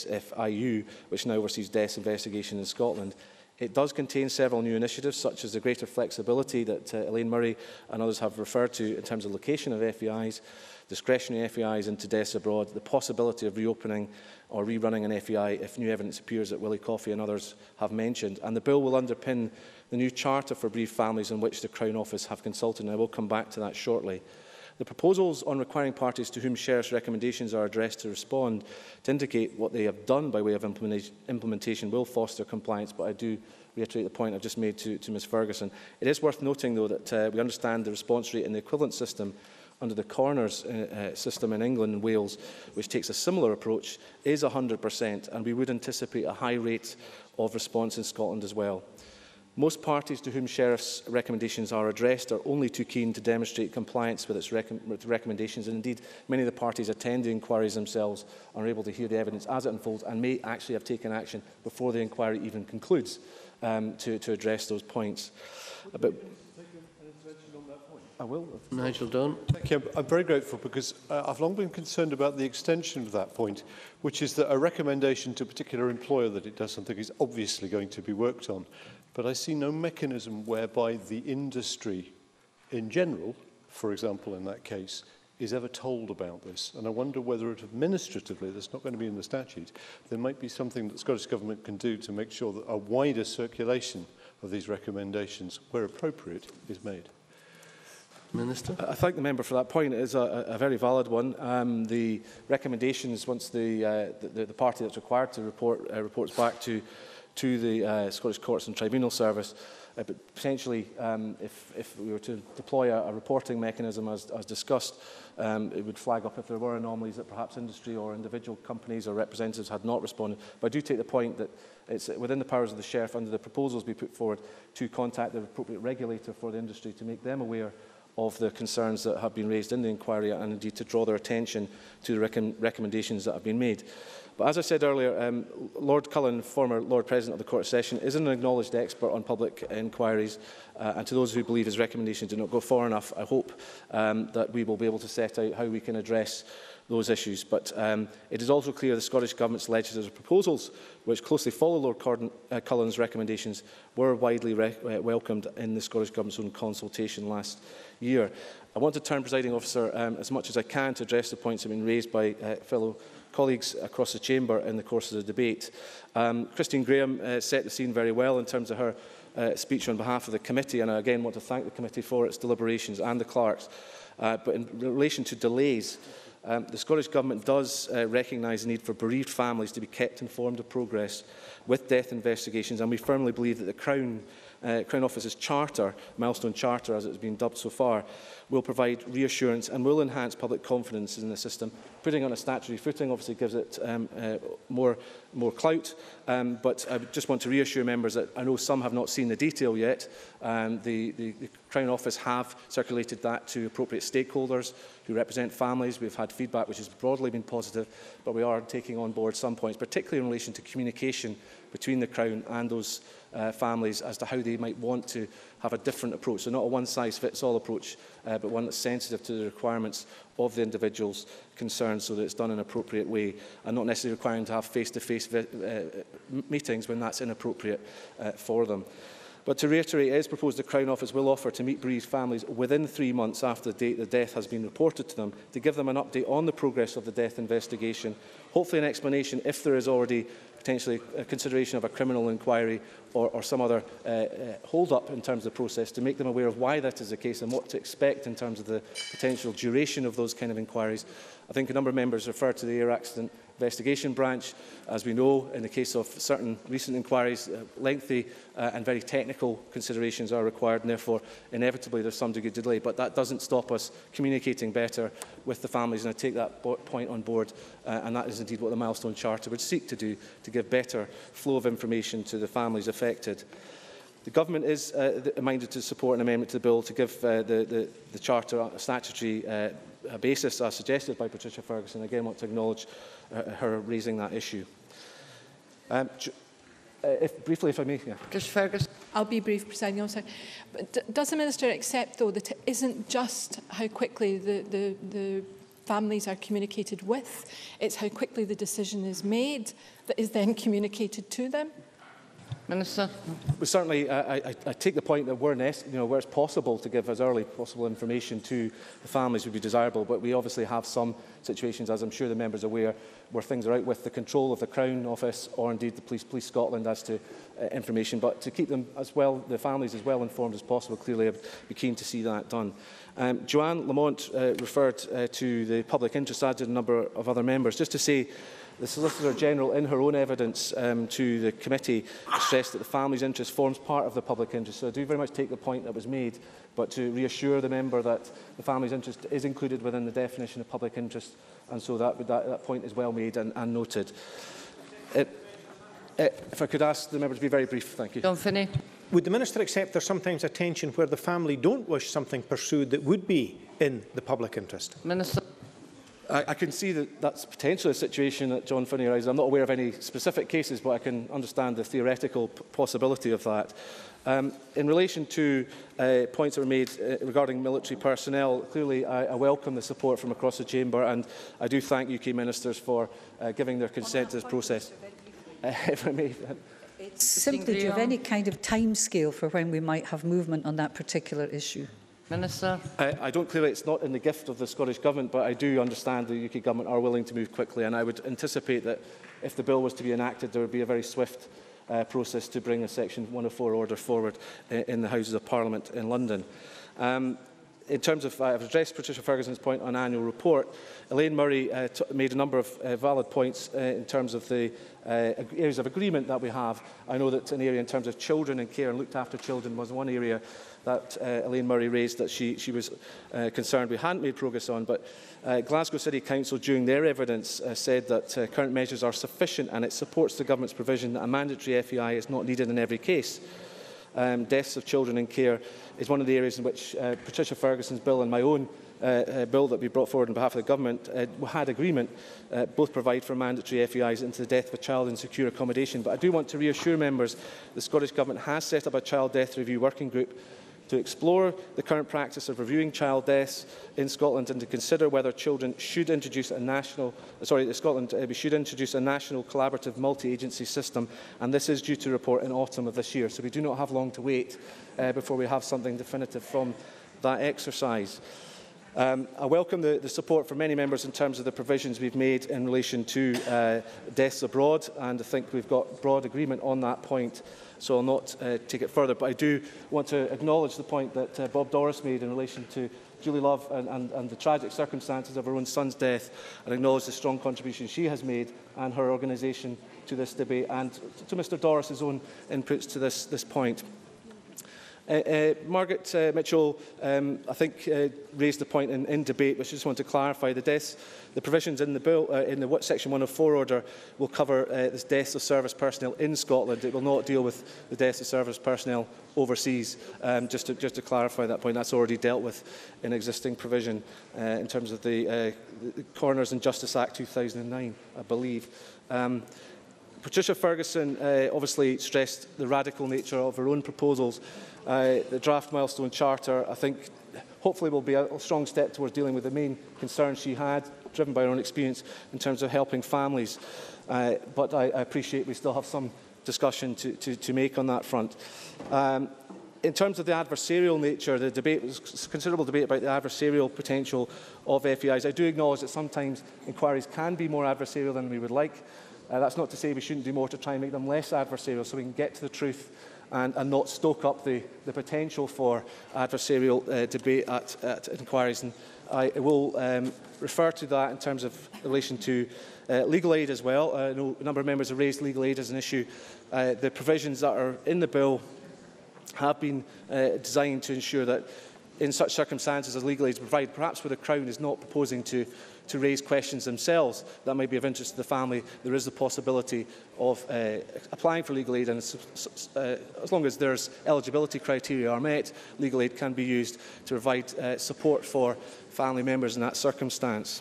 SFIU, which now oversees deaths investigation in Scotland. It does contain several new initiatives, such as the greater flexibility that Elaine Murray and others have referred to in terms of location of FEIs, discretionary FEIs into deaths abroad, the possibility of reopening or rerunning an FEI if new evidence appears that Willie Coffey and others have mentioned. And the bill will underpin the new charter for bereaved families on which the Crown Office have consulted, and I will come back to that shortly. The proposals on requiring parties to whom Sheriff's recommendations are addressed to respond to indicate what they have done by way of implementation will foster compliance, but I do reiterate the point I've just made to Ms Ferguson. It is worth noting, though, that we understand the response rate in the equivalent system under the Corners system in England and Wales, which takes a similar approach, is 100%, and we would anticipate a high rate of response in Scotland as well. Most parties to whom Sheriff's recommendations are addressed are only too keen to demonstrate compliance with its recommendations, and indeed many of the parties attend the inquiries themselves are able to hear the evidence as it unfolds and may actually have taken action before the inquiry even concludes to address those points. But I will. Nigel Dunn. Thank you. I'm very grateful because I've long been concerned about the extension of that point, which is that a recommendation to a particular employer that it does something is obviously going to be worked on. But I see no mechanism whereby the industry in general, for example in that case, is ever told about this. And I wonder whether administratively, that's not going to be in the statute, there might be something that the Scottish Government can do to make sure that a wider circulation of these recommendations, where appropriate, is made. Minister? I thank the member for that point. It is a very valid one. The recommendations, once the party that's required to report reports back to the Scottish Courts and Tribunal Service, but potentially if we were to deploy a reporting mechanism as discussed, it would flag up if there were anomalies that perhaps industry or individual companies or representatives had not responded. But I do take the point that it's within the powers of the Sheriff under the proposals we put forward to contact the appropriate regulator for the industry to make them aware of the concerns that have been raised in the inquiry and indeed to draw their attention to the recommendations that have been made. But as I said earlier, Lord Cullen, former Lord President of the Court of Session, is an acknowledged expert on public inquiries, and to those who believe his recommendations do not go far enough, I hope that we will be able to set out how we can address those issues. But it is also clear the Scottish Government's legislative proposals, which closely follow Lord Cullen's recommendations, were widely welcomed in the Scottish Government's own consultation last year. I want to turn, Presiding Officer, as much as I can to address the points that have been raised by fellow colleagues across the chamber in the course of the debate. Christine Graham set the scene very well in terms of her speech on behalf of the committee, and I again want to thank the committee for its deliberations and the clerks. But in relation to delays, the Scottish Government does recognise the need for bereaved families to be kept informed of progress with death investigations, and we firmly believe that the Crown Office's charter, milestone charter as it has been dubbed so far, will provide reassurance and will enhance public confidence in the system. Putting on a statutory footing obviously gives it more more clout. But I just want to reassure members that I know some have not seen the detail yet. The Crown Office have circulated that to appropriate stakeholders who represent families. We've had feedback which has broadly been positive, but we are taking on board some points, particularly in relation to communication between the Crown and those families as to how they might want to have a different approach. So not a one-size-fits-all approach, but one that's sensitive to the requirements of the individuals concerned, so that it's done in an appropriate way, and not necessarily requiring to have face-to-face meetings when that's inappropriate for them. But to reiterate, it is proposed the Crown Office will offer to meet bereaved families within 3 months after the date the death has been reported to them, to give them an update on the progress of the death investigation, hopefully an explanation if there is already potentially a consideration of a criminal inquiry or some other hold-up in terms of the process, to make them aware of why that is the case and what to expect in terms of the potential duration of those kind of inquiries. I think a number of members referred to the Air Accident Investigation Branch. As we know, in the case of certain recent inquiries, lengthy and very technical considerations are required, and therefore inevitably there's some degree of delay. But that doesn't stop us communicating better with the families, and I take that point on board, and that is indeed what the Milestone Charter would seek to do, to give better flow of information to the families affected. The Government is minded to support an amendment to the bill to give the Charter a statutory basis, as suggested by Patricia Ferguson. Again, I want to acknowledge her raising that issue. Briefly, if I may. Yeah. Patricia Ferguson. I'll be brief, Presiding Officer. But does the Minister accept, though, that it isn't just how quickly the families are communicated with, it's how quickly the decision is made that is then communicated to them? Minister. Well, certainly, I take the point that where it's possible to give as early possible information to the families would be desirable, but we obviously have some situations, as I'm sure the members are aware, where things are out with the control of the Crown Office or indeed the Police Scotland as to information. But to keep them as well, the families as well informed as possible, clearly I'd be keen to see that done. Joanne Lamont referred to the public interest, as did a number of other members. Just to say, the Solicitor General, in her own evidence to the committee, stressed that the family's interest forms part of the public interest. So I do very much take the point that was made, but to reassure the member that the family's interest is included within the definition of public interest, and so that point is well made and noted. If I could ask the member to be very brief, thank you. John Finney. Would the Minister accept there's sometimes a tension where the family don't wish something pursued that would be in the public interest? Minister. I can see that that's potentially a situation that John Finney raises. I'm not aware of any specific cases, but I can understand the theoretical possibility of that. In relation to points that were made regarding military personnel, clearly I welcome the support from across the chamber, and I do thank UK ministers for giving their consent to this process. If I may. Simply, do you have any kind of timescale for when we might have movement on that particular issue? Minister. I don't clearly, it's not in the gift of the Scottish Government, but I do understand the UK Government are willing to move quickly, and I would anticipate that if the bill was to be enacted, there would be a very swift process to bring a Section 104 order forward in the Houses of Parliament in London. In terms of, I've addressed Patricia Ferguson's point on annual report. Elaine Murray made a number of valid points in terms of the areas of agreement that we have. I know that an area in terms of children and care and looked after children was one area that Elaine Murray raised that she was concerned we hadn't made progress on. But Glasgow City Council, during their evidence, said that current measures are sufficient, and it supports the Government's provision that a mandatory FEI is not needed in every case. Deaths of children in care is one of the areas in which Patricia Ferguson's bill and my own bill that we brought forward on behalf of the Government had agreement. Both provide for mandatory FEIs into the death of a child in secure accommodation. But I do want to reassure members the Scottish Government has set up a child death review working group to explore the current practice of reviewing child deaths in Scotland and to consider whether children should introduce a national, we should introduce a national collaborative multi-agency system, and this is due to report in autumn of this year. So we do not have long to wait before we have something definitive from that exercise. I welcome the support from many members in terms of the provisions we've made in relation to deaths abroad, and I think we've got broad agreement on that point. So I'll not take it further, but I do want to acknowledge the point that Bob Doris made in relation to Julie Love and the tragic circumstances of her own son's death, and acknowledge the strong contribution she has made and her organisation to this debate, and to Mr Doris's own inputs to this point. Margaret Mitchell, I think, raised the point in debate, which I just want to clarify. The provisions in the bill, in the Section 104 order, will cover the deaths of service personnel in Scotland. It will not deal with the deaths of service personnel overseas. Just to clarify that point, that's already dealt with in existing provision in terms of the Coroners and Justice Act 2009, I believe. Patricia Ferguson obviously stressed the radical nature of her own proposals. The draft milestone charter, I think, hopefully will be a strong step towards dealing with the main concerns she had, driven by her own experience in terms of helping families. But I appreciate we still have some discussion to make on that front. In terms of the adversarial nature, the debate was considerable debate about the adversarial potential of FEIs. I do acknowledge that sometimes inquiries can be more adversarial than we would like. That's not to say we shouldn't do more to try and make them less adversarial so we can get to the truth and not stoke up the potential for adversarial debate at inquiries. And I will refer to that in terms of relation to legal aid as well. I know a number of members have raised legal aid as an issue. The provisions that are in the bill have been designed to ensure that in such circumstances as legal aid is provided, perhaps where the Crown is not proposing to raise questions themselves that might be of interest to the family, there is the possibility of applying for legal aid, and as long as there's eligibility criteria are met, legal aid can be used to provide support for family members in that circumstance.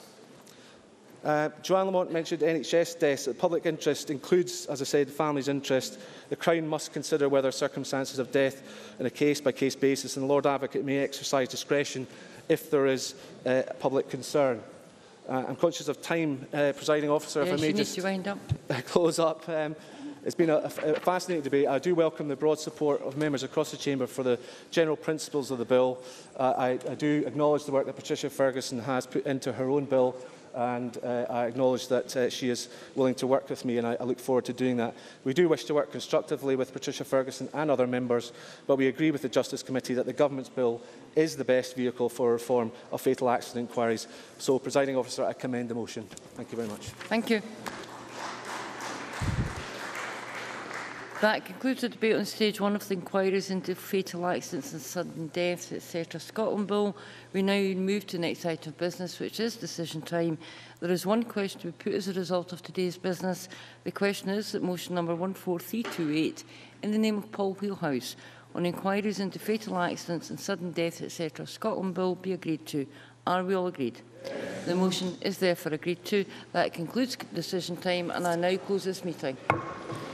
Joanne Lamont mentioned NHS deaths. The public interest includes, as I said, the family's interest. The Crown must consider whether circumstances of death on a case-by-case basis, and the Lord Advocate may exercise discretion if there is public concern. I'm conscious of time, Presiding Officer, if I may just close up. It's been a fascinating debate. I do welcome the broad support of members across the Chamber for the general principles of the bill. I do acknowledge the work that Patricia Ferguson has put into her own bill, and I acknowledge that she is willing to work with me, and I look forward to doing that. We do wish to work constructively with Patricia Ferguson and other members, but we agree with the Justice Committee that the Government's bill is the best vehicle for reform of fatal accident inquiries. So, Presiding Officer, I commend the motion. Thank you very much. Thank you. That concludes the debate on stage 1 of the inquiries into fatal accidents and sudden deaths, etc. Scotland Bill. We now move to the next item of business, which is decision time. There is one question to be put as a result of today's business. The question is that motion number 14328, in the name of Paul Wheelhouse, on inquiries into fatal accidents and sudden deaths, etc. Scotland Bill, be agreed to. Are we all agreed? The motion is therefore agreed to. That concludes decision time, and I now close this meeting.